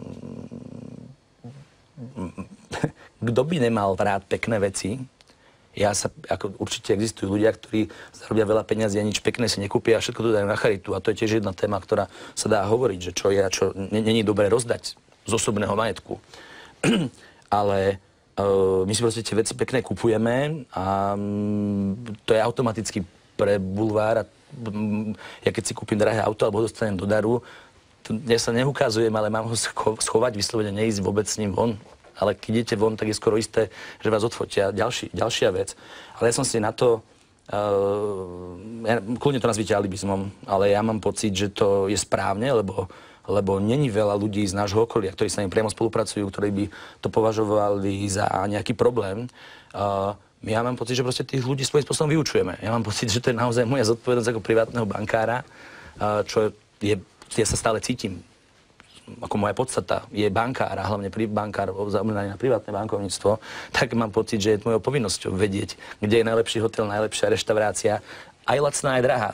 kto by nemal rád pekné veci. Ja sa, ako určite existujú ľudia, ktorí zarobia veľa peniazí a nič pekné si nekúpia a všetko to dajú na charitu. A to je tiež jedna téma, ktorá sa dá hovoriť, že čo je a čo není dobré rozdať z osobného majetku. Ale uh, my si proste tie veci pekné kupujeme a um, to je automaticky pre bulvár. A, um, ja keď si kúpim drahé auto alebo ho dostanem do daru, to, ja sa neukazujem, ale mám ho schovať, vyslovene neísť vôbec s ním von. Ale keď idete von, tak je skoro isté, že vás odfotia. Ďalší, ďalšia vec. Ale ja som si na to, uh, ja, kľudne to nazvíte alibizmom, ale ja mám pocit, že to je správne, lebo, lebo není veľa ľudí z nášho okolia, ktorí sa im priamo spolupracujú, ktorí by to považovali za nejaký problém. Uh, ja mám pocit, že proste tých ľudí svojím spôsobom vyučujeme. Ja mám pocit, že to je naozaj moja zodpovednosť ako privátneho bankára, uh, čo je, ja sa stále cítim ako moja podstata je bankár a hlavne pri bankár zameraný na privátne bankovníctvo, tak mám pocit, že je mojou povinnosťou vedieť, kde je najlepší hotel, najlepšia reštaurácia, aj lacná, aj drahá.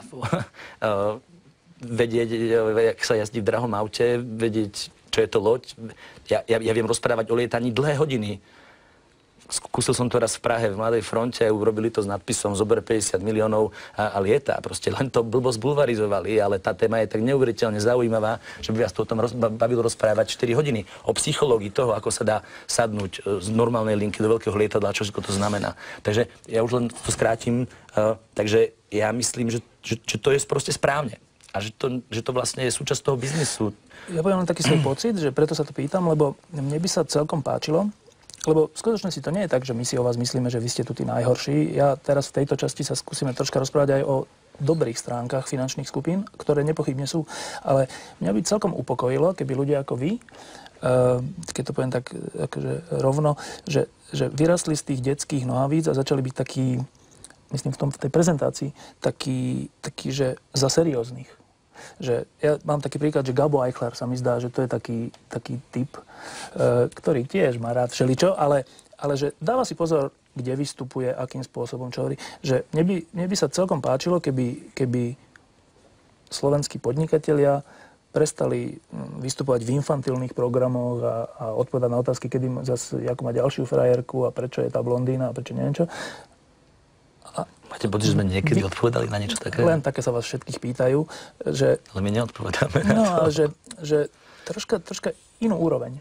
Vedieť, jak sa jazdí v drahom aute, vedieť, čo je to loď. Ja, ja, ja viem rozprávať o lietaní dlhé hodiny. Skúsil som to raz v Prahe, v Mladej fronte, urobili to s nadpisom zober päťdesiat miliónov a, a lieta. Proste len to blbosť bulvarizovali, ale tá téma je tak neuveriteľne zaujímavá, že by vás to o tom roz, bavilo rozprávať štyri hodiny. O psychológii toho, ako sa dá sadnúť z normálnej linky do veľkého lietadla, čo to znamená. Takže ja už len to skrátim. Uh, takže ja myslím, že, že, že to je proste správne. A že to, že to vlastne je súčasť toho biznisu. Ja poviem len taký svoj pocit, že preto sa to pýtam, lebo mne by sa celkom páčilo, lebo v skutočnosti to nie je tak, že my si o vás myslíme, že vy ste tu tí najhorší. Ja teraz v tejto časti sa skúsime troška rozprávať aj o dobrých stránkach finančných skupín, ktoré nepochybne sú. Ale mňa by celkom upokojilo, keby ľudia ako vy, keď to poviem tak akože rovno, že, že vyrastli z tých detských nohavíc a začali byť takí, myslím v, tom, v tej prezentácii, takí, takí, že za serióznych. Že ja mám taký príklad, že Gabo Eichler sa mi zdá, že to je taký, taký typ, e, ktorý tiež má rád všeličo, ale, ale že dáva si pozor, kde vystupuje, akým spôsobom, čo hovorí. Že mne by, mne by sa celkom páčilo, keby, keby slovenskí podnikatelia prestali vystupovať v infantilných programoch a, a odpovedať na otázky, kedy zase, ako má ďalšiu frajerku a prečo je tá blondína a prečo neviem čo. Máte pocit, že sme niekedy Vy... odpovedali na niečo také? Len také sa vás všetkých pýtajú, že... Ale my neodpovedáme. No, ale že, že troška, troška inú úroveň.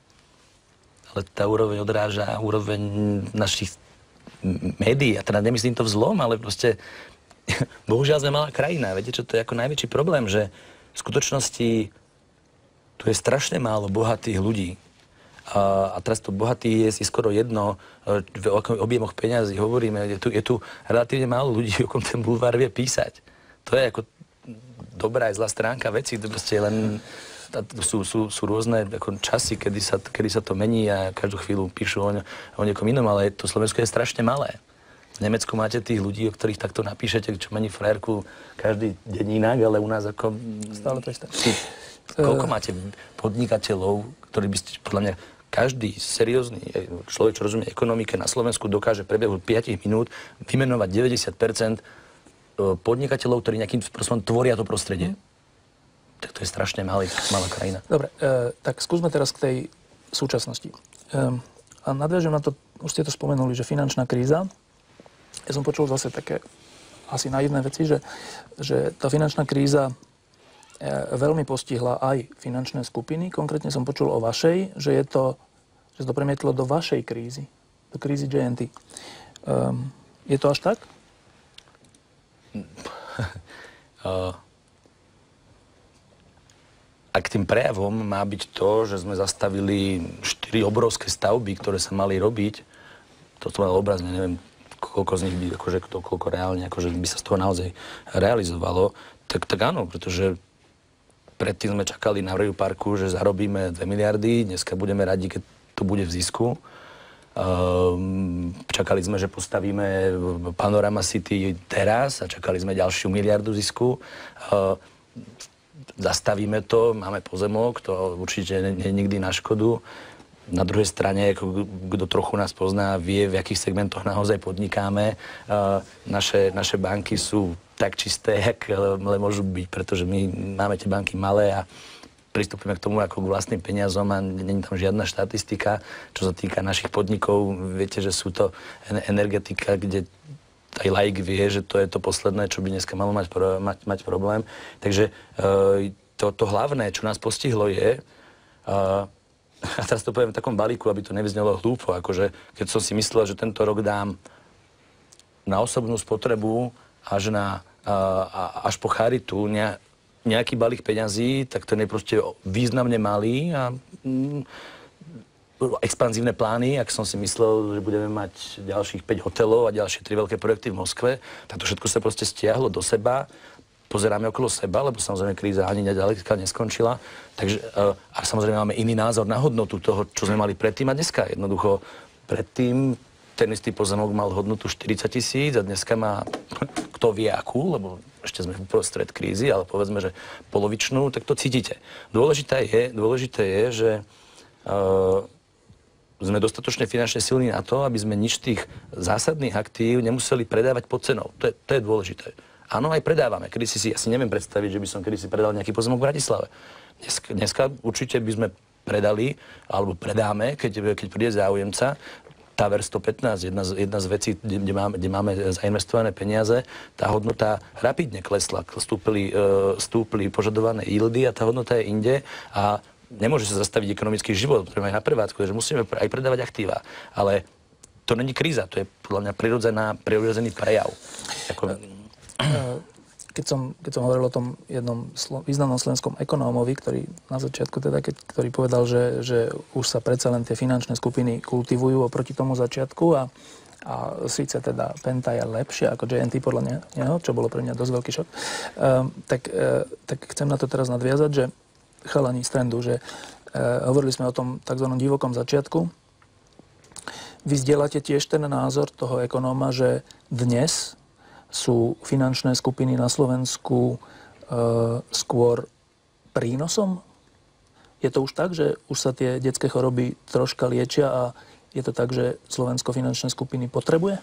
Ale tá úroveň odráža úroveň našich médií. A teda nemyslím to v zlom, ale proste... Bohužiaľ sme malá krajina. Viete, čo to je ako najväčší problém? Že v skutočnosti tu je strašne málo bohatých ľudí. A teraz to bohatý je si skoro jedno, v objemoch peňazí hovoríme, je tu, je tu relatívne málo ľudí, o kom ten bulvár vie písať. To je ako dobrá aj zlá stránka veci, to proste len sú, sú, sú rôzne ako časy, kedy sa, kedy sa to mení a každú chvíľu píšu o, ne, o niekom inom, ale to Slovensko je strašne malé. V Nemecku máte tých ľudí, o ktorých takto napíšete, čo mení frajerku každý deň inak, ale u nás ako... Stále to isté. Koľko máte podnikateľov, ktorí by ste, podľa mňa, každý seriózny človek, čo rozumie ekonomike na Slovensku, dokáže v priebehu päť minút vymenovať deväťdesiat percent podnikateľov, ktorí nejakým spôsobom tvoria to prostredie. Mm. Tak to je strašne malý, malá krajina. Dobre, e, tak skúsme teraz k tej súčasnosti. E, a nadviažem na to, už ste to spomenuli, že finančná kríza. Ja som počul zase také asi naivné veci, že, že tá finančná kríza veľmi postihla aj finančné skupiny. Konkrétne som počul o vašej, že je to, že to premietlo do vašej krízy, do krízy J N T. Um, je to až tak? Uh, ak tým prejavom má byť to, že sme zastavili štyri obrovské stavby, ktoré sa mali robiť, to som mal obrazne, neviem, koľko z nich by, akože, to, koľko reálne, akože by sa z toho naozaj realizovalo, tak, tak áno, pretože predtým sme čakali na Rail Parku, že zarobíme dve miliardy, dneska budeme radi, keď to bude v zisku. Um, čakali sme, že postavíme Panorama City teraz a čakali sme ďalšiu miliardu zisku. Uh, zastavíme to, máme pozemok, to určite nie je nikdy na škodu. Na druhej strane, ako kto trochu nás pozná, vie, v akých segmentoch naozaj podnikáme. Uh, naše, naše banky sú tak čisté, jak len môžu byť, pretože my máme tie banky malé a pristupujeme k tomu ako k vlastným peniazom a nie je tam žiadna štatistika. Čo sa týka našich podnikov, viete, že sú to energetika, kde aj laik vie, že to je to posledné, čo by dneska malo mať, mať, mať problém. Takže uh, to, to hlavné, čo nás postihlo je, uh, a teraz to poviem v takom balíku, aby to nevyznelo hlúpo, akože keď som si myslel, že tento rok dám na osobnú spotrebu až, na, a, až po charitu ne, nejaký balík peňazí, tak ten je proste významne malý a mm, expanzívne plány, ak som si myslel, že budeme mať ďalších päť hotelov a ďalšie tri veľké projekty v Moskve, tak to všetko sa proste stiahlo do seba. Pozeráme okolo seba, lebo samozrejme kríza ani ďaleka neskončila. Takže, a samozrejme máme iný názor na hodnotu toho, čo sme mali predtým a dneska. Jednoducho predtým ten istý pozemok mal hodnotu štyridsať tisíc a dneska má kto vie akú, lebo ešte sme uprostred krízy, ale povedzme, že polovičnú, tak to cítite. Dôležité je, dôležité je že uh, sme dostatočne finančne silní na to, aby sme nič tých zásadných aktív nemuseli predávať pod cenou. To je, to je dôležité. Áno, aj predávame. Kedy si si, asi neviem predstaviť, že by som kedysi predal nejaký pozemok v Bratislave. Dneska, dneska určite by sme predali, alebo predáme, keď, keď príde záujemca. Tower sto pätnásť, jedna z, jedna z vecí, kde máme, kde máme zainvestované peniaze, tá hodnota rapidne klesla. Stúpli, uh, stúpli požadované yieldy a tá hodnota je inde a nemôže sa zastaviť ekonomický život, potrebujeme aj na prevádzku, takže musíme aj predávať aktíva. Ale to není kríza, to je podľa mňa prirodzená, prirodzený prejav. Ako, Keď som, keď som hovoril o tom jednom slo, významnom slovenskom ekonómovi, ktorý na začiatku teda, keď, ktorý povedal, že, že už sa predsa len tie finančné skupiny kultivujú oproti tomu začiatku a, a síce teda Penta je lepšie ako J N T podľa neho, čo bolo pre mňa dosť veľký šok, um, tak, uh, tak chcem na to teraz nadviazať, že chalani z Trendu, že uh, hovorili sme o tom tzv. Divokom začiatku. Vy zdieľate tiež ten názor toho ekonóma, že dnes sú finančné skupiny na Slovensku e, skôr prínosom? Je to už tak, že už sa tie detské choroby troška liečia a je to tak, že Slovensko finančné skupiny potrebuje?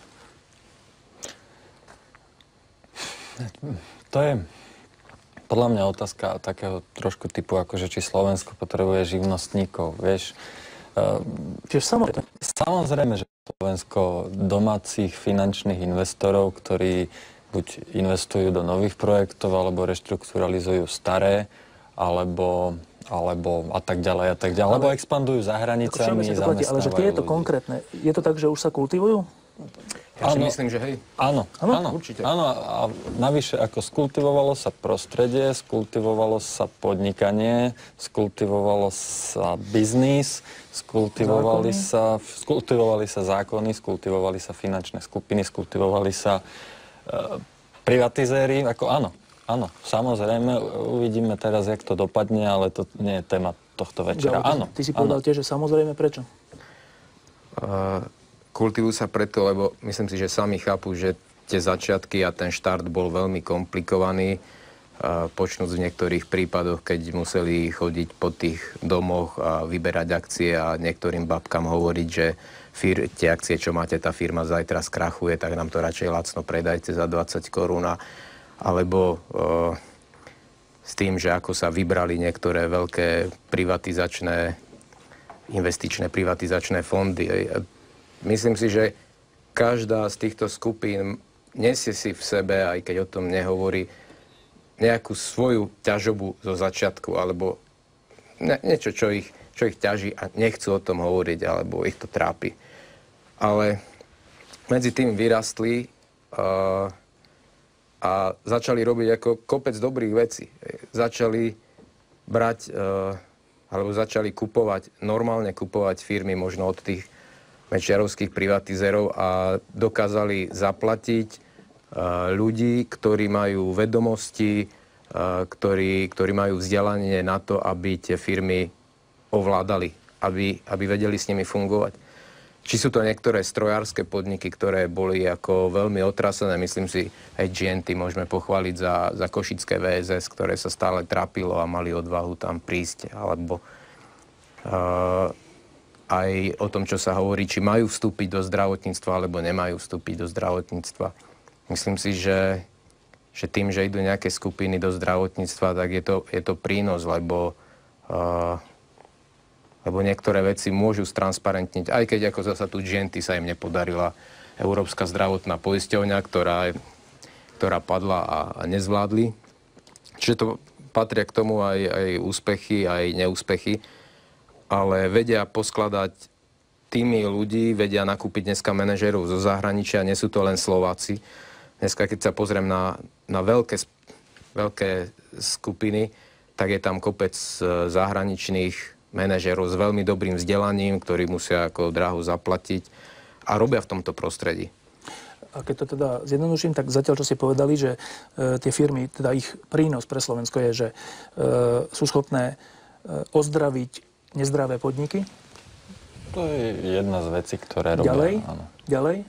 To je podľa mňa otázka takého trošku typu, akože či Slovensko potrebuje živnostníkov, vieš. Čiže samozrejme. Samozrejme, že Slovensko domácich finančných investorov, ktorí buď investujú do nových projektov, alebo reštrukturalizujú staré, alebo, alebo a tak ďalej, a tak ďalej, alebo expandujú za hranicami, zamestnávajú. Ale že tie je to konkrétne. Je to tak, že už sa kultivujú? Ja si myslím, že hej. Áno, áno, áno, určite. Áno, a navyše ako skultivovalo sa prostredie, skultivovalo sa podnikanie, skultivovalo sa biznis, skultivovali sa, skultivovali sa zákony, skultivovali sa finančné skupiny, skultivovali sa e, privatizéri, ako áno, áno, samozrejme, uvidíme teraz, jak to dopadne, ale to nie je téma tohto večera. Ja, áno. Ty si povedal tiež, že samozrejme, prečo? Uh, kultivujú sa preto, lebo myslím si, že sami chápu, že tie začiatky a ten štart bol veľmi komplikovaný. Uh, počnúc v niektorých prípadoch, keď museli chodiť po tých domoch a vyberať akcie a niektorým babkám hovoriť, že fir, tie akcie, čo máte, tá firma zajtra skrachuje, tak nám to radšej lacno predajte za dvadsať korún. Alebo uh, s tým, že ako sa vybrali niektoré veľké privatizačné, investičné privatizačné fondy. Myslím si, že každá z týchto skupín nesie si v sebe, aj keď o tom nehovorí, nejakú svoju ťažobu zo začiatku, alebo ne, niečo, čo ich, čo ich ťaží a nechcú o tom hovoriť, alebo ich to trápi. Ale medzi tým vyrastli uh, a začali robiť ako kopec dobrých vecí. Začali brať, uh, alebo začali kupovať, normálne kupovať firmy možno od tých mečiarovských privatizérov a dokázali zaplatiť uh, ľudí, ktorí majú vedomosti, ktorí, ktorí majú vzdelanie na to, aby tie firmy ovládali, aby, aby vedeli s nimi fungovať. Či sú to niektoré strojárske podniky, ktoré boli ako veľmi otrasené, myslím si, aj gé en té môžeme pochváliť za, za košické vé es es, ktoré sa stále trápilo a mali odvahu tam prísť, alebo uh, aj o tom, čo sa hovorí, či majú vstúpiť do zdravotníctva, alebo nemajú vstúpiť do zdravotníctva. Myslím si, že, že tým, že idú nejaké skupiny do zdravotníctva, tak je to, je to prínos, lebo uh, lebo niektoré veci môžu stransparentniť, aj keď ako zasa tu gé en té sa im nepodarila Európska zdravotná poisťovňa, ktorá, ktorá padla a, a nezvládli. Čiže to patria k tomu aj, aj úspechy, aj neúspechy, ale vedia poskladať týmy ľudí, vedia nakúpiť dneska manažérov zo zahraničia, nie sú to len Slováci. Dneska, keď sa pozriem na, na veľké, veľké skupiny, tak je tam kopec zahraničných manažérov s veľmi dobrým vzdelaním, ktorí musia ako drahu zaplatiť a robia v tomto prostredí. A keď to teda zjednoduším, tak zatiaľ, čo ste povedali, že e, tie firmy, teda ich prínos pre Slovensko je, že e, sú schopné e, ozdraviť nezdravé podniky. To je jedna z vecí, ktoré robia. Ďalej? Áno. Ďalej?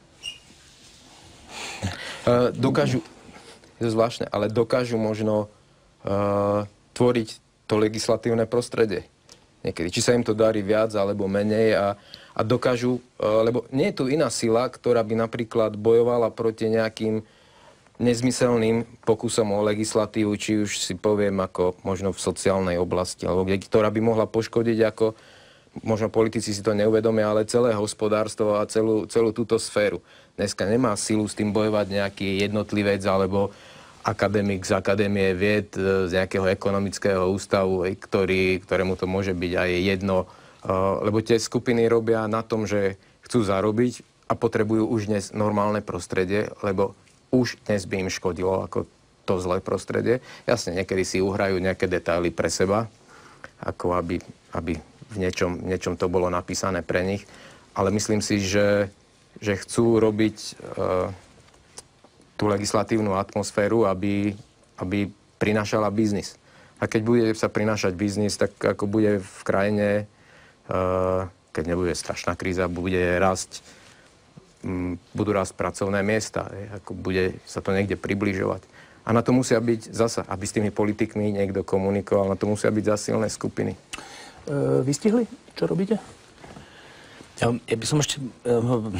E, dokážu, je to zvláštne, ale dokážu možno e, tvoriť to legislatívne prostredie. Niekedy. Či sa im to darí viac alebo menej a, a dokážu, lebo nie je tu iná sila, ktorá by napríklad bojovala proti nejakým nezmyselným pokusom o legislatívu, či už si poviem ako možno v sociálnej oblasti, alebo kde, ktorá by mohla poškodiť ako, možno politici si to neuvedomia, ale celé hospodárstvo a celú, celú túto sféru. Dneska nemá silu s tým bojovať nejaký jednotlivec alebo akademik z akadémie vied, z nejakého ekonomického ústavu, ktorý, ktorému to môže byť aj jedno. Lebo tie skupiny robia na tom, že chcú zarobiť a potrebujú už dnes normálne prostredie, lebo už dnes by im škodilo ako to zlé prostredie. Jasne, niekedy si uhrajú nejaké detaily pre seba, ako aby, aby v niečom, niečom to bolo napísané pre nich. Ale myslím si, že, že chcú robiť Uh, tú legislatívnu atmosféru, aby, aby prinášala biznis. A keď bude sa prinášať biznis, tak ako bude v krajine, uh, keď nebude strašná kríza, bude rásť, um, budú rásť pracovné miesta, je, ako bude sa to niekde približovať. A na to musia byť zasa, aby s tými politikmi niekto komunikoval, na to musia byť zasilné skupiny. E, vystihli? Čo robíte? Ja, ja by som ešte... Uh,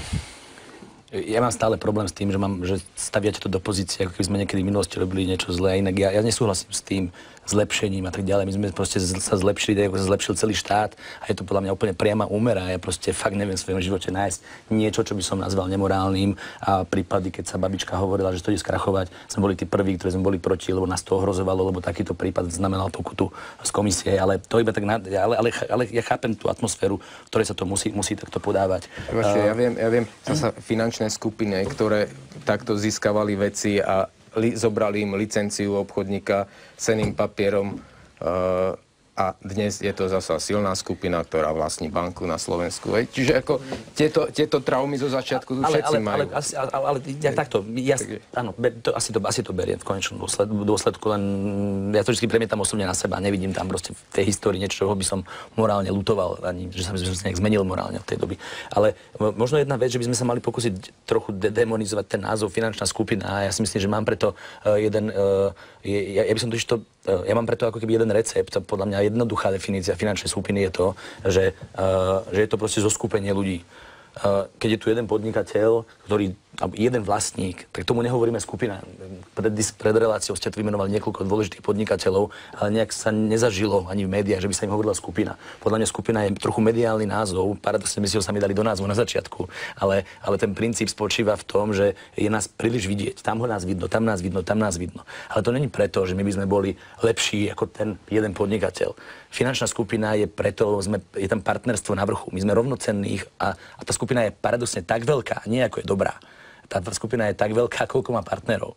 Ja mám stále problém s tým, že, mám, že staviate to do pozície, ako keby sme niekedy v minulosti robili niečo zlé. Inak ja, ja nesúhlasím s tým zlepšením a tak ďalej. My sme proste sa zlepšili, ako sa zlepšil celý štát a je to podľa mňa úplne priama úmera. Ja proste fakt neviem v svojom živote nájsť niečo, čo by som nazval nemorálnym. A prípady, keď sa babička hovorila, že to ide skrachovať, sme boli tí prví, ktorí sme boli proti, lebo nás to ohrozovalo, lebo takýto prípad znamenal pokutu z komisie. Ale to iba tak, na, ale, ale, ale ja chápem tú atmosféru, v ktorej sa to musí, musí takto podávať. Vaše, ja viem, ja viem, zasa finančné skupiny, ktoré takto získavali veci a li, zobrali im licenciu obchodníka cenným papierom uh, a dnes je to zasa silná skupina, ktorá vlastní banku na Slovensku. Hej. Čiže ako tieto, tieto traumy zo začiatku tu všetci ale, majú. Ale, ale, ale, ale ja takto, ja, áno, to, asi, to, asi to beriem v konečnom dôsledku, dôsledku, len ja to vždy premietam osobne na seba, nevidím tam proste v tej histórii niečo, čoho by som morálne ľutoval, ani že sa mi nejak zmenil morálne v tej doby. Ale možno jedna vec, že by sme sa mali pokúsiť trochu de- demonizovať ten názov finančná skupina a ja si myslím, že mám preto uh, jeden, uh, ja, ja by som totiž to, uh, ja mám preto ako keby jeden recept, podľa mňa jednoduchá definícia finančnej skupiny je to, že, uh, že je to proste zoskupenie ľudí. Uh, keď je tu jeden podnikateľ, ktorý, jeden vlastník, tak tomu nehovoríme skupina. Pred, pred reláciou ste tu vymenovali niekoľko dôležitých podnikateľov, ale nejak sa nezažilo ani v médiách, že by sa im hovorila skupina. Podľa mňa skupina je trochu mediálny názov, paradoxne by si ho sami dali do názvu na začiatku, ale, ale ten princíp spočíva v tom, že je nás príliš vidieť. Tam ho nás vidno, tam nás vidno, tam nás vidno. Ale to není preto, že my by sme boli lepší ako ten jeden podnikateľ. Finančná skupina je preto, sme, je tam partnerstvo na vrchu. My sme rovnocenných a, a tá skupina je paradoxne tak veľká, nie ako je dobrá. Tá skupina je tak veľká, koľko má partnerov.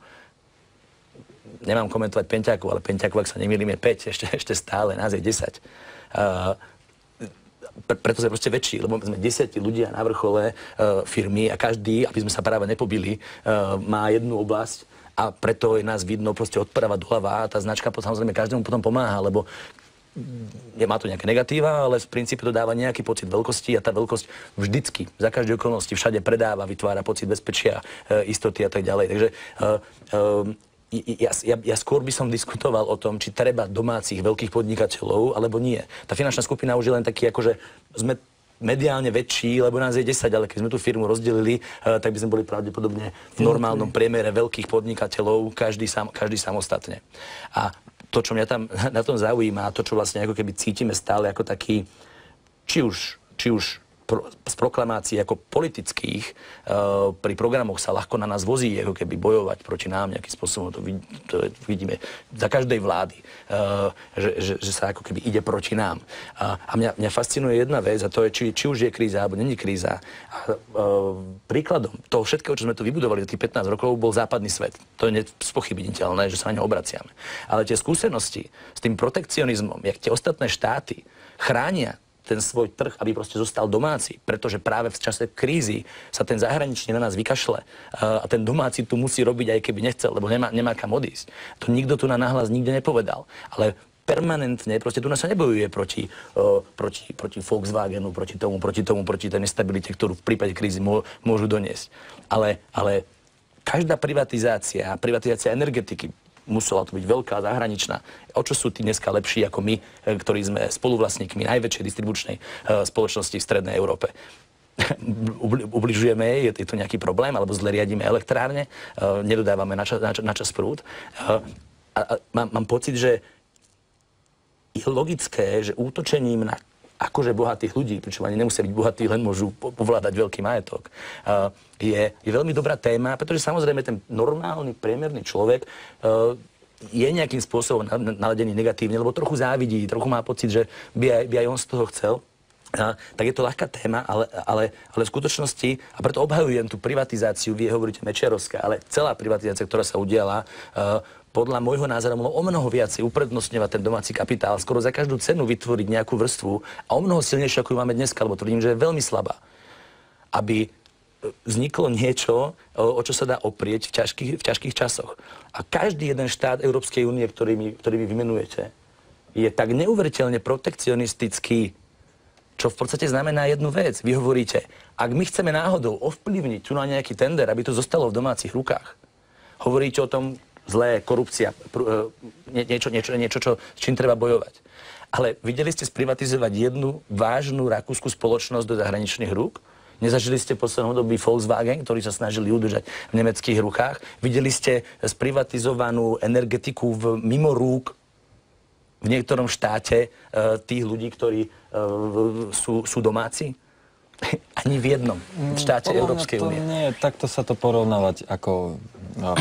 Nemám komentovať Penťákov, ale Penťákov, ak sa nemýlim, je päť, ešte, ešte stále, nás je desať. Uh, pre, preto sme proste väčší, lebo sme desiatí ľudia na vrchole uh, firmy a každý, aby sme sa práve nepobili, uh, má jednu oblasť a preto je nás vidno proste odprava doľava a tá značka samozrejme každému potom pomáha, lebo má to nejaké negatíva, ale v princípe to dáva nejaký pocit veľkosti a tá veľkosť vždycky, za každej okolnosti, všade predáva, vytvára pocit bezpečia, e, istoty a tak ďalej. Takže e, e, ja, ja, ja skôr by som diskutoval o tom, či treba domácich veľkých podnikateľov, alebo nie. Tá finančná skupina už je len taký, akože sme mediálne väčší, lebo nás je desať, ale keď sme tú firmu rozdelili, e, tak by sme boli pravdepodobne v normálnom priemere veľkých podnikateľov, každý, sam, každý samostatne. A to, čo mňa tam na tom zaujíma, to, čo vlastne ako keby cítime stále ako taký, či už, či už pro, z proklamácií ako politických, uh, pri programoch sa ľahko na nás vozí, ako keby bojovať proti nám nejakým spôsobom, to, vid, to vidíme za každej vlády, uh, že, že, že sa ako keby ide proti nám. Uh, a mňa, mňa fascinuje jedna vec, a to je, či, či už je kríza, alebo není kríza. A, uh, príkladom toho všetkého, čo sme tu vybudovali za tých pätnásť rokov, bol západný svet. To je nespochybniteľné, že sa na ňo obraciame. Ale tie skúsenosti s tým protekcionizmom, jak tie ostatné štáty chránia ten svoj trh, aby proste zostal domáci, pretože práve v čase krízy sa ten zahraničný na nás vykašle a ten domáci tu musí robiť, aj keby nechcel, lebo nemá, nemá kam odísť. To nikto tu na nahlas nikde nepovedal. Ale permanentne, proste tu nás sa nebojuje proti, uh, proti, proti Volkswagenu, proti tomu, proti tomu, proti tej nestabilite, ktorú v prípade krízy mô, môžu doniesť. Ale, ale každá privatizácia, privatizácia energetiky, musela to byť veľká, zahraničná. O čo sú tí dneska lepší ako my, ktorí sme spoluvlastníkmi najväčšej distribučnej uh, spoločnosti v Strednej Európe? Ubližujeme jej, je to nejaký problém, alebo zle riadíme elektrárne, uh, nedodávame na čas, na čas, na čas prúd. Uh, a, a mám, mám pocit, že je logické, že útočením na akože bohatých ľudí, pričom ani nemusia byť bohatí, len môžu povládať veľký majetok, uh, je, je veľmi dobrá téma, pretože samozrejme ten normálny, priemerný človek uh, je nejakým spôsobom naladený negatívne, lebo trochu závidí, trochu má pocit, že by aj, by aj on z toho chcel. Uh, tak je to ľahká téma, ale, ale, ale v skutočnosti, a preto obhajujem tú privatizáciu, vy hovoríte Mečiarovská, ale celá privatizácia, ktorá sa udiala, uh, podľa môjho názoru mohlo o mnoho viacej uprednostňovať ten domáci kapitál, skoro za každú cenu vytvoriť nejakú vrstvu a o mnoho silnejšiu, ako ju máme dneska, lebo tvrdím, že je veľmi slabá. Aby vzniklo niečo, o čo sa dá oprieť v ťažkých, v ťažkých časoch. A každý jeden štát Európskej únie, ktorý, mi, ktorý vy vymenujete, je tak neuveriteľne protekcionistický, čo v podstate znamená jednu vec. Vy hovoríte, ak my chceme náhodou ovplyvniť tu na nejaký tender, aby to zostalo v domácich rukách, hovoríte o tom, zlé, korupcia, pr- nie, niečo, niečo, niečo čo, s čím treba bojovať. Ale videli ste sprivatizovať jednu vážnu rakúsku spoločnosť do zahraničných rúk? Nezažili ste v poslednom období Volkswagen, ktorý sa snažili udržať v nemeckých rukách? Videli ste sprivatizovanú energetiku v, mimo rúk v niektorom štáte e, tých ľudí, ktorí e, sú, sú domáci? Ani v jednom štáte Podľa Európskej únie. Nie, takto sa to porovnávať ako... No.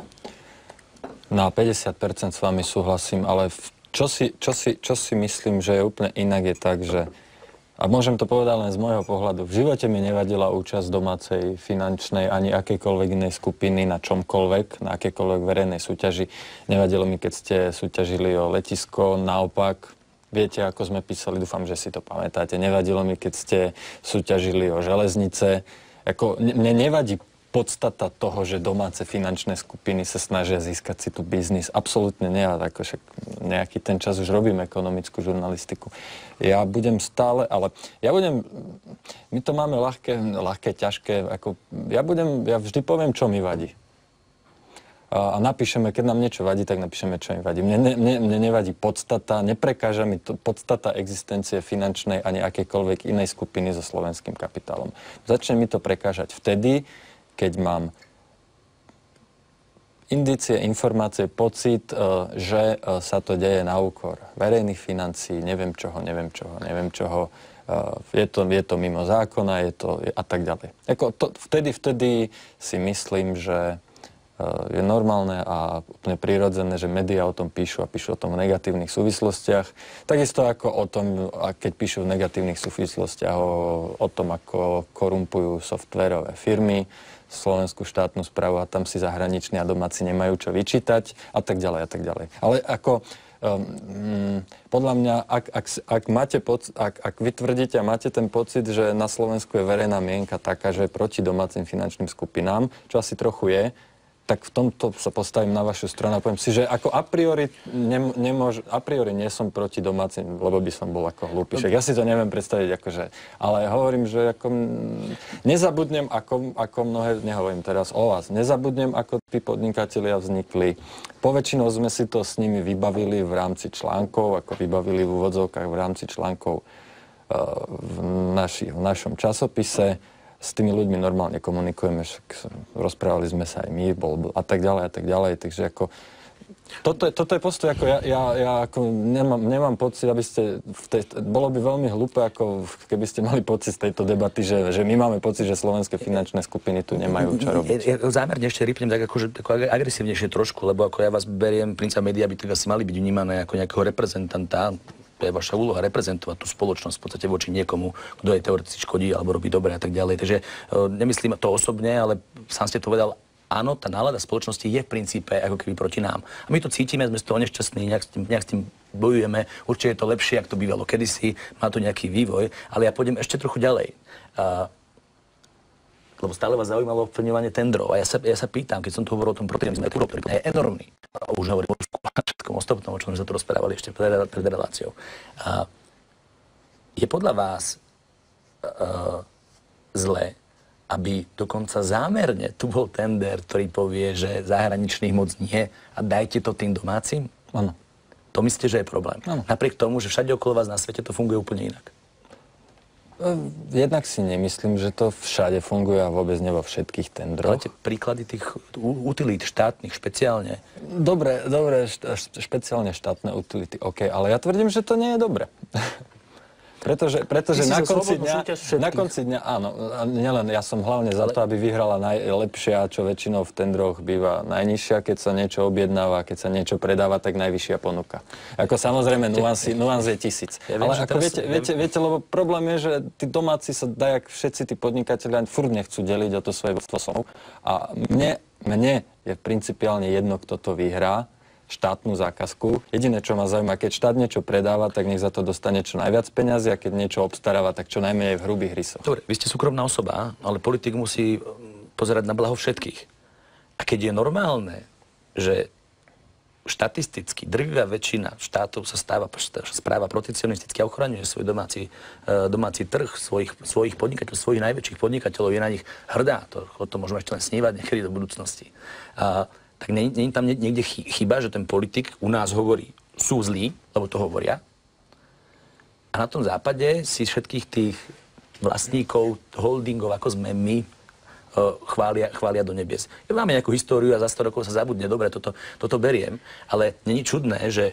Na päťdesiat percent s vami súhlasím, ale v, čo, si, čo, si, čo si myslím, že je úplne inak, je tak, že, a môžem to povedať len z môjho pohľadu, v živote mi nevadila účasť domácej, finančnej, ani akejkoľvek inej skupiny na čomkoľvek, na akejkoľvek verejnej súťaži. Nevadilo mi, keď ste súťažili o letisko, naopak, viete, ako sme písali, dúfam, že si to pamätáte, nevadilo mi, keď ste súťažili o železnice. Ako, mne nevadí podstata toho, že domáce finančné skupiny sa snažia získať si tu biznis. Absolútne nie, ale ako však nejaký ten čas už robím ekonomickú žurnalistiku. Ja budem stále, ale ja budem, my to máme ľahké, ľahké, ťažké, ako ja budem, ja vždy poviem, čo mi vadí. A, a napíšeme, keď nám niečo vadí, tak napíšeme, čo mi vadí. Mne, mne, mne nevadí podstata, neprekáža mi to podstata existencie finančnej ani akejkoľvek inej skupiny so slovenským kapitálom. Začne mi to prekážať vtedy, keď mám indície, informácie, pocit, že sa to deje na úkor verejných financií, neviem čoho, neviem čoho, neviem čoho, je to, je to mimo zákona, je to a tak ďalej. Ako to, vtedy, vtedy si myslím, že je normálne a úplne prirodzené, že médiá o tom píšu a píšu o tom v negatívnych súvislostiach. Takisto ako o tom, keď píšu v negatívnych súvislostiach o, o tom, ako korumpujú softverové firmy, slovenskú štátnu správu a tam si zahraniční a domáci nemajú čo vyčítať a tak ďalej a tak ďalej. Ale ako um, podľa mňa, ak, ak, ak, máte poc- ak, ak vy tvrdíte a máte ten pocit, že na Slovensku je verejná mienka taká, že je proti domácim finančným skupinám, čo asi trochu je, tak v tomto sa postavím na vašu stranu a poviem si, že ako a priori, ne, nemôž, a priori nie som proti domácim, lebo by som bol ako hlúpy. Ja si to neviem predstaviť, akože, ale hovorím, že ako, nezabudnem, ako, ako mnohé, nehovorím teraz o vás, nezabudnem, ako tí podnikatelia vznikli. Poväčšinou sme si to s nimi vybavili v rámci článkov, ako vybavili v úvodzovkách v rámci článkov uh, v, naši, v našom časopise. S tými ľuďmi normálne komunikujeme, rozprávali sme sa aj my, bol, a tak ďalej, a tak ďalej. Takže ako, toto je, toto je postoj, ako ja, ja, ja ako nemám, nemám pocit, aby ste, v tej, bolo by veľmi hlúpe, ako keby ste mali pocit z tejto debaty, že, že my máme pocit, že slovenské finančné skupiny tu nemajú čo robiť. Ja, ja zámerne ešte rýpnem tak akože, ako agresívnejšie trošku, lebo ako ja vás beriem, Princa média by tak asi mali byť vnímané ako nejakého reprezentanta. To je vaša úloha reprezentovať tú spoločnosť v podstate voči niekomu, kto jej teoreticky škodí alebo robí dobre a tak ďalej. Takže uh, nemyslím to osobne, ale sám ste to povedal, áno, tá nálada spoločnosti je v princípe ako keby proti nám. A my to cítime, sme z toho nešťastní, nejak s tým, nejak s tým bojujeme. Určite je to lepšie, ako to bývalo kedysi, má to nejaký vývoj, ale ja pôjdem ešte trochu ďalej. Uh, lebo stále vás zaujímalo ovplyvňovanie tendrov. A ja sa, ja sa pýtam, keď som tu hovoril o tom protiažnom ktorý je enormný. A už hovorím o všetkom ostatnom, o čom sme sa tu rozprávali ešte pred, pred reláciou. A je podľa vás uh, zlé, aby dokonca zámerne tu bol tender, ktorý povie, že zahraničných moc nie a dajte to tým domácim? Áno. To myslíte, že je problém? Áno. Napriek tomu, že všade okolo vás na svete to funguje úplne inak. Jednak si nemyslím, že to všade funguje a vôbec nie vo všetkých tendroch. Máte príklady tých utilít štátnych špeciálne? Dobre, dobre, špeciálne štátne utility, OK, ale ja tvrdím, že to nie je dobre. Pretože, pretože na, konci dňa, na konci dňa, áno, nielen ja som hlavne za to, aby vyhrala najlepšia, čo väčšinou v tendroch býva najnižšia, keď sa niečo objednáva, keď sa niečo predáva, tak najvyššia ponuka. Ako samozrejme, nuansy, nuans je tisíc. Ja viem, ale ako viete, viete, viete, lebo problém je, že tí domáci sa dajak všetci tí podnikatelia furt nechcú deliť o to svoje vlastníctvo. A mne, mne je principiálne jedno, kto to vyhrá, štátnu zákazku. Jediné, čo ma zaujíma, keď štát niečo predáva, tak nech za to dostane čo najviac peňazí a keď niečo obstaráva, tak čo najmenej v hrubých rysoch. Dobre, vy ste súkromná osoba, ale politik musí pozerať na blaho všetkých. A keď je normálne, že štatisticky drvivá väčšina štátov sa stáva, správa protekcionisticky a ochraňuje svoj domáci, domáci trh, svojich, svojich podnikateľov, svojich najväčších podnikateľov, je na nich hrdá. To, o tom môžeme ešte len snívať niekedy do budúcnosti. A tak nie je tam niekde chyba, že ten politik u nás hovorí, sú zlí, lebo to hovoria. A na tom západe si všetkých tých vlastníkov, holdingov, ako sme my, chvália, chvália do nebies. Ja máme nejakú históriu a za sto rokov sa zabudne, dobre, toto, toto beriem, ale není čudné, že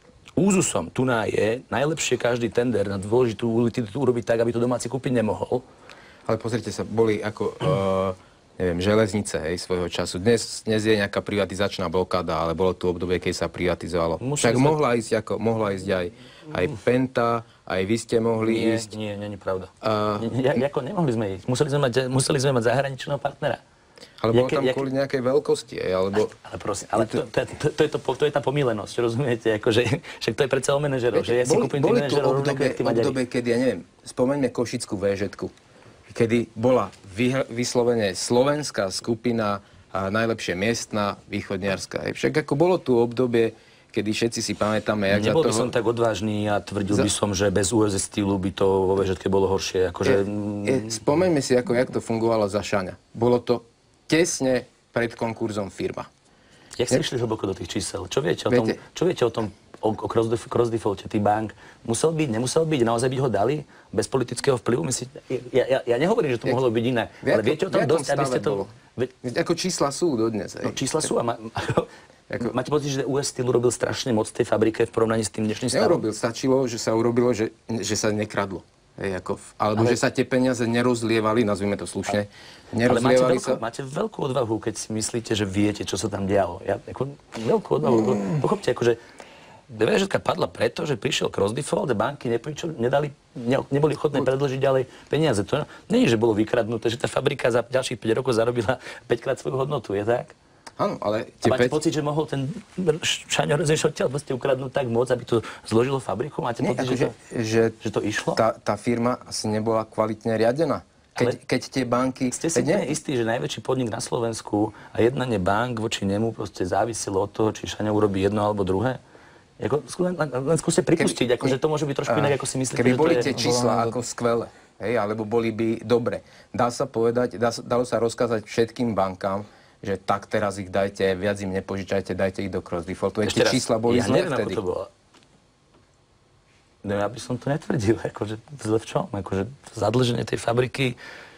úzusom tu na je najlepšie každý tender na dôležitú utilitu urobiť tak, aby to domáci kúpiť nemohol. Ale pozrite sa, boli ako... Uh... neviem, železnice, hej, svojho času. Dnes, dnes je nejaká privatizačná blokáda, ale bolo tu obdobie, keď sa privatizovalo. Však mohla ísť, ako, mohla ísť aj, aj Penta, aj vy ste mohli nie, ísť. Nie, nie, nie, pravda. Uh, ja, ako nemohli sme ísť. Museli sme mať, museli sme mať zahraničného partnera. Ale bolo tam jak... kvôli nejakej veľkosti, hej, alebo... Ale prosím, ale to, to, to, to, je to, to je tá pomílenosť, rozumiete? Akože, však to je predsa o manažerov, že ja si kúpim tých manažerov rovnaké, jak tí Maďari. Obdobie, kedy, ja neviem, spomeňme Košickú véžetku, kedy bola vy, vyslovene slovenská skupina a najlepšie miestna, východniarska. Však ako bolo tu obdobie, kedy všetci si pamätáme, jak Nebol za toho... by som tak odvážny a tvrdil za... by som, že bez ú es es Steelu by to vo véžetke bolo horšie. Akože... Je, je, spomeňme si, ako, jak to fungovalo za Šaňa. Bolo to tesne pred konkurzom firma. Jak ste išli hlboko do tých čísel? Čo viete o tom, viete? Čo viete o tom o, o cross-defalte tých bank? Musel byť, nemusel byť? Naozaj byť ho dali? Bez politického vplyvu? Myslíte? Ja, ja, ja nehovorím, že to mohlo byť iné. Ale viete o tom dosť, aby ste to... Ve... Ako čísla sú dodnes. No, čísla sú a ma... Ako... Máte pocit, že ú es Steel urobil strašne moc v tej fabrike v porovnaní s tým dnešným stavom? Neurobil, stačilo, že sa urobilo, že, že sa nekradlo. Hej, ako, alebo ale... že sa tie peniaze nerozlievali, nazvime to slušne, nerozlievali ale máte veľkú, sa... máte veľkú odvahu, keď si myslíte, že viete, čo sa tam dialo. Ja, ako, veľkú odvahu. Mm. Pochopte, akože véžetka padla preto, že prišiel cross-default a banky nepričo, nedali, ne, neboli ochotné predĺžiť ďalej peniaze. To nie je, že bolo vykradnuté, že tá fabrika za ďalších päť rokov zarobila päťkrát svoju hodnotu, je tak? Áno, ale... A máte päť... pocit, že mohol ten Šaňo Rozeš odtiaľ proste ukradnúť tak moc, aby to zložilo fabriku? Máte Nie, pocit, ako že, to, že, že to išlo? Tá, tá firma asi nebola kvalitne riadená. Keď, keď tie banky... Ste si ne... istí, že najväčší podnik na Slovensku a jednanie bank voči nemu proste záviselo od toho, či Šaňa urobí jedno alebo druhé? Jako, len, len skúste pripustiť, ako, že to môže byť trošku inak, ako si myslíte. Keby boli je... tie čísla ako skvelé, hej, alebo boli by dobre. Dá sa povedať, dá, dalo sa rozkázať všetkým bankám, že tak teraz ich dajte, viac im nepožičajte, dajte ich do cross defaultu. Tie čísla boli ja zlé neviem, vtedy. Ako to bolo. No ja by som to netvrdil, akože zle v čom? Akože zadlženie tej fabriky...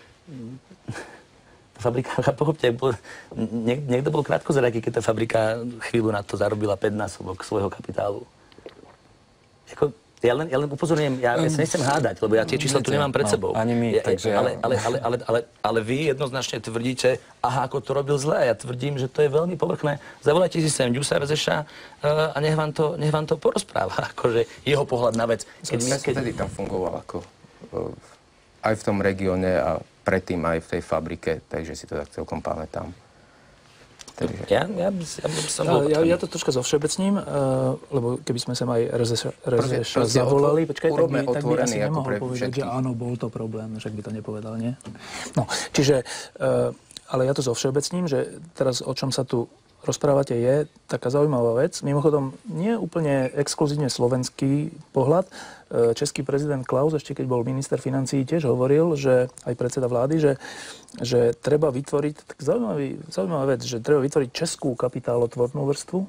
Tá fabrika, pochopte, bol, niek, niekto bol krátkozraký, keď tá fabrika chvíľu na to zarobila päťnásobok svojho kapitálu. Jako, ja, len, ja len upozorňujem, ja, ja sa nechcem hádať, lebo ja tie čísla tu nemám pred no, sebou. Ani my, ja, takže... Ale, ale, ale, ale, ale, ale vy jednoznačne tvrdíte, aha, ako to robil zle. Ja tvrdím, že to je veľmi povrchné. Zavolajte si sem Ďusa Rezeša uh, a nech vám, to, nech vám to porozpráva. Akože jeho pohľad na vec. Keď my, keď... Vtedy tam fungoval ako uh, aj v tom regióne a predtým aj v tej fabrike, takže si to tak celkom pamätám. Takže... Ja, ja, by, ja by som bol... Ja, ja to troška zovšeobecním, uh, lebo keby sme sem aj Rezeša, Rezeša zavolali, počkaj, tak by, tak by asi nemohol povedať, všetkých. Že áno, bol to problém, však by to nepovedal, nie? No, čiže, uh, ale ja to zovšeobecním, že teraz o čom sa tu rozprávate je taká zaujímavá vec. Mimochodom, nie úplne exkluzívne slovenský pohľad. Český prezident Klaus, ešte keď bol minister financií, tiež hovoril, že aj predseda vlády, že, že treba vytvoriť, tak zaujímavý, zaujímavá vec, že treba vytvoriť českú kapitálotvornú vrstvu. E,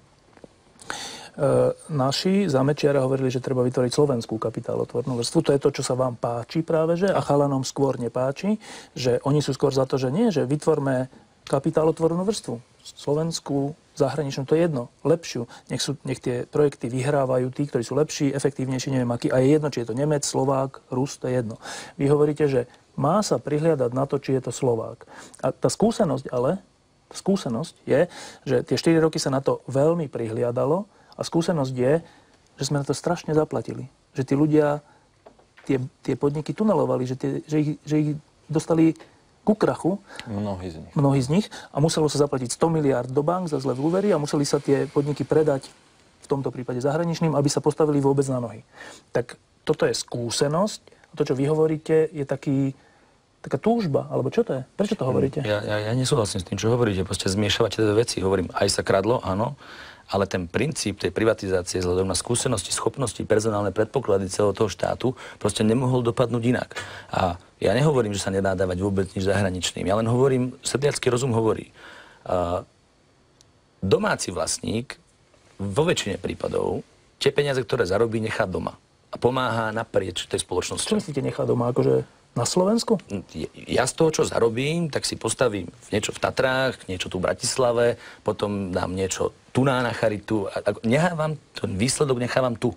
naši za Mečiara hovorili, že treba vytvoriť slovenskú kapitálotvornú vrstvu. To je to, čo sa vám páči práve, že? A chalanom skôr nepáči, že oni sú skôr za to, že nie, že vytvorme kapitálotvornú vrstvu. Slovenskú, zahraničnú, to je jedno, lepšiu. Nech, sú, nech tie projekty vyhrávajú tí, ktorí sú lepší, efektívnejší, neviem aký. A je jedno, či je to Nemec, Slovák, Rus, to je jedno. Vy hovoríte, že má sa prihliadať na to, či je to Slovák. A tá skúsenosť ale, skúsenosť je, že tie štyri roky sa na to veľmi prihliadalo a skúsenosť je, že sme na to strašne zaplatili. Že tí ľudia, tie, tie podniky tunelovali, že, tie, že, ich, že ich dostali ku krachu. Mnohí z nich. Mnohí z nich. A muselo sa zaplatiť sto miliárd do bank za zlé úvery a museli sa tie podniky predať v tomto prípade zahraničným, aby sa postavili vôbec na nohy. Tak toto je skúsenosť. A to, čo vy hovoríte, je taký, taká túžba. Alebo čo to je? Prečo to hovoríte? Ja, ja, ja nesúhlasím s tým, čo hovoríte. Proste zmiešavate tie veci. Hovorím, aj sa kradlo, áno. Ale ten princíp tej privatizácie vzhľadom na skúsenosti, schopnosti, personálne predpoklady celého toho štátu proste nemohol dopadnúť inak. A ja nehovorím, že sa nedá dávať vôbec nič zahraničným. Ja len hovorím, sedliacky rozum hovorí. Uh, domáci vlastník vo väčšine prípadov tie peniaze, ktoré zarobí, nechá doma. A pomáha naprieč tej spoločnosti. Čo myslíte nechá doma? Akože na Slovensku? Ja z toho, čo zarobím, tak si postavím niečo v Tatrách, niečo tu v Bratislave, potom dám niečo tu na charitu. A nechávam, ten výsledok nechávam tu.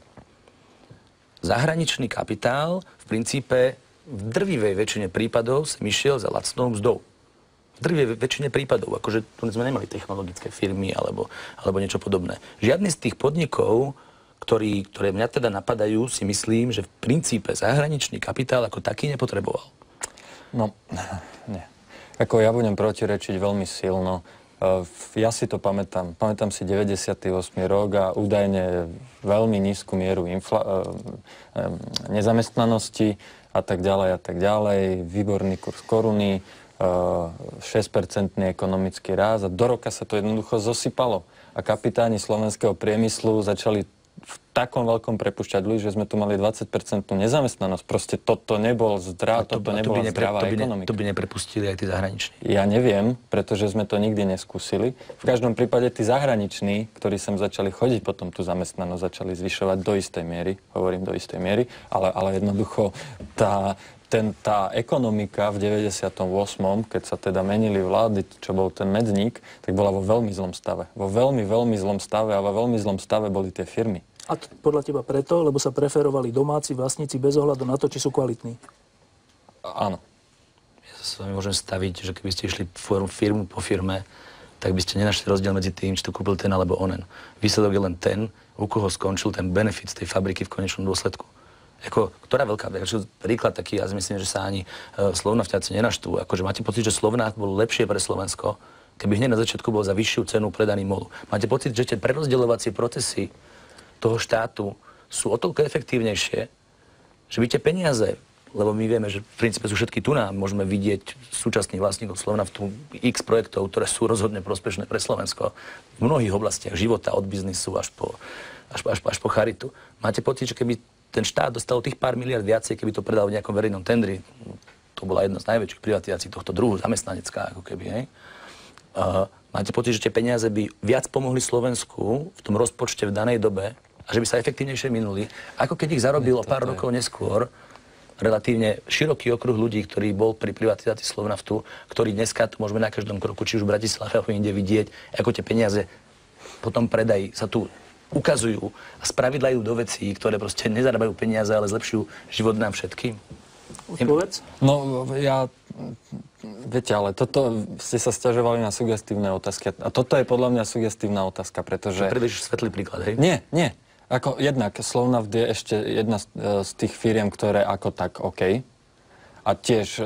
Zahraničný kapitál v princípe v drvivej väčšine prípadov som išiel za lacnou mzdou. V drvivej väčšine prípadov. Akože tu sme nemali technologické firmy alebo, alebo niečo podobné. Žiadny z tých podnikov, Ktorý, ktoré mňa teda napadajú, si myslím, že v princípe zahraničný kapitál ako taký nepotreboval. No, nie. Ako ja budem protirečiť veľmi silno. Ja si to pamätám. Pamätám si deväťdesiaty ôsmy rok a údajne veľmi nízku mieru infla- nezamestnanosti a tak ďalej a tak ďalej. Výborný kurz koruny, šesť percentný ekonomický ráz a do roka sa to jednoducho zosypalo. A kapitáni slovenského priemyslu začali v takom veľkom prepušťať ľudí, že sme tu mali dvadsať percentnú nezamestnanosť. Proste toto nebol zdrá, to, toto to nebola nepre, zdravá to by ne, ekonomika. To by neprepustili aj tí zahraniční. Ja neviem, pretože sme to nikdy neskúsili. V každom prípade tí zahraniční, ktorí sem začali chodiť, potom tú zamestnanosť začali zvyšovať do istej miery, hovorím do istej miery, ale, ale jednoducho tá... Ten, tá ekonomika v deväťdesiatom ôsmom, keď sa teda menili vlády, čo bol ten medzník, tak bola vo veľmi zlom stave. Vo veľmi, veľmi zlom stave a vo veľmi zlom stave boli tie firmy. A to podľa teba preto, lebo sa preferovali domáci vlastníci bez ohľadu na to, či sú kvalitní? Áno. Ja sa s vami môžem staviť, že keby ste išli firmu po firme, tak by ste nenašli rozdiel medzi tým, či to kúpil ten alebo onen. Výsledok je len ten, u koho skončil ten benefit z tej fabriky v konečnom dôsledku. Ako, ktorá veľká vec, príklad taký, ja si myslím, že sa ani uh, Slovnafťáci nenaštú. Akože máte pocit, že Slovnaft bol lepšie pre Slovensko, keby hneď na začiatku bol za vyššiu cenu predaný MOLu. Máte pocit, že tie prerozdeľovacie procesy toho štátu sú o toľko efektívnejšie, že by tie peniaze lebo my vieme, že v princípe sú všetky tu nám. Môžeme vidieť súčasných vlastníkov Slovnaftu X projektov, ktoré sú rozhodne prospešné pre Slovensko v mnohých oblastiach života, od biznisu až po, až, až, až po charitu. Máte pocit, že keby ten štát dostal tých pár miliard viacej, keby to predal v nejakom verejnom tendri, to bola jedna z najväčších privatizácií tohto druhu, zamestnanecká ako keby, hej? Uh, máte pocit, že tie peniaze by viac pomohli Slovensku v tom rozpočte v danej dobe a že by sa efektívnejšie minuli, ako keď ich zarobilo pár rokov neskôr relatívne široký okruh ľudí, ktorý bol pri privatizácii Slovnaftu, ktorý dneska tu môžeme na každom kroku, či už v Bratislave alebo inde vidieť, ako tie peniaze po tom predaji sa tu ukazujú a spravidla idú do vecí, ktoré proste nezarábajú peniaze, ale zlepšujú život nám všetkým. Povedz? No, ja... Viete, ale toto ste sa sťažovali na sugestívne otázky. A toto je podľa mňa sugestívna otázka, pretože... Predvíš svetlý príklad, hej? Nie, nie. Ako jednak Slovnaft je ešte jedna z, z tých firiem, ktoré ako tak OK. A tiež,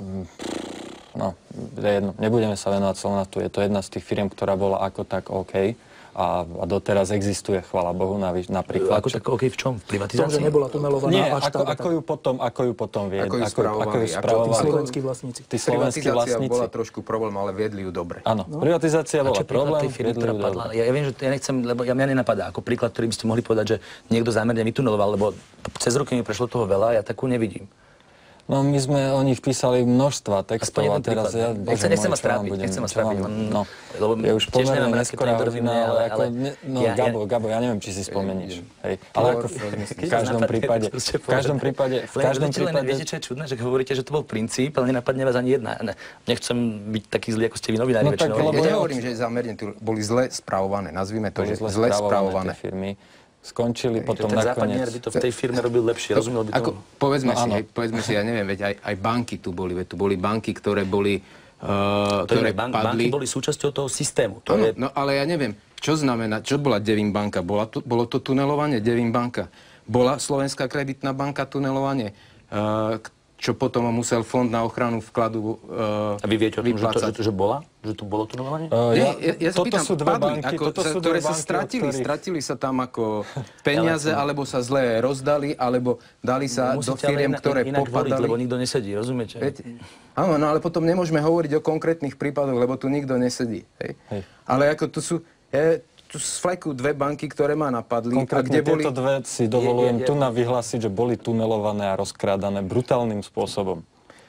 no, je jedno, nebudeme sa venovať Slovnaftu, je to jedna z tých firiem, ktorá bola ako tak OK. A, a doteraz existuje, chvála Bohu, napríklad. Ako tak OK v čom? V privatizácii? V tom, že nebola tunelovaná. Nie, ako, ako, ju potom, ako ju potom viedli. Ako ju spravovali. Ako ju spravovali. Tí slovenskí vlastníci. Tí slovenskí vlastníci. Privatizácia bola trošku problém, ale viedli ju dobre. Áno, no. Privatizácia bola problém, viedli ju dobre. Ja, ja viem, že ja nechcem, lebo ja mňa nenapadá ako príklad, ktorý by ste mohli povedať, že niekto zámerne vytuneloval, lebo cez roky mi prešlo toho veľa, ja takú nevidím. No my sme o nich písali množstva textov a teraz ja... Bože, nechcem vás trápiť, nechcem vás trápiť. No, lebo je už pomerne neskorá hodina, ale ako... No Gabo, Gabo, ja neviem, či si spomeníš. Hej, ale ako v každom prípade... V každom prípade... V každom prípade... Viete, čo je čudné? Že hovoríte, že to bol princíp, ale nenapadne vás ani jedna. Nechcem byť taký zlý, ako ste vy novinári väčšinou. Ja nehovorím, že zámerne tu boli zle spravované. Nazvime to, že zle spravované firmy. Skončili potom ten nakoniec. Západniar by to v tej firme robil lepšie, rozumel by to? Ako, povedzme, no, si, hej, povedzme si, ja neviem, veď aj, aj banky tu boli, veď tu boli banky, ktoré boli, uh, ktoré bank, padli. Banky boli súčasťou toho systému. To ano, je... No ale ja neviem, čo znamená, čo bola Devin banka? Bola tu, bolo to tunelovanie Devin banka. Bola Slovenská kreditná banka tunelovanie, uh, čo potom musel Fond na ochranu vkladu uh, A vy viete o tom, že, to, že, to, že bola? Že tu bolo tunelovanie? Uh, ja, ja, ja toto pýtam, sú dve padli, banky, ako, toto sa, sú ktoré dve sa banky, stratili. ktorých... Stratili sa tam ako peniaze, alebo sa zle rozdali, alebo dali sa do firiem, inak, ktoré inak popadali. Hovoriť, lebo nikto nesedí, rozumiete? Viete? Áno, no ale potom nemôžeme hovoriť o konkrétnych prípadoch, lebo tu nikto nesedí. Hej? Hej. Ale ako tu sú... Je, tu flekujú dve banky, ktoré ma napadli. Konkrétne kde tieto boli... dve si dovolujem je, je, je... tu na vyhlásiť, že boli tunelované a rozkrádané brutálnym spôsobom.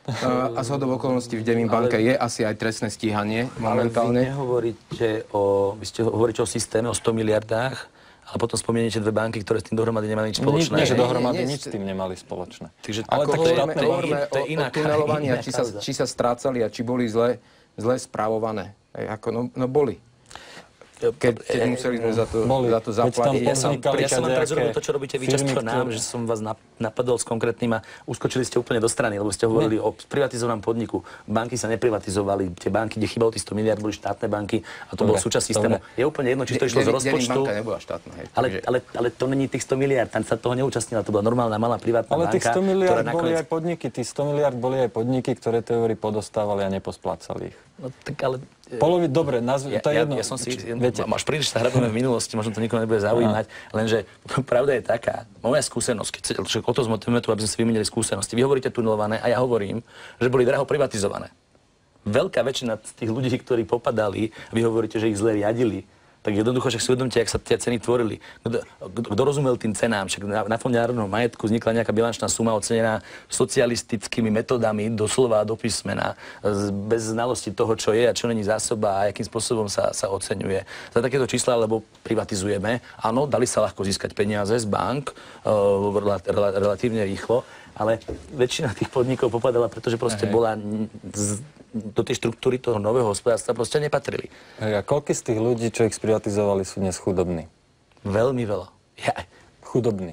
A zhodou okolností v Devin banke je asi aj trestné stíhanie momentálne. Ale vy nehovoríte o, vy ste hovoríte o systéme, o sto miliardách, ale potom spomeniete dve banky, ktoré s tým dohromady nemali nič spoločné. Nie, že nie, dohromady nie, nič s tým nemali spoločné. Takže ale ako tak hovoríme, štátne hovoríme to je o, iná o tunelovania, iná či sa, či sa strácali a či boli zle, zle správované. Hej, ako, no, no boli. Keď, keď museli sme za to, za to zaplatiť. Ja som, ja som vám teraz robil to, čo robíte vy často nám, že som vás napadol s konkrétnym a uskočili ste úplne do strany, lebo ste hovorili o privatizovanom podniku. Banky sa neprivatizovali, tie banky, kde chýbalo tých sto miliárd, boli štátne banky a to bol súčasť systému. Je úplne jedno, či to išlo z rozpočtu. Banka nebola štátna. Hej, ale, ale, ale to není tých sto miliárd, tam sa toho neúčastnila, to bola normálna malá privátna ale banka. Ale tých sto miliárd nakoniec... boli aj podniky, tých sto miliárd boli aj podniky, ktoré teórii podostávali a neposplácali ich. No tak ale... Poloviť, dobre, nazv... ja, to je ja, jedno. Ja som si... Viete, až príliš sa hrabeme v minulosti, možno to nikoho nebude zaujímať, lenže pravda je taká, moja skúsenosť, keď sa o to zmotivujeme tu, aby sme si vymenili skúsenosti. Vy hovoríte tunelované a ja hovorím, že boli draho privatizované. Veľká väčšina z tých ľudí, ktorí popadali, vy hovoríte, že ich zle riadili, tak jednoducho však si uvedomte, jak sa tie ceny tvorili. Kto, kto rozumel tým cenám? Však na, na Fonde národného majetku vznikla nejaká bilančná suma ocenená socialistickými metodami, doslova do písmena, bez znalosti toho, čo je a čo není zásoba a akým spôsobom sa, sa oceňuje. Za takéto čísla, lebo privatizujeme, áno, dali sa ľahko získať peniaze z bank, uh, rel, rel, relatívne rýchlo, ale väčšina tých podnikov popadala, pretože proste Aha. bola z, do tej štruktúry toho nového hospodárstva proste nepatrili. A koľko z tých ľudí, čo ich sprivatizovali, sú dnes chudobní? Veľmi veľa. Ja. Chudobní.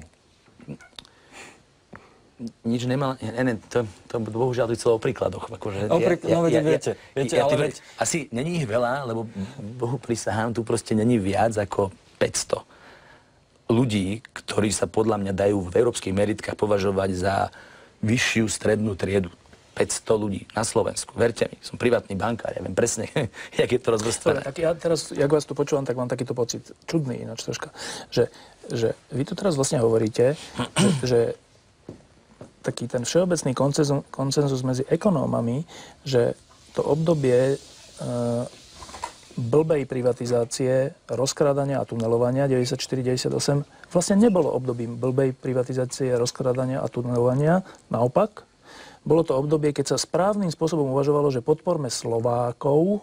Nič nemal... Ne, ne, to, to bohužiaľ to celé o príkladoch. Akože, o príklad, ja, no ja, viete, ja, viete, ja, ale ja, veď... Asi není ich veľa, lebo Bohu prisahám, tu proste není viac ako päťsto ľudí, ktorí sa podľa mňa dajú v európskych meritkách považovať za vyššiu strednú triedu. päťsto ľudí na Slovensku. Verte mi, som privátny bankár, ja viem presne, jak je to rozvrstvené. Tak ja teraz, jak vás tu počúvam, tak mám takýto pocit, čudný ináč troška, že, že vy tu teraz vlastne hovoríte, že, že taký ten všeobecný koncenzus, koncenzus medzi ekonómami, že to obdobie e, blbej privatizácie, rozkrádania a tunelovania deväťdesiatštyri deväťdesiatosem vlastne nebolo obdobím blbej privatizácie, rozkrádania a tunelovania. Naopak, bolo to obdobie, keď sa správnym spôsobom uvažovalo, že podporme Slovákov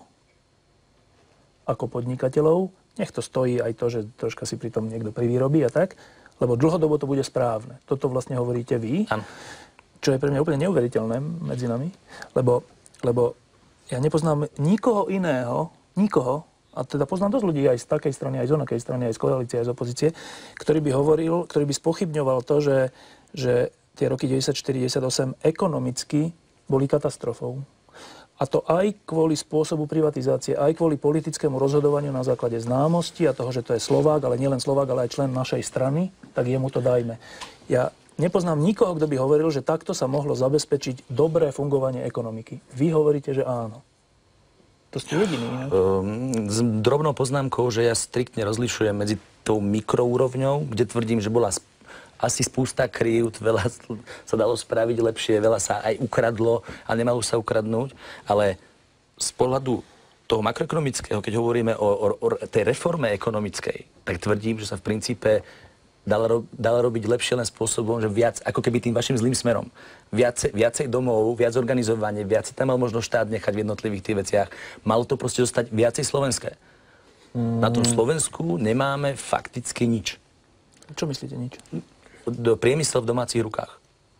ako podnikateľov. Nech to stojí aj to, že troška si pri tom niekto privýrobí a tak, lebo dlhodobo to bude správne. Toto vlastne hovoríte vy, ano. Čo je pre mňa úplne neuveriteľné medzi nami, lebo, lebo ja nepoznám nikoho iného, nikoho, a teda poznám dosť ľudí aj z takej strany, aj z onakej strany, aj z koalície, aj z opozície, ktorý by hovoril, ktorý by spochybňoval to, že, že tie roky deväťdesiatštyri deväťdesiatosem ekonomicky boli katastrofou. A to aj kvôli spôsobu privatizácie, aj kvôli politickému rozhodovaniu na základe známosti a toho, že to je Slovák, ale nielen Slovák, ale aj člen našej strany, tak jemu to dajme. Ja nepoznám nikoho, kto by hovoril, že takto sa mohlo zabezpečiť dobré fungovanie ekonomiky. Vy hovoríte, že áno. To ste jediný. Um, s drobnou poznámkou, že ja striktne rozlišujem medzi tou mikroúrovňou, kde tvrdím, že bola sp- asi spústa krívd, veľa sa dalo spraviť lepšie, veľa sa aj ukradlo a nemalo sa ukradnúť, ale z pohľadu toho makroekonomického, keď hovoríme o, o, o tej reforme ekonomickej, tak tvrdím, že sa v princípe dala, dala robiť lepšie len spôsobom, že viac, ako keby tým vašim zlým smerom. Viacej, viacej domov, viac organizovanie, viacej tam mal možno štát nechať v jednotlivých tých veciach. Malo to proste zostať viacej slovenské. Mm. Na tom Slovensku nemáme fakticky nič. Čo myslíte nič? Do priemysel v domácich rukách.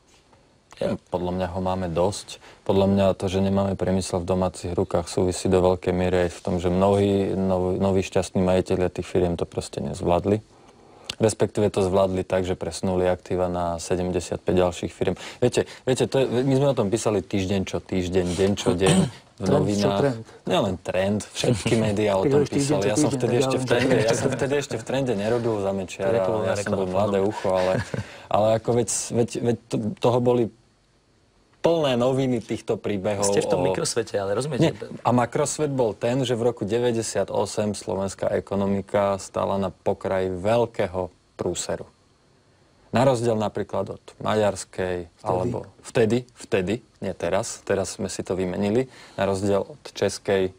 Ja. Podľa mňa ho máme dosť. Podľa mňa to, že nemáme priemysel v domácich rukách, súvisí do veľkej miery aj v tom, že mnohí noví, noví šťastní majiteľia tých firiem to proste nezvládli. Respektíve to zvládli tak, že presunuli aktíva na sedemdesiatpäť ďalších firiem. Viete, viete to je, my sme o tom písali týždeň čo týždeň, deň čo deň v novinách. Nielen trend, všetky médiá o tom písali. Ja som vtedy ešte v trende, ja som vtedy ešte v trende nerobil za Mečiara, ja som bol mladé ucho, ale, ale ako veď, veď, veď toho boli plné noviny týchto príbehov. Ste v tom o... mikrosvete, ale rozumiete? Nie. A makrosvet bol ten, že v roku deväťdesiatosem slovenská ekonomika stála na pokraji veľkého prúseru. Na rozdiel napríklad od maďarskej, vtedy. alebo vtedy, vtedy, nie teraz, teraz sme si to vymenili, na rozdiel od českej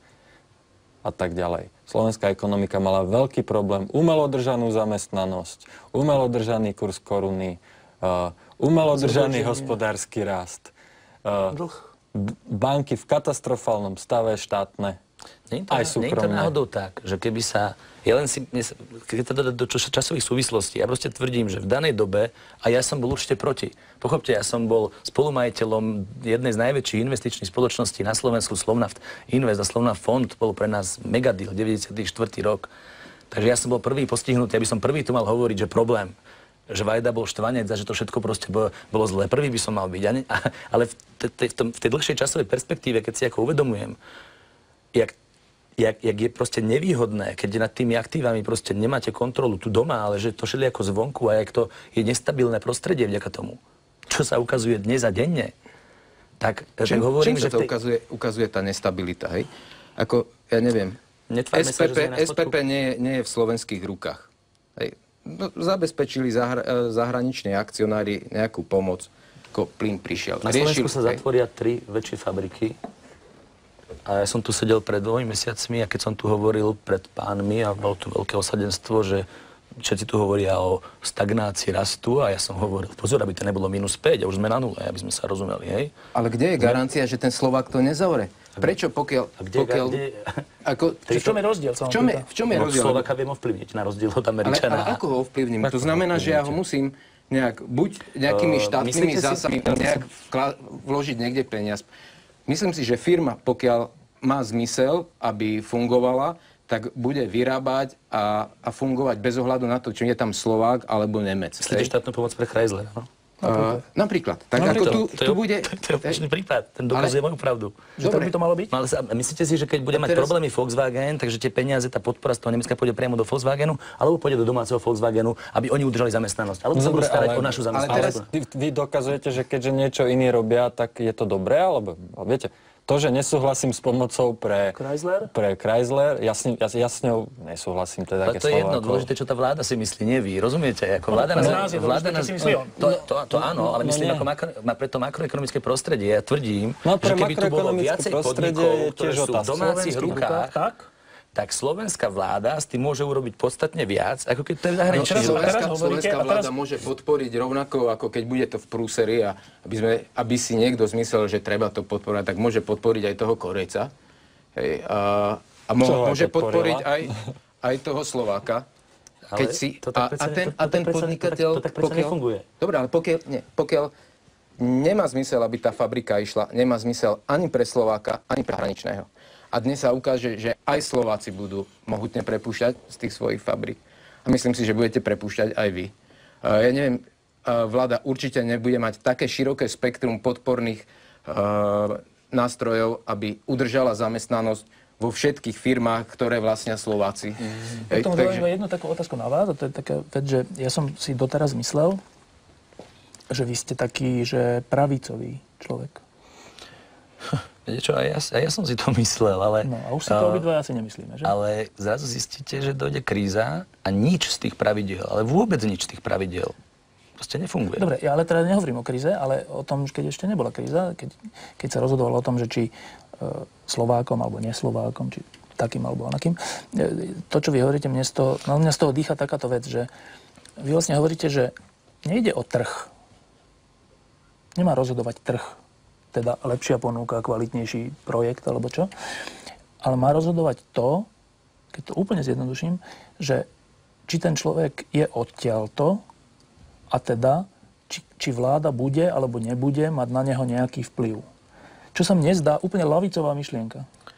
a tak ďalej. Slovenská ekonomika mala veľký problém, umelo držanú zamestnanosť, umelo držaný kurz koruny, uh, umelo držaný hospodársky rast. Uh, banky v katastrofálnom stave štátne, nie to, aj súkromné. Nie je to náhodou tak, že keby sa... Ja len si... Keď to dá do časových súvislostí, ja proste tvrdím, že v danej dobe, a ja som bol určite proti. Pochopte, ja som bol spolumajiteľom jednej z najväčších investičných spoločností na Slovensku, Slovnaft Invest a Slovnaft Fond, bol pre nás megadeal, deväťdesiaty štvrtý rok. Takže ja som bol prvý postihnutý, aby som prvý tu mal hovoriť, že problém, že Vajda bol štvanec a že to všetko proste bolo, bolo zlé. Prvý by som mal byť. Ale v, te, te, v, tom, v tej dlhšej časovej perspektíve, keď si ako uvedomujem, jak, jak, jak je proste nevýhodné, keď nad tými aktívami proste nemáte kontrolu tu doma, ale že to šeli ako zvonku a jak to je nestabilné prostredie vďaka tomu, čo sa ukazuje dnes a denne, tak, čím, tak hovorím, čím že... sa to tej... ukazuje, ukazuje tá nestabilita, hej? Ako, ja neviem, es pé pé, es pé pé nie, nie je v slovenských rukách. Hej. No, zabezpečili zahra- zahraniční akcionári nejakú pomoc, ako plyn prišiel. Na Slovensku sa zatvoria tri väčšie fabriky. A ja som tu sedel pred dvomi mesiacmi a keď som tu hovoril pred pánmi a bolo tu veľké osadenstvo, že všetci tu hovoria o stagnácii rastu a ja som hovoril, pozor, aby to nebolo minus päť a už sme na nule, aby sme sa rozumeli, hej? Ale kde je garancia, že ten Slovák to nezavre? Prečo pokiaľ... A kde, pokiaľ kde, ako, v čom je rozdiel? V čom je, v čom je no, rozdiel? Slováka viem ovplyvniť, na rozdiel od Američana. Ale, ale ako ho ovplyvním? To znamená, že ja ho musím nejak, buď nejakými štátnymi uh, zásahmi nejak vkla- vložiť niekde peniaz. Myslím si, že firma, pokiaľ má zmysel, aby fungovala, tak bude vyrábať a, a fungovať bez ohľadu na to, či je tam Slovák alebo Nemec. Myslíte štátnu pomoc pre Chrysler, no? Uh, napríklad. Tak no, ako to, tu, to, tu je, bude... To, to je opačný prípad. Ten dokazuje moju pravdu. Že tak by to malo byť? No, ale sa, myslíte si, že keď bude mať teraz... problémy Volkswagen, takže tie peniaze, tá podpora z toho Nemecka pôjde priamo do Volkswagenu, alebo pôjde do domáceho Volkswagenu, aby oni udržali zamestnanosť. Alebo sa budú starať ale, o našu zamestnanosť. Ale teraz vy, vy dokazujete, že keďže niečo iní robia, tak je to dobré, alebo viete, to, že nesúhlasím s pomocou pre Chrysler, pre Chrysler jasne, ja, ja s ňou nesúhlasím. Teda, Ale to je jedno, dôležité, čo tá vláda si myslí, nie vy. Rozumiete? Ako vláda nás, nás je vláda nás, dôležité, čo si myslí on. to, to, to áno, ale No myslím, nie. ako makro, ma- pre to makroekonomické prostredie. Ja tvrdím, No, pre že keby tu bolo makroekonomické viacej prostredie podnikov, je ktoré tiež sú v otázka. domácich Slovenských rukách, tak? tak slovenská vláda s tým môže urobiť podstatne viac, ako keď to je v zahraničí. teraz- Slovenská, teraz hovoríte, slovenská a teraz- vláda môže podporiť rovnako, ako keď bude to v prúseri a aby, sme, aby si niekto zmyslel, že treba to podporovať, tak môže podporiť aj toho Korejca. Hej, a a mo, Čo ho môže podporila? podporiť aj, aj toho Slováka. Ale Keď si, to a, tak a predsa- ten, to- a to ten tak predsa- podnikateľ... to tak predsa nefunguje. Dobre, ale pokiaľ, nie, pokiaľ nemá zmysel, aby tá fabrika išla, nemá zmysel ani pre Slováka, ani pre hraničného. A dnes sa ukáže, že aj Slováci budú mohutne prepúšťať z tých svojich fabrik. A myslím si, že budete prepúšťať aj vy. Uh, ja neviem, uh, vláda určite nebude mať také široké spektrum podporných uh, nástrojov, aby udržala zamestnanosť vo všetkých firmách, ktoré vlastnia Slováci. Mm. Hej, Potom takže- takže... jednu takú otázku na vás, a to je taká vec, že ja som si doteraz myslel, že vy ste taký, že pravicový človek. Viete čo, aj ja, aj ja som si to myslel, ale... No a už si to obidva asi nemyslíme, že? Ale zrazu zistíte, že dojde kríza a nič z tých pravidiel, ale vôbec nič z tých pravidiel proste nefunguje. Dobre, ja ale teda nehovorím o kríze, ale o tom, keď ešte nebola kríza, keď, keď sa rozhodovalo o tom, že či e, Slovákom alebo neslovákom, či takým alebo onakým. E, to, čo vy hovoríte, mne z toho, no mňa z toho dýcha takáto vec, že vy vlastne hovoríte, že nejde o trh. Nemá rozhodovať trh. Teda lepšia ponuka, kvalitnejší projekt, alebo čo. Ale má rozhodovať to, keď to úplne zjednoduším, že či ten človek je odtiaľto a teda, či, či vláda bude alebo nebude mať na neho nejaký vplyv. Čo sa mne zdá úplne ľavicová myšlienka.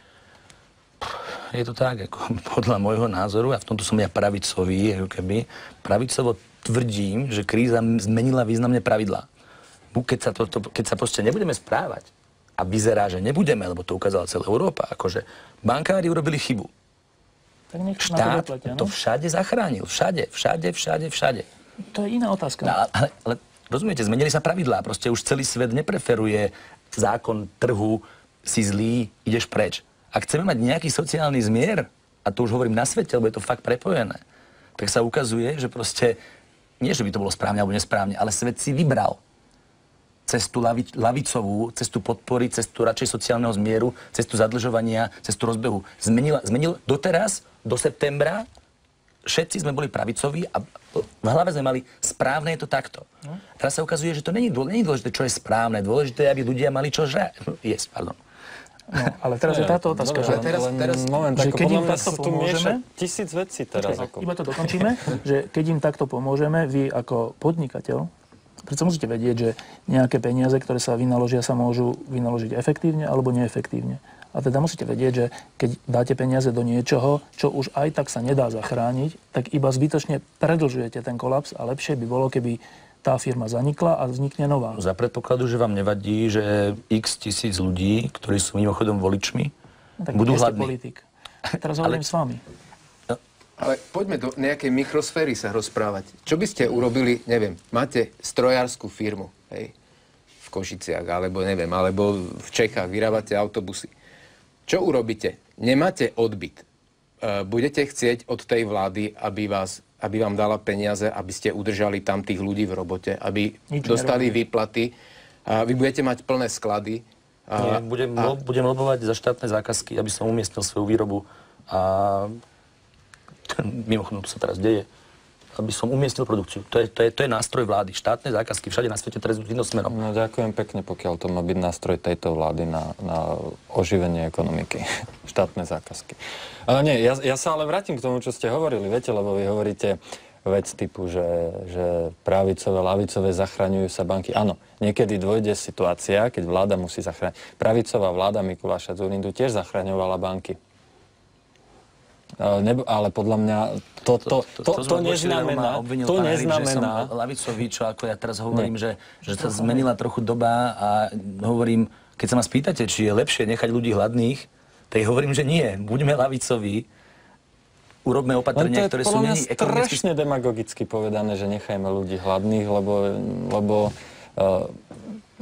Je to tak, ako podľa môjho názoru, a v tomto som ja pravicový, ako keby, pravicovo tvrdím, že kríza zmenila významne pravidlá. Keď sa, to, to, keď sa proste nebudeme správať, a vyzerá, že nebudeme, lebo to ukázala celá Európa, akože bankári urobili chybu. Tak nech na to Štát dopletia, no? to všade zachránil. Všade, všade, všade, všade. To je iná otázka. No, ale, ale rozumiete, zmenili sa pravidlá. Proste už celý svet nepreferuje zákon trhu, si zlý, ideš preč. Ak chceme mať nejaký sociálny zmier, a to už hovorím na svete, lebo je to fakt prepojené, tak sa ukazuje, že proste, nie že by to bolo správne alebo nesprávne, ale svet si vybral cestu lavi, lavicovú, cestu podpory, cestu radšej sociálneho zmieru, cestu zadlžovania, cestu rozbehu. Zmenil, zmenil doteraz, do septembra, všetci sme boli pravicoví a v hlave sme mali správne je to takto. No. Teraz sa ukazuje, že to není dôležité, čo je správne. Dôležité je, aby ľudia mali čo žrať. Yes, pardon. No, ale teraz je táto otázka, že, teraz- teraz- moment, že ako keď podľa im mňa takto sa tu pomôžeme... mieša tisíc vecí teraz. Počkaj, Ako. iba to dokončíme, že keď im takto pomôžeme, vy ako podnikateľ, preto musíte vedieť, že nejaké peniaze, ktoré sa vynaložia, sa môžu vynaložiť efektívne alebo neefektívne. A teda musíte vedieť, že keď dáte peniaze do niečoho, čo už aj tak sa nedá zachrániť, tak iba zbytočne predlžujete ten kolaps a lepšie by bolo, keby tá firma zanikla a vznikne nová. Za predpokladu, že vám nevadí, že x tisíc ľudí, ktorí sú mimochodom voličmi, No, tak budú nie ste hladní. politik. Teraz hovorím s vami. Ale poďme do nejakej mikrosféry sa rozprávať. Čo by ste urobili, neviem, máte strojárskú firmu, hej, v Košiciach, alebo neviem, alebo v Čechách, vyrábate autobusy. Čo urobíte? Nemáte odbyt. E, budete chcieť od tej vlády, aby, vás, aby vám dala peniaze, aby ste udržali tam tých ľudí v robote, aby Nič dostali nerobí. výplaty. A vy budete mať plné sklady. Nie, A, budem, a, lo, budem lobovať za štátne zákazky, aby som umiestnil svoju výrobu a mimochodom to sa teraz deje, aby som umiestnil produkciu. To je, to je, to je nástroj vlády. Štátne zákazky všade na svete teraz idú smerom. No, ďakujem pekne, pokiaľ to má byť nástroj tejto vlády na, na oživenie ekonomiky. Štátne zákazky. Ale nie, ja, ja sa ale vrátim k tomu, čo ste hovorili, viete, lebo vy hovoríte vec typu, že, že pravicové, lavicové zachraňujú sa banky. Áno, niekedy dôjde situácia, keď vláda musí zachrániť. Pravicová vláda Mikuláša Dzurindu tiež zachraňovala banky. Nebo, ale podľa mňa to, to, to, to, to neznamená, to neznamená... Že som lavicový, čo ako ja teraz hovorím, že, že sa zmenila trochu doba a hovorím, keď sa ma spýtate, či je lepšie nechať ľudí hladných, tak hovorím, že nie. Buďme lavicoví, urobme opatrenia, ktoré sú není ekonomicky... To je strašne demagogicky povedané, že nechajme ľudí hladných, lebo, lebo uh,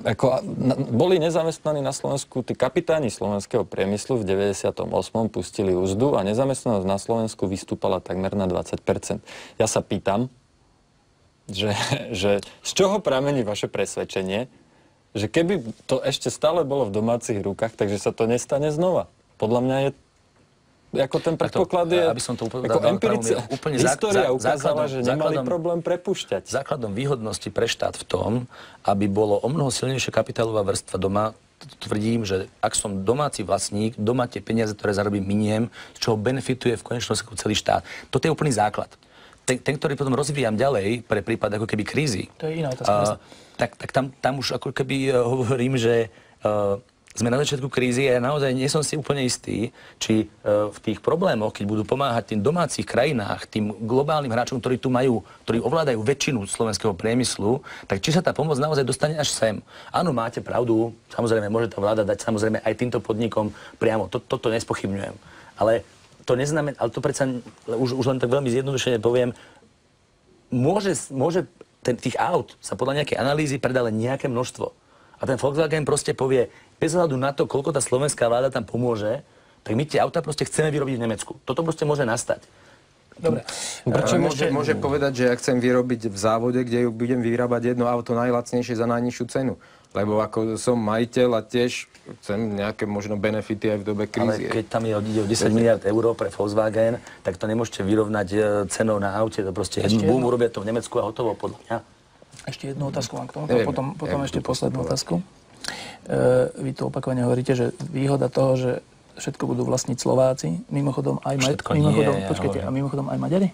ako, na, boli nezamestnaní na Slovensku, tí kapitáni slovenského priemyslu v deväťdesiatom ôsmom pustili úzdu a nezamestnanosť na Slovensku vystúpala takmer na dvadsať percent. Ja sa pýtam, že, že z čoho pramení vaše presvedčenie, že keby to ešte stále bolo v domácich rukách, takže sa to nestane znova. Podľa mňa je ako ten predpoklad je, aby som to úplne, ako empirice, úplne história zá, ukázala, že nemali problém prepušťať. Základom výhodnosti pre štát v tom, aby bolo o mnoho silnejšia kapitálová vrstva doma, tvrdím, že ak som domáci vlastník, doma tie peniaze, ktoré zarobím, miniem, z čoho benefituje v konečnom dôsledku celý štát. Toto je úplný základ. Ten, ten, ktorý potom rozvíjam ďalej pre prípad ako keby krízy, to je iná otázka. Uh, tak, tak tam, tam už ako keby uh, hovorím, že uh, sme na začiatku krízy a ja naozaj nie som si úplne istý, či uh, v tých problémoch, keď budú pomáhať tým domácich krajinách, tým globálnym hráčom, ktorí tu majú, ktorí ovládajú väčšinu slovenského priemyslu, tak či sa tá pomoc naozaj dostane až sem. Áno, máte pravdu, samozrejme, môže tá vláda dať samozrejme aj týmto podnikom priamo. Toto to, to nespochybňujem. Ale to neznamená, ale to predsa, už, už len tak veľmi zjednodušene poviem, môže, môže ten, tých aut sa podľa nejakej analýzy predá len nejaké množstvo. A ten Volkswagen proste povie, bez hľadu na to, koľko tá slovenská vláda tam pomôže, tak my tie autá proste chceme vyrobiť v Nemecku. Toto proste môže nastať. Dobre. Prečo môže, môže povedať, že ja chcem vyrobiť v závode, kde budem vyrábať jedno auto najlacnejšie za najnižšiu cenu. Lebo ako som majiteľ a tiež chcem nejaké možno benefity aj v dobe krízy. Ale keď tam je o desať miliárd eur pre Volkswagen, tak to nemôžete vyrovnať cenou na aute. To proste jednu boom urobia to v Nemecku a hotovo, podľa mňa. Ešte jednu otázku mám k tomu, potom, potom ešte poslednú otázku. E, vy tu opakovane hovoríte, že výhoda toho, že všetko budú vlastniť Slováci, mimochodom aj, ma- mimochodom, nie, počkajte, ja a mimochodom aj Maďari?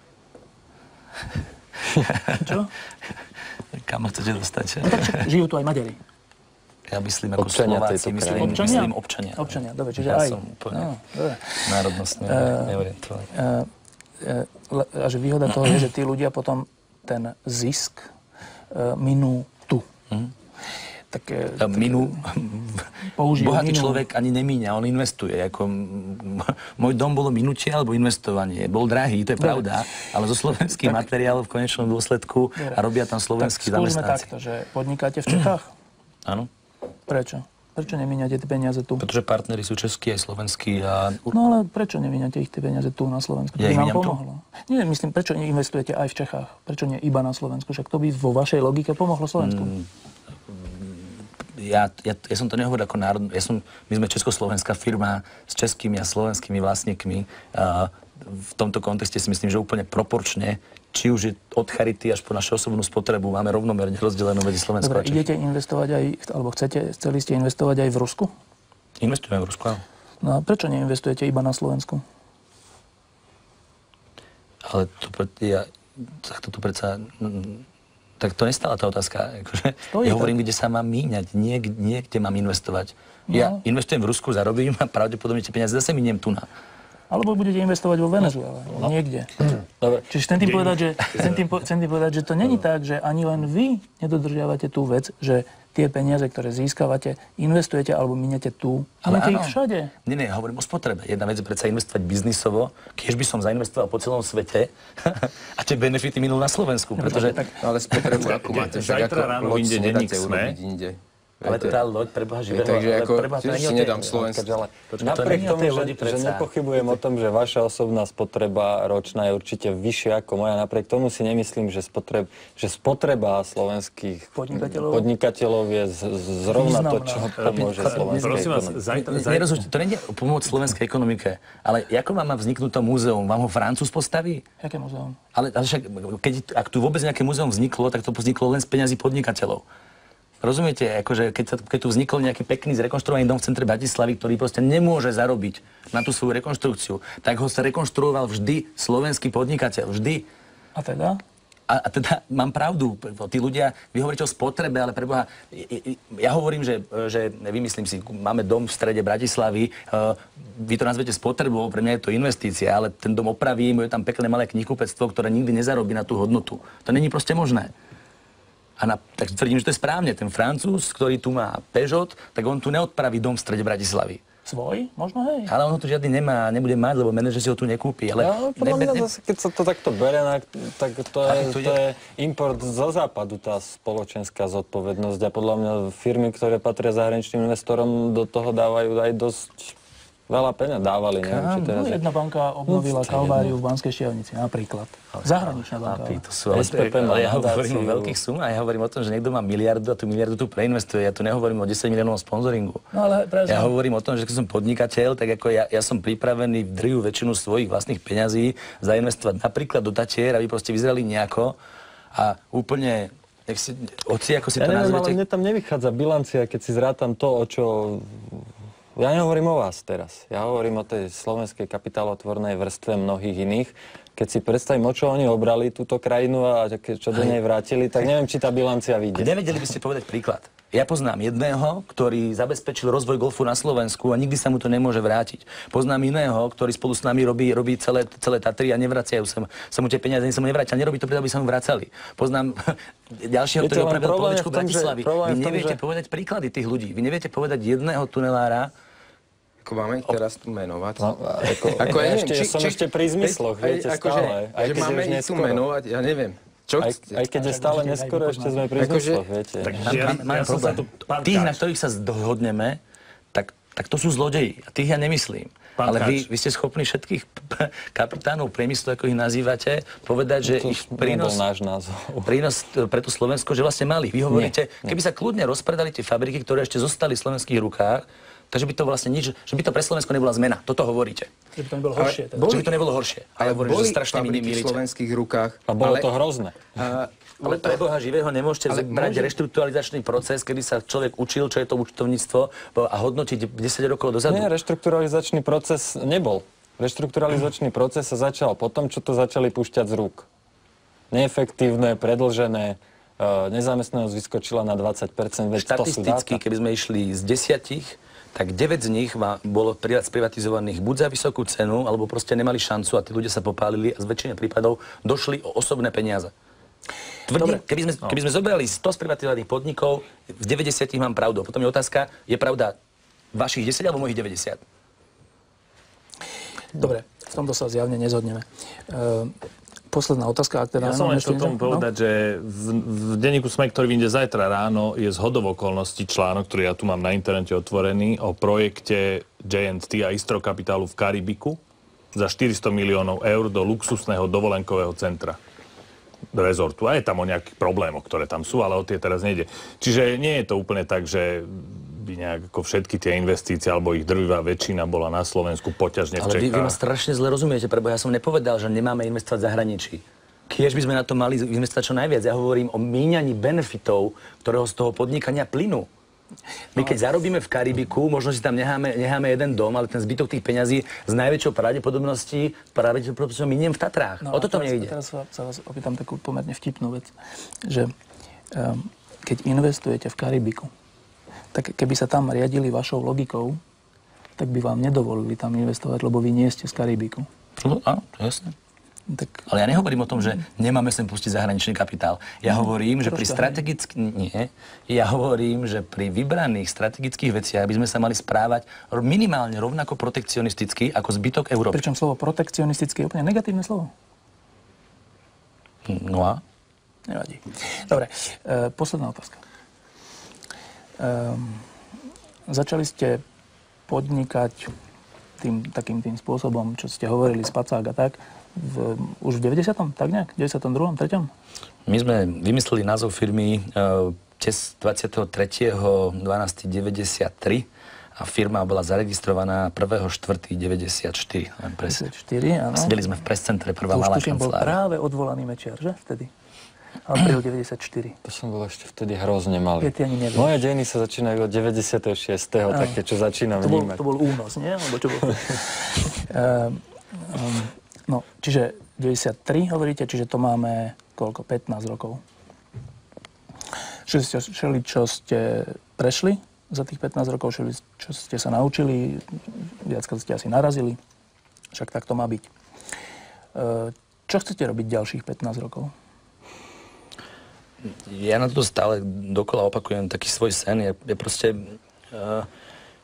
Čo? Kam chcete dostať? No tak žijú tu aj Maďari. Ja myslím ako občania Slováci, myslím občania. Myslím občania. Občania, dobre, čiže ja aj. som úplne no, národnostne uh, neorientovaný. Uh, uh, a že výhoda toho je, že tí ľudia potom ten zisk uh, minú tu. Mm. Tak, tak, minú, bohatý minú. Človek ani nemíňa, on investuje. Ako, môj dom bolo minutie alebo investovanie. Bol drahý, to je pravda, ale zo slovenských materiálov v konečnom dôsledku Dobre. A robia tam slovenskí zamestnanci. Tak skúsme takto, že podnikáte v Čechách? Áno. Prečo? Prečo nemíňate tie peniaze tu? Pretože partneri sú českí aj slovenskí a... No ale prečo nemíňate ich tie peniaze tu na Slovensku? Ja ich nám pomohlo. Tu? Nie, myslím, prečo neinvestujete aj v Čechách? Prečo nie iba na Slovensku? Však to by vo vašej logike pomohlo Slovensku. Mm. Ja, ja, ja som to nehovoril ako národ, ja som, my sme československá firma s českými a slovenskými vlastníkmi. Uh, v tomto kontexte si myslím, že úplne proporčne, či už je od charity až po našu osobnú spotrebu, máme rovnomerne rozdelenú medzi Slovenskou a Čechmi. Dobre, idete investovať aj, alebo chcete, chceli ste investovať aj v Rusku? Investujeme v Rusku, áno. No a prečo neinvestujete iba na Slovensku? Ale to, ja, tak to tu predsa... Tak to nestála tá otázka. Akože, ja hovorím, kde sa mám míňať, nie, nie kde mám investovať. No. Ja investujem v Rusku, zarobím a pravdepodobne tie peniaze zase miniem tu na. Alebo budete investovať vo Venezuele, no. Niekde. Dobre. Čiže chcem tým, povedať, že, chcem, tým, chcem tým povedať, že to není tak, že ani len vy nedodržiavate tú vec, že tie peniaze, ktoré získavate, investujete alebo miniete tu. Ale ich všade. Nie, nie, hovorím o spotrebe. Jedna vec je predsa investovať biznisovo, keď by som zainvestoval po celom svete a tie benefity minul na Slovensku. Pretože... Tak, ale spotrebu, ako máte, tak ako loď si nedáte urobiť inde. Ale to tá loď preboha živého, takže ako, preboha, to si nedám Slovensku. Napriek tomu, že, že nepochybujem o tom, že vaša osobná spotreba ročná je určite vyššia ako moja, napriek tomu si nemyslím, že, spotreb, že spotreba slovenských podnikateľov, podnikateľov je z, zrovna to, čo pomôže slovenskej ekonomike. To nie je pomoc slovenskej ekonomike, ale ako vám má vzniknúť to múzeum? Vám ho Francúz postaví? Jaké múzeum? Ale, ale však, keď, ak tu vôbec nejaké múzeum vzniklo, tak to vzniklo len z peňazí podnikateľov. Rozumiete, akože keď, sa, keď tu vznikol nejaký pekný zrekonštruovaný dom v centre Bratislavy, ktorý proste nemôže zarobiť na tú svoju rekonštrukciu, tak ho sa rekonštruoval vždy slovenský podnikateľ, vždy. A teda? A, a teda mám pravdu, tí ľudia, vy hovoríte o spotrebe, ale preboha, ja hovorím, že, že vymyslím si, máme dom v strede Bratislavy, vy to nazvete spotrebou, pre mňa je to investícia, ale ten dom opravím, je tam pekné malé knihkupectvo, ktoré nikdy nezarobí na tú hodnotu. To není proste možné. A na, tak tvrdím, že to je správne. Ten Francúz, ktorý tu má Peugeot, tak on tu neodpraví dom v strede Bratislavy. Svoj? Možno, hej. Ale on ho tu žiadny nemá, nebude mať, lebo manažer si ho tu nekúpi. Ale No, podľa ne, mňa ne, zase, keď sa to takto bere, tak to je, to to je import zo západu, tá spoločenská zodpovednosť. A podľa mňa firmy, ktoré patria zahraničným investorom, do toho dávajú aj dosť veľa peňazí. Dávali, neviem, či teraz... No, jedna banka obnovila No, Kalváriu v Banskej Štiavnici, napríklad. Zahraničná banka. Chlapi, to sú, ale, es pé pé má ale ja nadáciu. hovorím o veľkých sumách, ja hovorím o tom, že niekto má miliardu a tú miliardu tu preinvestuje. Ja tu nehovorím o desať miliónov sponzoringu. No, ale práve Ja hovorím o tom, že keď som podnikateľ, tak ako ja, ja som pripravený v drvivú väčšinu svojich vlastných peňazí zainvestovať napríklad do Tatier, aby proste vyzerali nejako a úplne, nech si, oci, ako si Ja to neviem, ale nazvete. mne tam nevychádza bilancia, keď si zrátam to, o čo... Ja nehovorím o vás teraz. Ja hovorím o tej slovenskej kapitálotvornej vrstve mnohých iných. Keď si predstavím, o čo oni obrali túto krajinu a čo do nej vrátili, tak neviem, či tá bilancia vyjde. Nevedeli by ste povedať príklad. Ja poznám jedného, ktorý zabezpečil rozvoj golfu na Slovensku a nikdy sa mu to nemôže vrátiť. Poznám iného, ktorý spolu s nami robí, robí celé, celé Tatry a nevracajú sa, sa mu tie peniaze, sa mu nevrátia. Nerobí to preto, aby sa mu vracali. Poznám ďalšieho, Viete, ktorý len opravil problém je polovičku v tom, že- Bratislavy. problém je Vy v tom, neviete že- povedať príklady tých ľudí. Vy neviete povedať jedného tunelára. Ako máme ich teraz tu menovať? No, ako, Ako, ja neviem, ešte, či- som či- ešte pri zmysloch, aj- viete, akože, stále. Aj že keď je máme už ich tu neskoro. menovať, ja neviem. Čo Aj, chcete? aj keď je stále neskoro, ešte sme pri Akože- zmysloch, viete. Tak Mám, ja, mám, mám ja som sa problém. tu... Pán Tých, na Káč, ktorých sa dohodneme, tak, tak to sú zlodeji. A tých ja nemyslím. Pán Ale vy, Káč. vy ste schopní všetkých p- kapitánov priemyslu, ako ich nazývate, povedať, že To ich nebol prínos, náš názov. prínos pre tú Slovensko, že vlastne mali. Vy hovoríte, keby sa kľudne rozpredali tie fabriky, ktoré ešte zostali v slovenských rukách, takže by to vlastne nič, že by to pre Slovensko nebola zmena. Toto hovoríte. Že by to nebolo horšie. Teda. Že by to nebolo horšie. Ale Ale hovorím, že boli strašne mi fabriky v nemýlite. slovenských rukách. A bolo ale, to hrozné. a, Ale pre Boha živého nemôžete Ale brať môže- reštrukturalizačný proces, kedy sa človek učil, čo je to účtovníctvo a hodnotiť desať rokov dozadu. Nie, reštrukturalizačný proces nebol. Reštrukturalizačný proces sa začal potom, čo to začali púšťať z rúk. Neefektívne, predĺžené, e, nezamestnanosť vyskočila na dvadsať percent, veď to sú Štatisticky, dáta. keby sme išli z desiatich, tak deväť z nich má, bolo pri- sprivatizovaných buď za vysokú cenu, alebo proste nemali šancu a tí ľudia sa popálili a z väčšine prípadov došli o osobné peniaze. Tvrdím, keby sme, keby sme zobrali sto sprivatizovaných podnikov, v deväťdesiatich mám pravdu. Potom je otázka, je pravda vašich desať alebo mojich deväťdesiat? Dobre, v tomto sa zjavne nezhodneme. Ehm, posledná otázka, ak teda... Ja som mám len chcel ešte tomu niečo? povedať, že v, v denníku SME, ktorý vyjde zajtra ráno, je zhodou okolností článok, ktorý ja tu mám na internete otvorený, o projekte J and T a Istro Kapitálu v Karibiku za štyristo miliónov eur do luxusného dovolenkového centra rezortu. A je tam o nejakých problémoch, ktoré tam sú, ale o tie teraz nejde. Čiže nie je to úplne tak, že by nejak ako všetky tie investície alebo ich drvivá väčšina bola na Slovensku poťažne v Ale vy, vy ma Čechách. strašne zle rozumiete, prebo ja som nepovedal, že nemáme investovať v zahraničí. Kiež by sme na to mali investovať čo najviac. Ja hovorím o míňaní benefitov, ktorého z toho podnikania plynú. My keď zarobíme v Karibiku, možno si tam necháme, necháme jeden dom, ale ten zbytok tých peňazí z najväčšou pravdepodobností pravdepodobnosťou miniem v Tatrách. No, O toto a mne teraz, ide. Teraz sa, sa vás opýtam takú pomerne vtipnú vec, že um, keď investujete v Karibiku, tak keby sa tam riadili vašou logikou, tak by vám nedovolili tam investovať, lebo vy nie ste z Karibiku. No, áno, to je jasné. Tak Ale ja nehovorím o tom, že nemáme sem pustiť zahraničný kapitál. Ja hovorím, že pri troška, strategických... Nie. Ja hovorím, že pri vybraných strategických veciach by sme sa mali správať minimálne rovnako protekcionisticky ako zbytok Európy. pričom slovo protekcionistické je úplne negatívne slovo. No a? Nevadí. Dobre, e, posledná otázka. Ehm, začali ste podnikať tým takým tým spôsobom, čo ste hovorili, spacák a tak, v, už v deväťdesiatom tak nejak? deväťdesiatom druhom, treťom My sme vymysleli názov firmy uh, dvadsiateho tretieho decembra deväťdesiattri a firma bola zaregistrovaná prvého štvrtého deväťdesiatštyri. Len presne. deväťdesiatštyri, áno. Sedeli sme v prescentre, prvá To už malá tuším, bol kancelária. práve odvolaný Mečiar, že? Vtedy. Apríl deväťdesiatštyri. To som bol ešte vtedy hrozne malý. Ja ty ani nevieš. Moje dejiny sa začínajú od deväťdesiateho šiesteho také, čo začínam To bol, vnímať. to bol únos, nie? Alebo čo bol? um, um, no, čiže deväťdesiattri hovoríte, čiže to máme koľko? pätnásť rokov. Všeli, čo ste prešli za tých pätnásť rokov, všeli, čo ste sa naučili, viackrát ste asi narazili, však tak to má byť. Uh, čo chcete robiť ďalších pätnásť rokov? Ja na to stále dokola opakujem taký svoj sen. Je, je proste... Uh,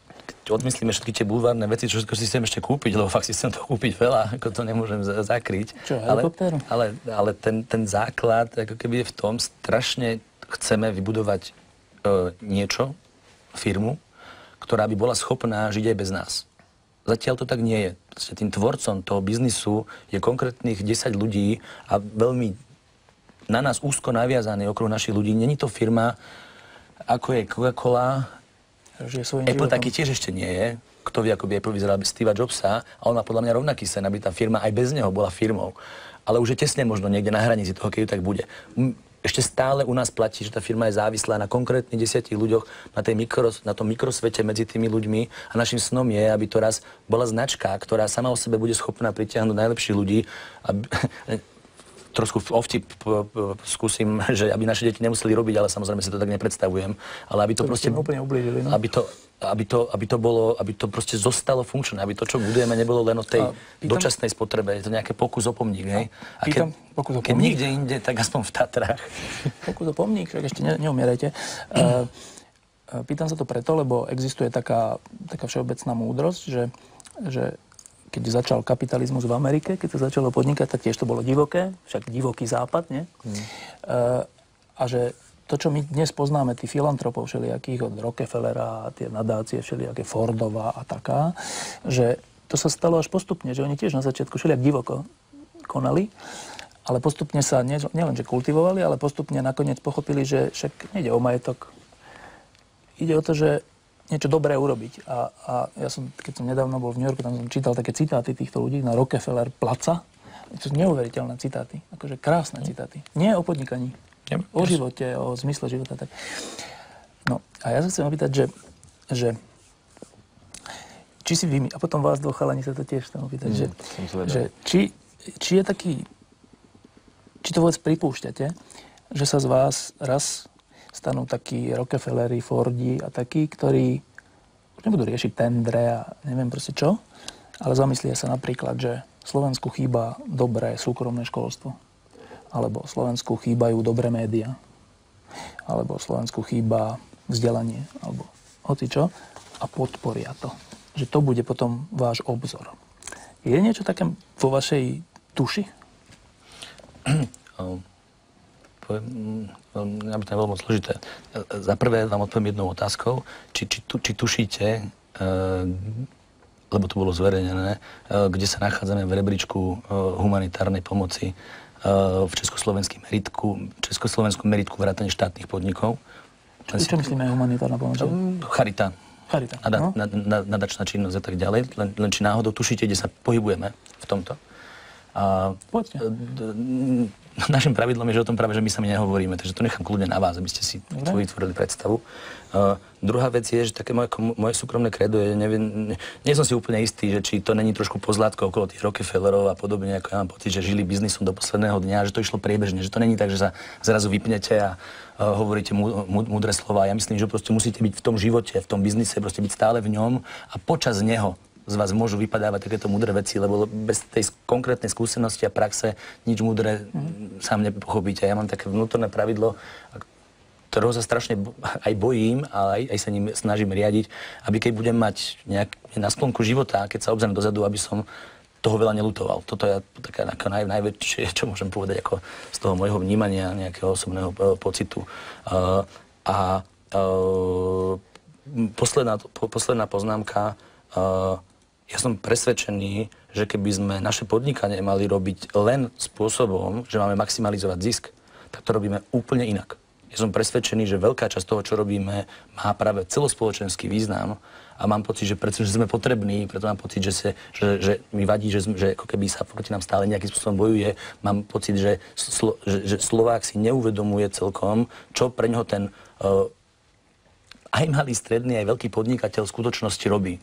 odmyslíme všetky tie bulvárne veci, čo všetko si chcem ešte kúpiť, lebo fakt si chcem to kúpiť veľa, ako to nemôžem z- zakryť. Čo, ale, helikoptéru? ale, ale ten, ten základ, ako keby je v tom, strašne chceme vybudovať e, niečo, firmu, ktorá by bola schopná žiť aj bez nás. Zatiaľ to tak nie je. Proste tým tvorcom toho biznisu je konkrétnych desať ľudí a veľmi na nás úzko naviazaný okruh našich ľudí. Není to firma, ako je Coca-Cola. Apple životom. Taký tiež ešte nie je. Kto vie, ako by Apple vyzeral bez Steva Jobsa. A on má podľa mňa rovnaký sen, aby tá firma aj bez neho bola firmou. Ale už je tesne možno niekde na hranici toho, keď tak bude. Ešte stále u nás platí, že tá firma je závislá na konkrétnych desiatich ľuďoch, na, tej mikro, na tom mikrosvete medzi tými ľuďmi a našim snom je, aby to raz bola značka, ktorá sama o sebe bude schopná pritiahnuť najlepších ľudí. Aby, trošku ovtip skúsim, že aby naše deti nemuseli robiť, ale samozrejme si to tak nepredstavujem. Ale aby to, to proste... úplne ublížili, no? Aby to, aby to, aby to bolo, aby to proste zostalo funkčné, aby to, čo budujeme, nebolo len o tej pýtam, dočasnej spotrebe. Je to nejaké pokus o pomník, hej? A keď, pýtam, keď nikde inde, tak aspoň v Tatrách. Pokus o pomník, však ešte ne, neumierajte. Uh, pýtam sa to preto, lebo existuje taká, taká všeobecná múdrosť, že, že keď začal kapitalizmus v Amerike, keď sa začalo podnikať, tak tiež to bolo divoké, však divoký západ, nie? Hmm. Uh, a že to, čo my dnes poznáme, tí filantropov všelijakých, od Rockefellera, tie nadácie všelijaké, Fordová a taká, že to sa stalo až postupne, že oni tiež na začiatku všelijak divoko konali, ale postupne sa nie, nielenže kultivovali, ale postupne nakoniec pochopili, že však nejde o majetok. Ide o to, že niečo dobré urobiť. A, a ja som, keď som nedávno bol v New Yorku, tam som čítal také citáty týchto ľudí na Rockefeller placa. To sú neuveriteľné citáty, akože krásne citáty. Nie o podnikaní. O živote, o zmysle života. Tak. No a ja sa chcem opýtať, že, že či si vy, a potom vás dvoch chalani sa to tiež chcem opýtať, mm, že, že či, či je taký, či to vôbec pripúšťate, že sa z vás raz stanú takí Rockefelleri, Fordi a takí, ktorí už nebudú riešiť tendre a neviem proste čo, ale zamyslia sa napríklad, že Slovensku chýba dobré súkromné školstvo. Alebo Slovensku chýbajú dobré médiá, alebo Slovensku chýba vzdelanie, alebo hocičo, a podporia to. Že to bude potom váš obzor. Je niečo také vo vašej tuši? Ja by to nebolo moc zložité. Za prvé vám odpoviem jednou otázkou, či, či, tu, či tušíte, e, lebo to bolo zverejnené, e, kde sa nachádzame v rebríčku e, humanitárnej pomoci v československom meritku, československom meritku vrátane štátnych podnikov. Čo, čo myslíme humanitárna pomoc? Charita. Charita. Nada, no? nad, nad, nadačná činnosť a tak ďalej. Len, len či náhodou tušíte, kde sa pohybujeme v tomto. A, Poďte. Našim pravidlom je, že o tom práve, že my sami nehovoríme, takže to nechám kľudne na vás, aby ste si vytvorili predstavu. Uh, druhá vec je, že také moje, moje súkromné kredo je, neviem, nie som si úplne istý, že či to není trošku pozlátko okolo tých Rockefellerov a podobne, ako ja mám pocit, že žili biznisom do posledného dňa, že to išlo priebežne, že to není tak, že sa zrazu vypnete a uh, hovoríte mú, mú, múdre slova. Ja myslím, že proste musíte byť v tom živote, v tom biznise, proste byť stále v ňom a počas neho z vás môžu vypadávať takéto múdre veci, lebo bez tej konkrétnej skúsenosti a praxe nič múdre mm. sám nepochopíte. Ja mám také vnútorné pravidlo, ktorého sa strašne aj bojím, ale aj, aj sa ním snažím riadiť, aby keď budem mať nejak na sklonku života, keď sa obzriem dozadu, aby som toho veľa neľutoval. Toto je také naj, najväčšie, čo môžem povedať ako z toho môjho vnímania, nejakého osobného uh, pocitu. Uh, a uh, posledná, po, posledná poznámka. Uh, Ja som presvedčený, že keby sme naše podnikanie mali robiť len spôsobom, že máme maximalizovať zisk, tak to robíme úplne inak. Ja som presvedčený, že veľká časť toho, čo robíme, má práve celospoločenský význam a mám pocit, že pretože sme potrební, preto mám pocit, že, sa, že, že mi vadí, že, že ako keby sa proti nám stále nejakým spôsobom bojuje. Mám pocit, že, slo, že, že Slovák si neuvedomuje celkom, čo pre ňoho ten uh, aj malý, stredný, aj veľký podnikateľ v skutočnosti robí.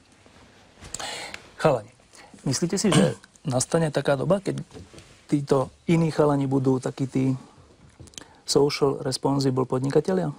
Chalani, myslíte si, že nastane taká doba, keď títo iní chalani budú takí tí social responsible podnikatelia?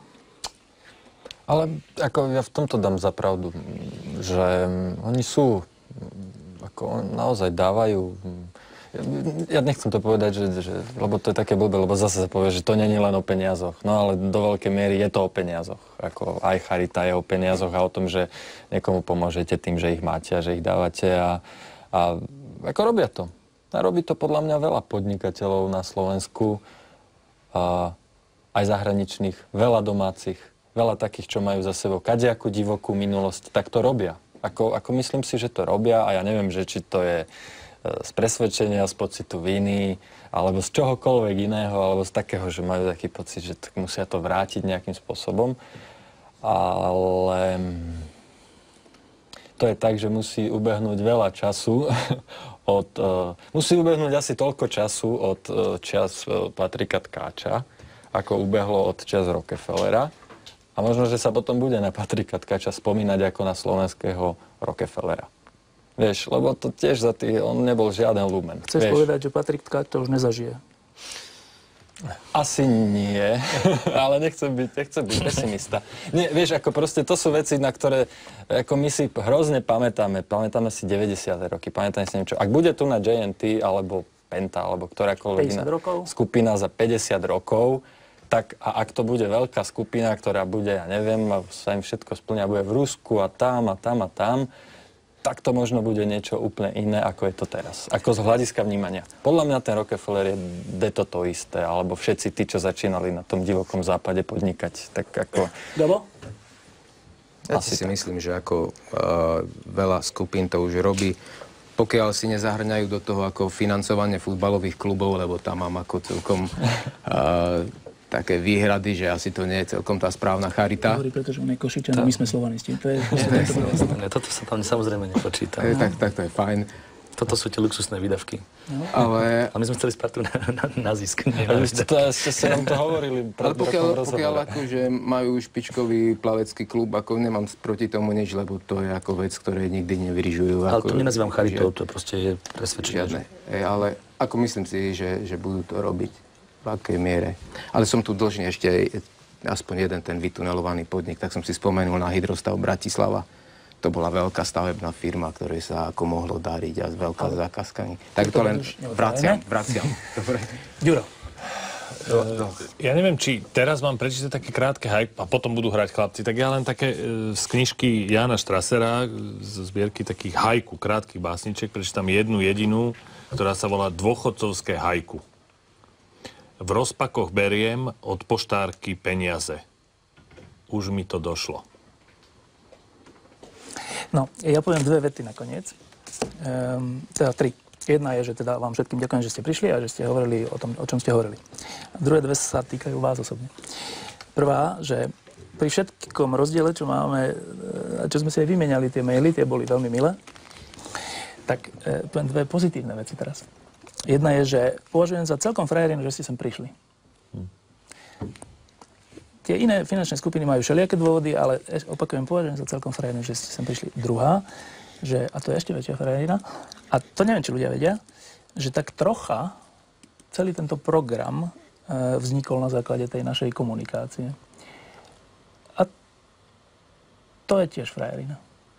Ale ako ja v tomto dám za pravdu, že oni sú, ako naozaj dávajú Ja nechcem to povedať, že, že, lebo to je také blbé, lebo zase sa povie, že to nie je len o peniazoch. No ale do veľkej miery je to o peniazoch. Ako aj charita je o peniazoch a o tom, že niekomu pomôžete tým, že ich máte a že ich dávate. A, a ako robia to. A robí to podľa mňa veľa podnikateľov na Slovensku, a aj zahraničných, veľa domácich, veľa takých, čo majú za sebou kadejakú divokú minulosť, tak to robia. Ako, ako myslím si, že to robia a ja neviem, že či to je z presvedčenia, z pocitu viny, alebo z čohokoľvek iného, alebo z takého, že majú taký pocit, že musia to vrátiť nejakým spôsobom. Ale to je tak, že musí ubehnúť veľa času od... Uh, musí ubehnúť asi toľko času od uh, čias uh, Patrika Tkáča, ako ubehlo od čias Rockefellera. A možno, že sa potom bude na Patrika Tkáča spomínať ako na slovenského Rockefellera. Vieš, lebo to tiež za tých, on nebol žiaden lumen. Chceš vieš. povedať, že Patrik Tkáč to už nezažije? Asi nie, ale nechcem byť, nechcem byť pesimista. Nie, vieš, ako proste to sú veci, na ktoré ako my si hrozne pamätáme. Pamätáme si deväťdesiate roky, pamätáme si niečo. Ak bude tu na J N T alebo Penta alebo ktorákoľvek iná skupina za päťdesiat rokov, tak a ak to bude veľká skupina, ktorá bude, ja neviem, sa im všetko splňa, bude v Rusku a tam a tam a tam, tak to možno bude niečo úplne iné, ako je to teraz. Ako z hľadiska vnímania. Podľa mňa ten Rockefeller je deto to isté, alebo všetci tí, čo začínali na tom divokom západe podnikať. Tak ako... Gabo? Ja si tak myslím, že ako uh, veľa skupín to už robí. Pokiaľ si nezahrňajú do toho ako financovanie futbalových klubov, lebo tam mám ako celkom... Uh, také výhrady, že asi to nie je celkom tá správna charita. Hovorí, pretože on je Košičan a my sme Slovanisti. To je... Toto sa tam samozrejme nepočíta. Tak, tak to je fajn. Toto sú tie luxusné výdavky. No. Ale... A my sme chceli Spartu na, na, na zisk. To ste sa nám to hovorili. Ale pokiaľ, pokiaľ akože majú špičkový plavecký klub, ako nemám proti tomu nič, lebo to je ako vec, ktoré nikdy nevyrižujú. Ale ako, to nenazývam charitou, to proste je presvedčenie. Žiadne. Ej, ale ako myslím si, že, že budú to robiť. V akej miere. Ale som tu dlžný ešte aspoň jeden ten vytunelovaný podnik, tak som si spomenul na Hydrostav Bratislava. To bola veľká stavebná firma, ktorej sa ako mohlo dariť a s veľká zákazkami. Tak to len vraciam, vraciam. Dobre. Ďuro. Ja neviem, či teraz mám prečítať také krátke hajku a potom budú hrať chlapci. Tak ja len také z knižky Jána Štrasera, z zbierky takých hajku, krátkych básniček, prečítam jednu jedinú, ktorá sa volá Dôchodcovské hajku. V rozpakoch beriem od poštárky peniaze. Už mi to došlo. No, ja poviem dve vety nakoniec. Ehm, teda tri. Jedna je, že teda vám všetkým ďakujem, že ste prišli a že ste hovorili o tom, o čom ste hovorili. A druhé dve sa týkajú vás osobne. Prvá, že pri všetkom rozdiele, čo máme, čo sme si aj vymenali, tie maily, tie boli veľmi milé, tak e, poviem dve pozitívne veci teraz. Jedna je, že považujem za celkom frajerinu, že ste sem prišli. Hm. Tie iné finančné skupiny majú všelijaké dôvody, ale opakujem, považujem za celkom frajerinu, že ste sem prišli. Druhá, že, a to je ešte väčšia frajerina, a to neviem, či ľudia vedia, že tak trocha celý tento program e, vznikol na základe tej našej komunikácie. A to je tiež frajerina.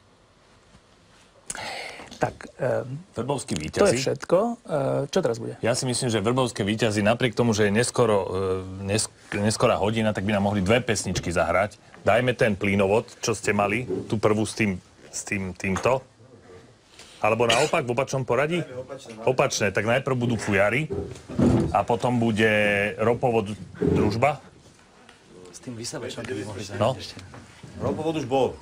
Tak, um, Vrbovskí víťazi. To je všetko. Uh, čo teraz bude? Ja si myslím, že Vrbovské víťazi, napriek tomu, že je neskoro, uh, nesk- neskorá hodina, tak by nám mohli dve pesničky zahrať. Dajme ten plynovod, čo ste mali, tú prvú s tým, s tým týmto. Alebo naopak, v opačnom poradí? Opačné. Tak najprv budú fujary a potom bude ropovod družba. S tým vysávačom by mohli zahrať no. ešte. Ropovod už bol.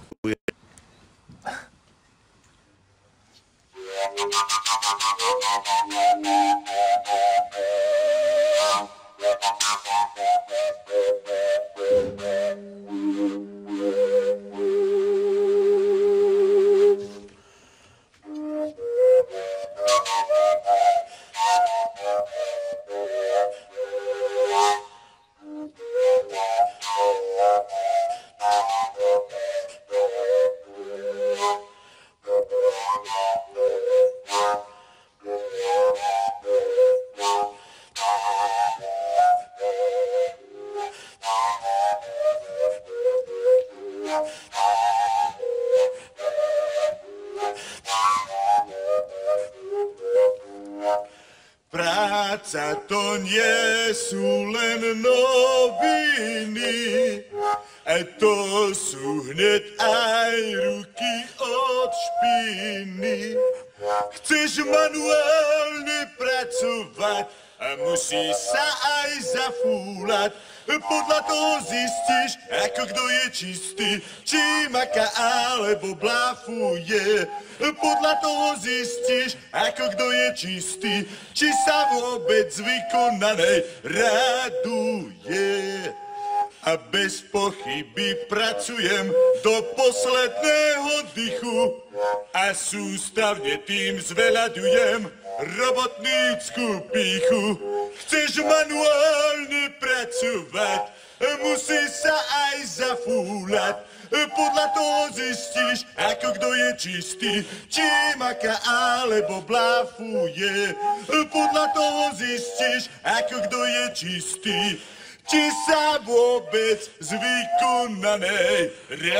Práca to nie sú len noviny, to sú hneď aj ruky od špiny. Chceš manuálne pracovať a musí sa aj zafúľať. Podľa toho zistíš, ako kto je čistý, či maká alebo bláfuje. Podľa toho zistíš, ako kto je čistý, či sa vôbec vykonanej raduje. A bez pochyby pracujem do posledného dychu a sústavne tým zveľaďujem robotnícku pýchu. Chceš manuálne pracovať, musí sa aj zafúľať. Podľa toho zistíš, ako kto je čistý, či maká alebo bláfuje. Podľa toho zistíš, ako kto je čistý, či sa vôbec z vykonanej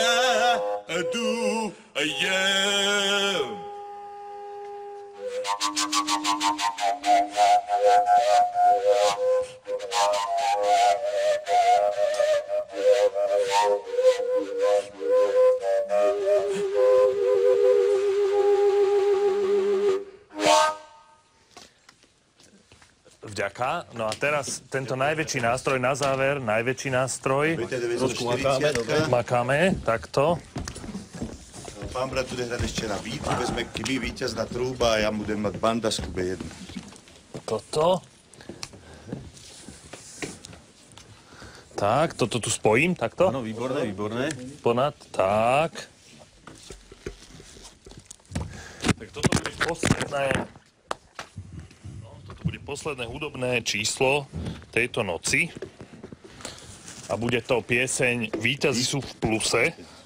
raduje. Vďaka. No a teraz tento najväčší nástroj na záver, najväčší nástroj. Makáme, takto. Pán brat bude hrať ešte na beat, vezme kybí víťazná trúba a ja budem mať bandasku bé jedna. Toto. Tak, toto tu spojím, takto. Áno, výborné, výborné. Ponad, tak. Tak toto bude posledné, no, toto bude posledné hudobné číslo tejto noci. A bude to pieseň Víťazi sú v pluse.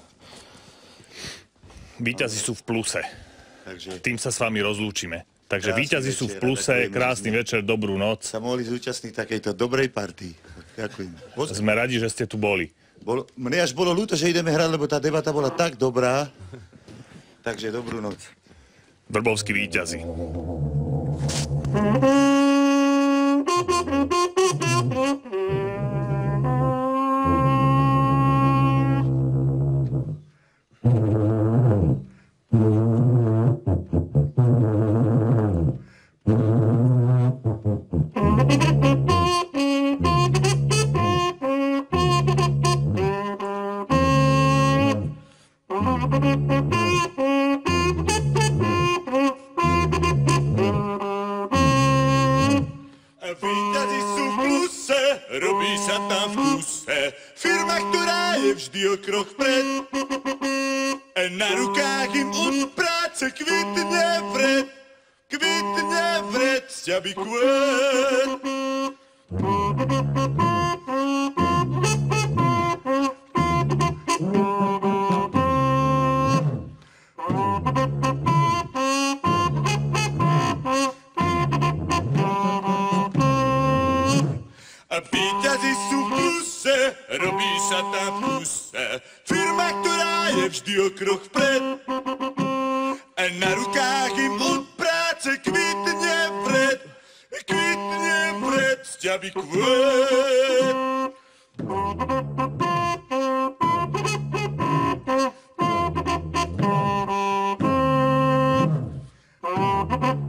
Víťazi sú v pluse. Takže Tým sa s vami rozlúčime. Takže krásny víťazi sú v večer, pluse, ďakujeme, krásny sme večer, dobrú noc. sa mohli zúčastniť takejto dobrej partii. Ďakujem. Sme radi, že ste tu boli. Bolo, mne až bolo ľúto, že ideme hrať, lebo tá debata bola tak dobrá. Takže dobrú noc. Vrbovskí víťazi. Víťazi sú v pluse, robí sa tam v kuse. Firma, ktorá je vždy o krok vpred. Na rukách im od práce kvitne vred. Kvitne vred, sťaby kvet. A víťazi sú v pluse, robí sa tam v kuse. Firma, ktorá je vždy o krok vpred. A na rukách im od práce kvitne vred. Kvitne vred, sťaby kvet. Thank you.